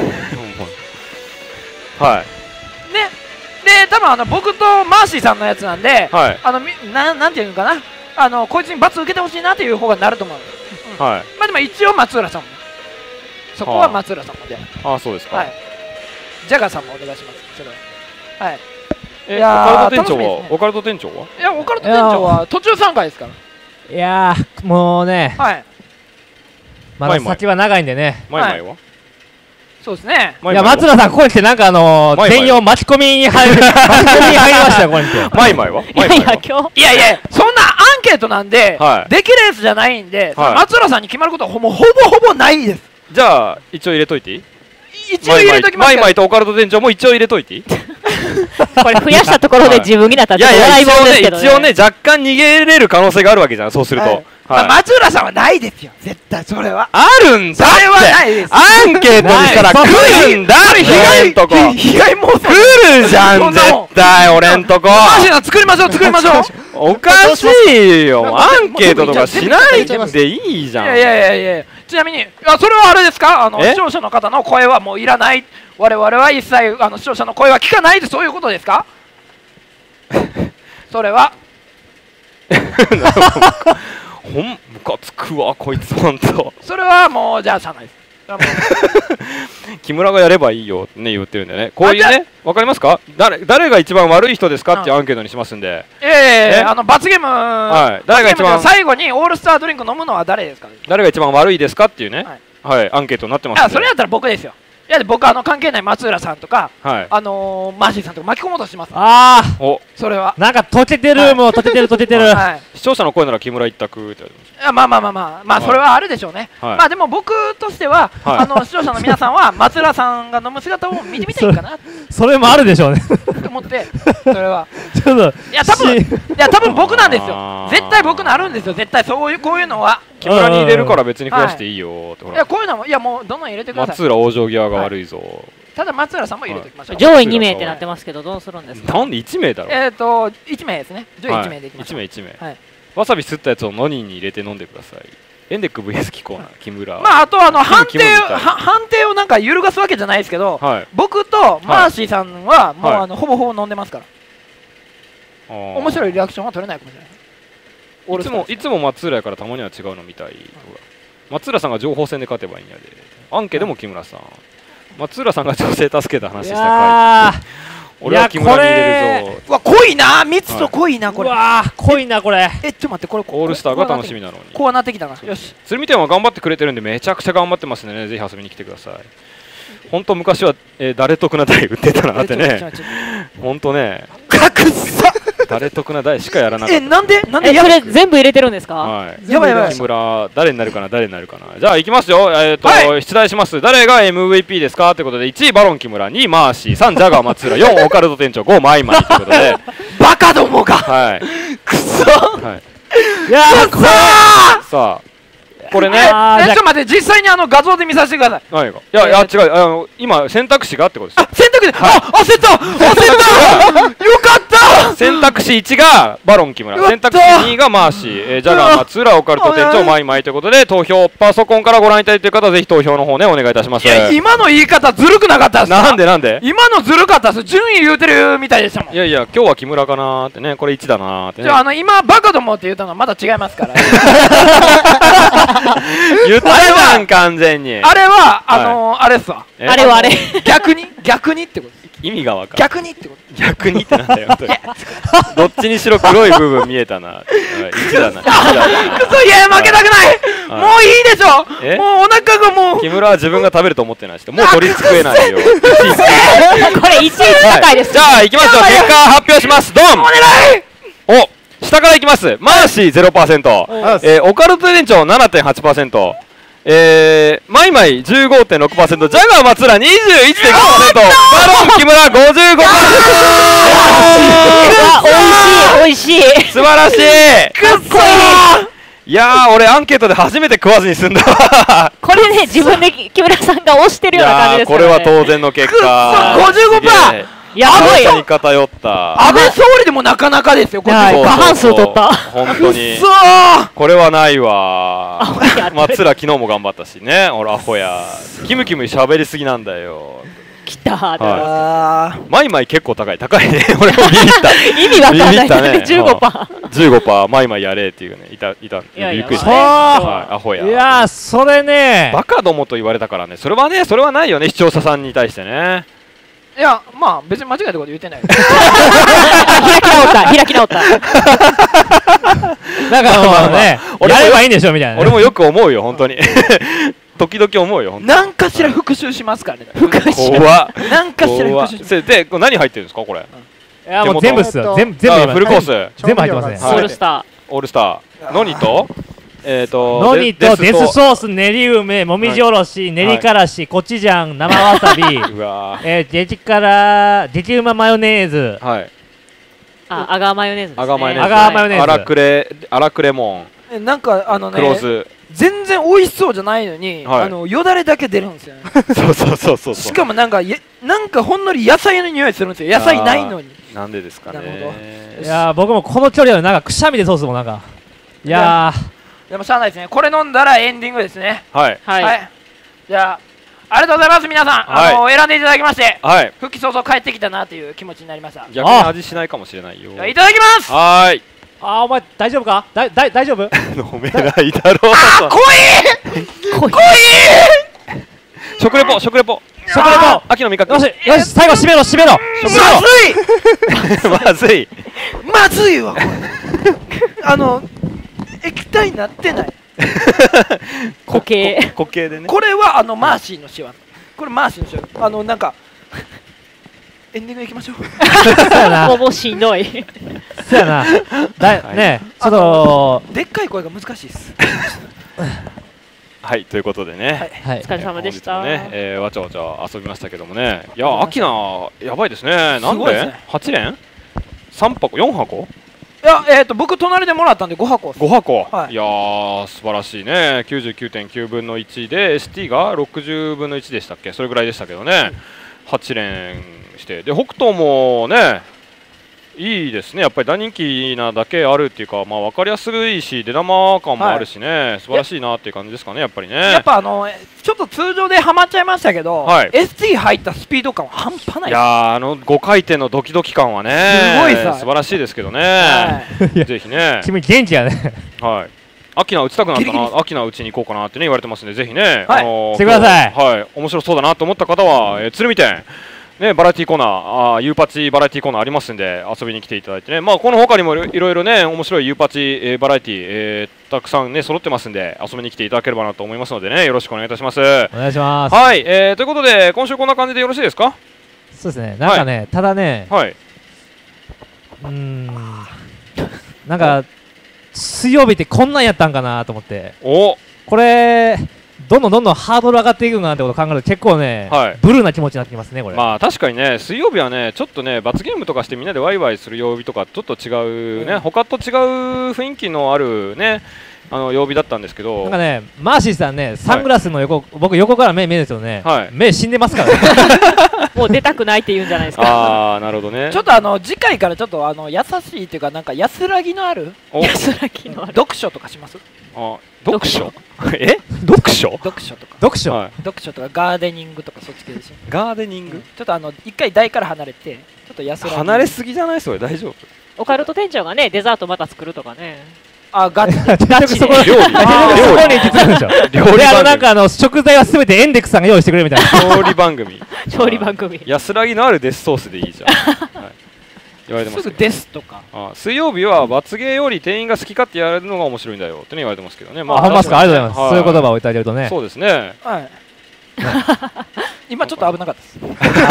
ね。で多分僕とマーシーさんのやつなんで、なんていうのかな、こいつに罰受けてほしいなっていう方がなると思う。まあでも一応松浦さんも、そこは松浦さんもで。 ああそうですか。 ジャガーさんもお願いします。それははい。 オカルト店長はオカルト店長は、 いやオカルト店長は途中参加ですから。 いやもうね、まだ先は長いんでね。 マイマイはそうですね。 いや松浦さんここに来てなんか全容巻き込みに入りましたよここに来て。 マイマイは。 いやいやそんなアンケートなんでできるやつじゃないんで、松浦さんに決まることはほぼほぼないです。 じゃあ一応入れといていい。 一応入れときます。 マイマイとオカルト店長も一応入れといていい。 これ増やしたところで自分になったら笑いもんですけどね。 一応ね若干逃げれる可能性があるわけじゃん。そうすると松浦さんはないですよ絶対。それはあるんだって。 それはないです。 アンケートにしたら来るんだって。 被害妄想来るじゃん絶対俺んとこ。 マジな作りましょう作りましょう。 おかしいよ。アンケートとかしないでいいじゃん。 いやちなみにそれはあれですか、視聴者の方の声はもういらない、我々は一切視聴者の声は聞かないで、そういうことですか。それはムカつくわこいつほんと。 それはもうじゃあしゃあないです。 木村がやればいいよってね言ってるんでね。こういうね、わかりますか。誰が一番悪い人ですかっていうアンケートにしますんで。 罰ゲーム、誰が一番最後にオールスタードリンク飲むのは誰ですか。 誰が一番悪いですかっていうね、アンケートになってますんで。 それやったら僕ですよ。いや僕関係ない松浦さんとか、マーシーさんとか巻き込もうとします。 ああそれはなんか溶けてる、もう溶けてる視聴者の声なら木村一択って言われてます。 まあそれはあるでしょうね。まあでも僕としては視聴者の皆さんは松浦さんが飲む姿を見てみたいかなそれもあるでしょうねと思って、それはちょっといや多分僕なんですよ。絶対僕のあるんですよ。絶対こういうのは木村に入れるから別に増やしていいよって。 いやこういうのもいやもうどんどん入れてください。 松浦往生際が悪いぞ。 ただ松浦さんも入れておきましょう。 上位2名ってなってますけどどうするんですか。 なんで1名だろ。 1名ですね。上位1名でいきましょう。 1名。わさびすったやつをノニに入れて飲んでください。エンデック VS キコーナ木村。 まああと判定をなんか揺るがすわけじゃないですけど、僕とマーシーさんはもうほぼほぼ飲んでますから。面白いリアクションは取れないかもしれない。 いつも松浦やからたまには違うのみたい。松浦さんが情報戦で勝てばいいんやで。アンケでも木村さん。松浦さんが女性助けた話した回。俺は木村に入れるぞ。 うわ濃いな、蜜と濃いなこれ。 うわ濃いなこれ。 ちょっと待ってこれ。 オールスターが楽しみなのに。 こうなってきたな。よし。 鶴見店は頑張ってくれてるんでめちゃくちゃ頑張ってますね。ぜひ遊びに来てください。本当昔は誰得な台売ってたなってね。本当ね。 格差。 誰得な台しかやらなかった。 なんでそれ全部入れてるんですか。 はい。やばいやばい。木村誰になるかな。じゃあ行きますよ。出題します。誰が MVP ですかということで1位バロン木村、2位マーシー、3位ジャガー松浦、4位オカルト店長、5位マイマイということで。 バカどもが。 はい。 くそ。 はい。 いやさあ。これね、 ちょっと待って、実際に画像で見させてください。 何が？いや違う、今選択肢がってことですよ。 選択肢、焦ったよかった選択肢1がバロン木村、選択肢2がマーシー、ジャガー松浦、オカルト店長、マイマイということで、投票パソコンからご覧いただいている方はぜひ投票の方ねお願いいたします。 いや今の言い方ずるくなかったっすか。 なんで今のずるかったっす。順位言うてるみたいでしたもん。 いや今日は木村かなーってね、これ1だなーってね。 じゃあ今バカどもって言ったのはまだ違いますから言ったじゃん完全に。 あれはあれっすわ。 あれはあれ。 逆にってこと意味がわかる。 逆にってこと。 逆にってなんだよ。どっちにしろ黒い部分見えたな。1だな。 くそ、いや負けたくない。もういいでしょ。もうお腹がもう。 木村は自分が食べると思ってないし、もう取り付けないよ。これ1位高いです。 じゃあ行きましょう。結果発表します。ドン。 お願い。 お、下からいきます。マーシー 0%、オカルト店長 7.8%、マイマイ 15.6%、ジャガー松浦 21.5%、バロン木村 55%。 おいしい素晴らしい。 かっこいい。 いやー俺アンケートで初めて食わずに済んだわ。 これね自分で木村さんが押してるような感じですからね。 これは当然の結果。 55%。 やばい。に偏った。 安倍総理でもなかなかですよ。 過半数取った。 本当に。これはないわ。松浦昨日も頑張ったしね。俺アホや。キムキム喋りすぎなんだよ。 きたー。 マイマイ結構高いね。俺もビビった。 意味わかんないね。 15%マイマイやれっていうね。いた。びっくりした。アホや。 いやそれね。 バカどもと言われたからね。それはないよね。視聴者さんに対してね。 いやまあ別に間違えたこと言ってない。 開き直った。 なんかねやればいいんでしょみたいな。 俺もよく思うよ本当に。時々思うよ。 何かしら復習しますからね。 怖っ。 何かしら復習。 で何入ってるんですかこれ。 いやもう全部っすよ。全部フルコース。 全部入ってますね。 オールスター。ノニとノニとデスソース、練り梅、もみじおろし、練りからし、コチュジャン、生わさび、激うまマヨネーズ、 アガーマヨネーズですね。 アガーマヨネーズ、荒くレモン、なんか黒酢、 全然美味しそうじゃないのによだれだけ出るんですよね。 そう。 しかもなんかほんのり野菜の匂いするんですよ。野菜ないのに。 なんでですかね。 いや僕もこの距離はなんかくしゃみでソースもなんかいやでもしゃあないですね。これ飲んだらエンディングですね。 はい。 じゃありがとうございます皆さん。選んでいただきまして、復帰早々帰ってきたなという気持ちになりました。 逆に味しないかもしれないよ。 いただきます。 はい。 お前大丈夫か？大丈夫？ 飲めないだろう。 濃い。 食レポ。秋の味覚。 よし最後締めろ。 まずいわ。液体になってない。 固形でね。 これはマーシーの仕業。これマーシーの仕業。なんかエンディングいきましょう。 ほぼしんどい。 そうやな。ねちょっとでっかい声が難しいです。 はい、ということでね、 お疲れ様でした。 わちゃわちゃ遊びましたけどもね。いや、アキナやばいですね。なんで8連3箱4箱いや、僕隣でもらったんで5箱。 5箱。いやー、素晴らしいね。99.9分の1で ST が60分の1でしたっけ、それぐらいでしたけどね。8連してで、北斗もねいいですね。やっぱり大人気なだけあるっていうか、まあ分かりやすいし出玉感もあるしね、素晴らしいなっていう感じですかね、やっぱりね。 やっぱちょっと通常でハマっちゃいましたけど、ST 入ったスピード感は半端ない。 いやー、5回転のドキドキ感はねすごいさ素晴らしいですけどね。ぜひね。 君元気やね。 はい。アキナ打ちたくなったな、アキナ打ちに行こうかなってね言われてますんで、ぜひね、 してください。 はい、面白そうだなと思った方は、鶴見店ね、バラエティコーナー、ユーパチバラエティコーナーありますんで遊びに来ていただいてね、まあこの他にもいろいろね面白いユーパチ、バラエティ、たくさんね揃ってますんで遊びに来ていただければなと思いますのでね、よろしくお願いいたします。お願いします。 はい、ということで今週こんな感じでよろしいですか。 そうですね。なんかね、ただね、なんか水曜日ってこんなんやったんかなと思って、これどんどんハードル上がっていくんかなってことを考えると結構ね、ブルーな気持ちになってきますね、これ。 まあ確かにね、水曜日はねちょっとね罰ゲームとかしてみんなでワイワイする曜日とかちょっと違うね、他と違う雰囲気のあるね曜日だったんですけど、 なんかね、マーシーさんね、サングラスの横、僕横から目見えるんですよね、目死んでますからね。 もう出たくないって言うんじゃないですか。 ああ、なるほどね。 ちょっと次回からちょっと優しいっていうか、なんか安らぎのある読書とかします？ 読書？読書？ 読書とか。 読書とかガーデニングとかそっち系でしょ。 ガーデニング？ ちょっと一回台から離れて、ちょっと安らぎ。 離れすぎじゃない？それ大丈夫？ オカルト店長がね、デザートまた作るとかね。 ガチでそこに行ってたんでしょ。で、なんか食材はすべてエンデックスさんが用意してくれるみたいな。 調理番組。 調理番組。 安らぎのあるデスソースでいいじゃん。言われてます。 すぐデスとか。 水曜日は罰ゲーより店員が好き勝手やるのが面白いんだよって言われてますけどね。 まあ、ほんまですか、ありがとうございます。そういう言葉をいただけるとね。 そうですね。 はい。今ちょっと危なかったです。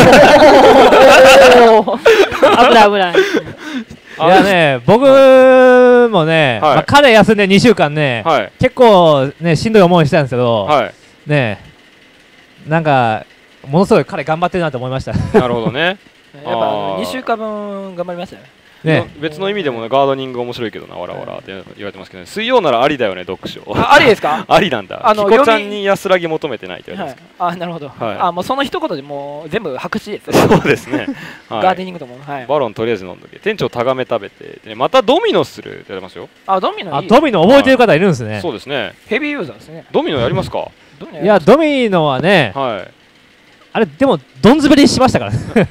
危ない危ない。 いやね、僕もね、彼休んで2週間ね、結構ねしんどい思いしたんですけど、ね、なんかものすごい彼頑張ってるなと思いました。 なるほどね。 やっぱ2週間分頑張りましたよね。 別の意味でもガードニング面白いけどな、わらわらって言われてますけど、水曜ならありだよね、読書。 ありですか？ ありなんだ。キコちゃんに安らぎ求めてないって言われてます。 なるほど。もうその一言でもう全部白紙です。 そうですね。 ガーデニングとも。 バロンとりあえず飲んどけ。店長タガメ食べて、またドミノするって言われますよ。 ドミノ。 ドミノ覚えてる方いるんですね。 そうですね。 ヘビーユーザーですね。 ドミノやりますか？ いや、ドミノはね、あれでもどんずべりしましたからね。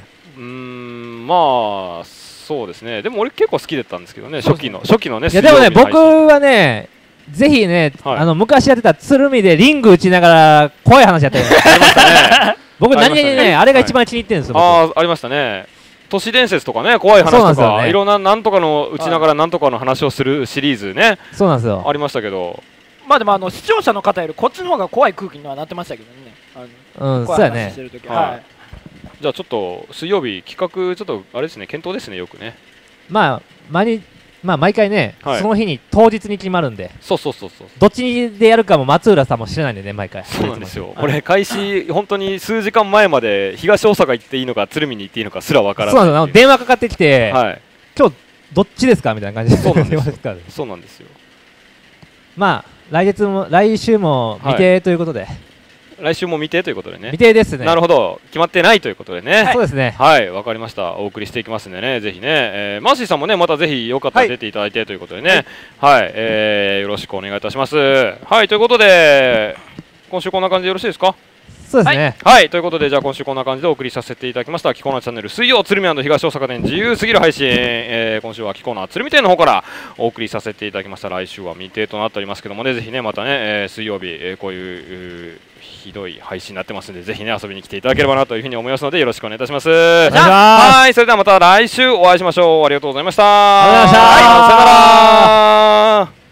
まあそうですね。でも俺結構好きだったんですけどね、初期のね。 いやでもね、僕はね、ぜひね、昔やってた鶴見でリング打ちながら怖い話やったよ。僕何気にね、あれが一番気に入ってるんですよ。 ありましたね。都市伝説とかね、怖い話とか、いろんななんとかの打ちながらなんとかの話をするシリーズね。 そうなんですよ。 ありましたけど。 まあでも視聴者の方よりこっちの方が怖い空気にはなってましたけどね。 そうやね。 じゃあちょっと水曜日企画ちょっとあれですね、検討ですね、よくね。 まあ毎回ね、その日に当日に決まるんで、 そうどっちでやるかも松浦さんも知らないんでね、毎回。 そうなんですよ。これ開始本当に数時間前まで東大阪行っていいのか鶴見に行っていいのかすらわからない。 そうなんですよ。電話かかってきて、今日どっちですかみたいな感じで。 そうなんですよ。 まあ来週も未定ということで。 来週も未定ということでね。 未定ですね。 なるほど、決まってないということでね。 そうですね。 はい、わかりました。お送りしていきますんでね、ぜひね、マーシーさんもね、またぜひよかったら出ていただいてということでね、はい、よろしくお願いいたします。はい、ということで、今週こんな感じでよろしいですか？ そうですね。 はい、ということで、じゃあ今週こんな感じでお送りさせていただきました。キコーナーチャンネル水曜鶴見&東大阪店自由すぎる配信、今週はキコーナー鶴見店の方からお送りさせていただきました。来週は未定となっておりますけどもね、ぜひね、またね、水曜日、こういうひどい配信になってますので、ぜひね遊びに来ていただければなというふうに思いますので、よろしくお願いいたします。はい、それではまた来週お会いしましょう。ありがとうございました。 ありがとうございました。 さよなら。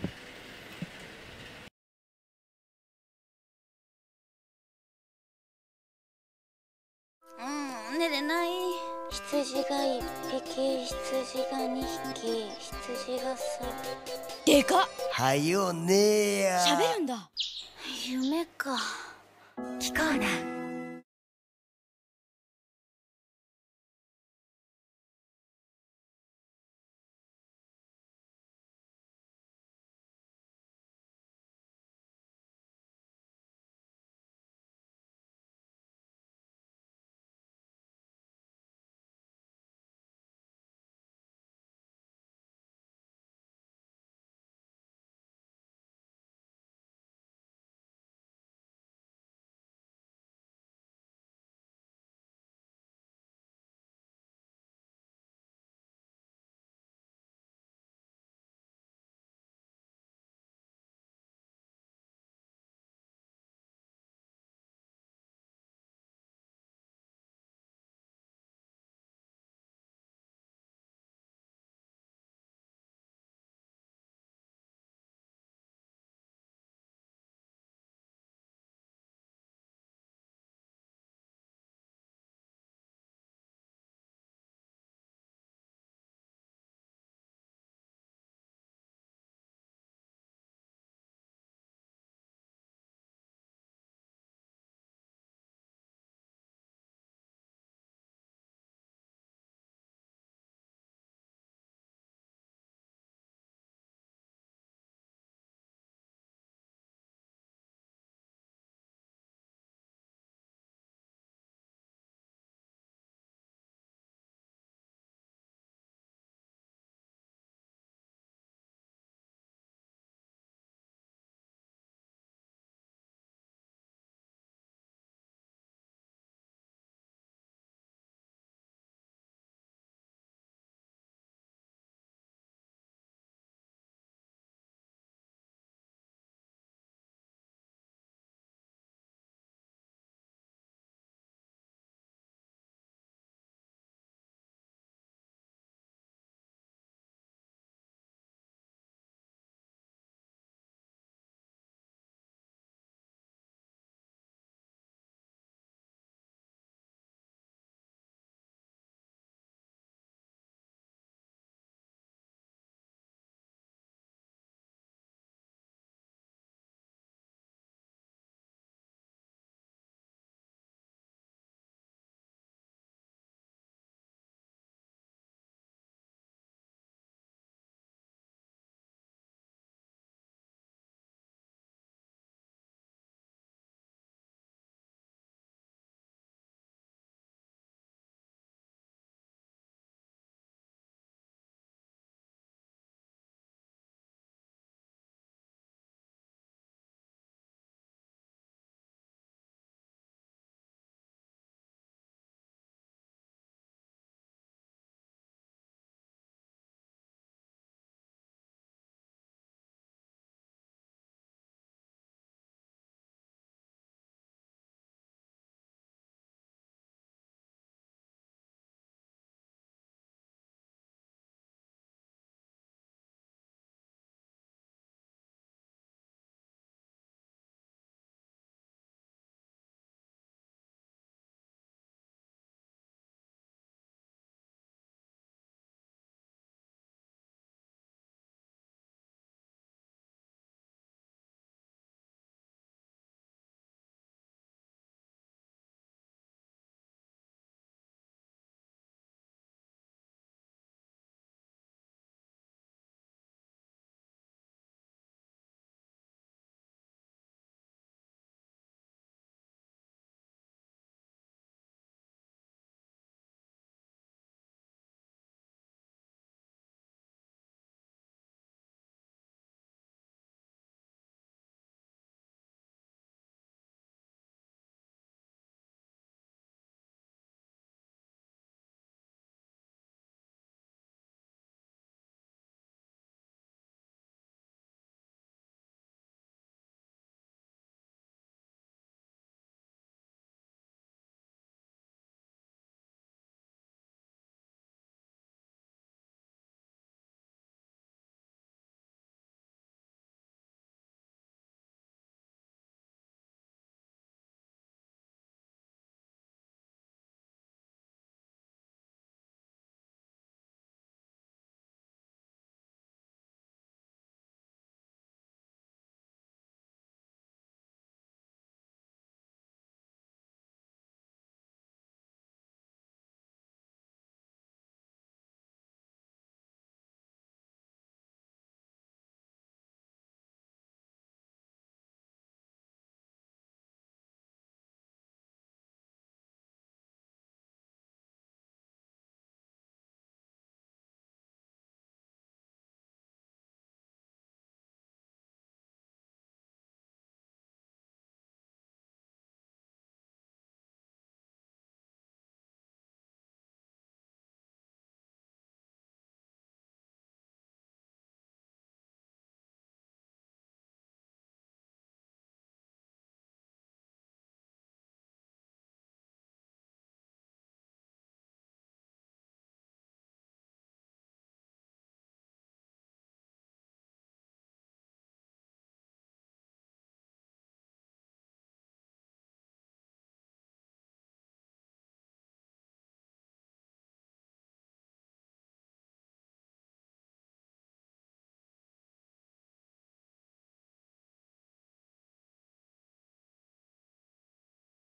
寝れない。羊が1匹、羊が2匹、羊がでかっ。 はよねーや。 喋るんだ。夢か。 キコーナー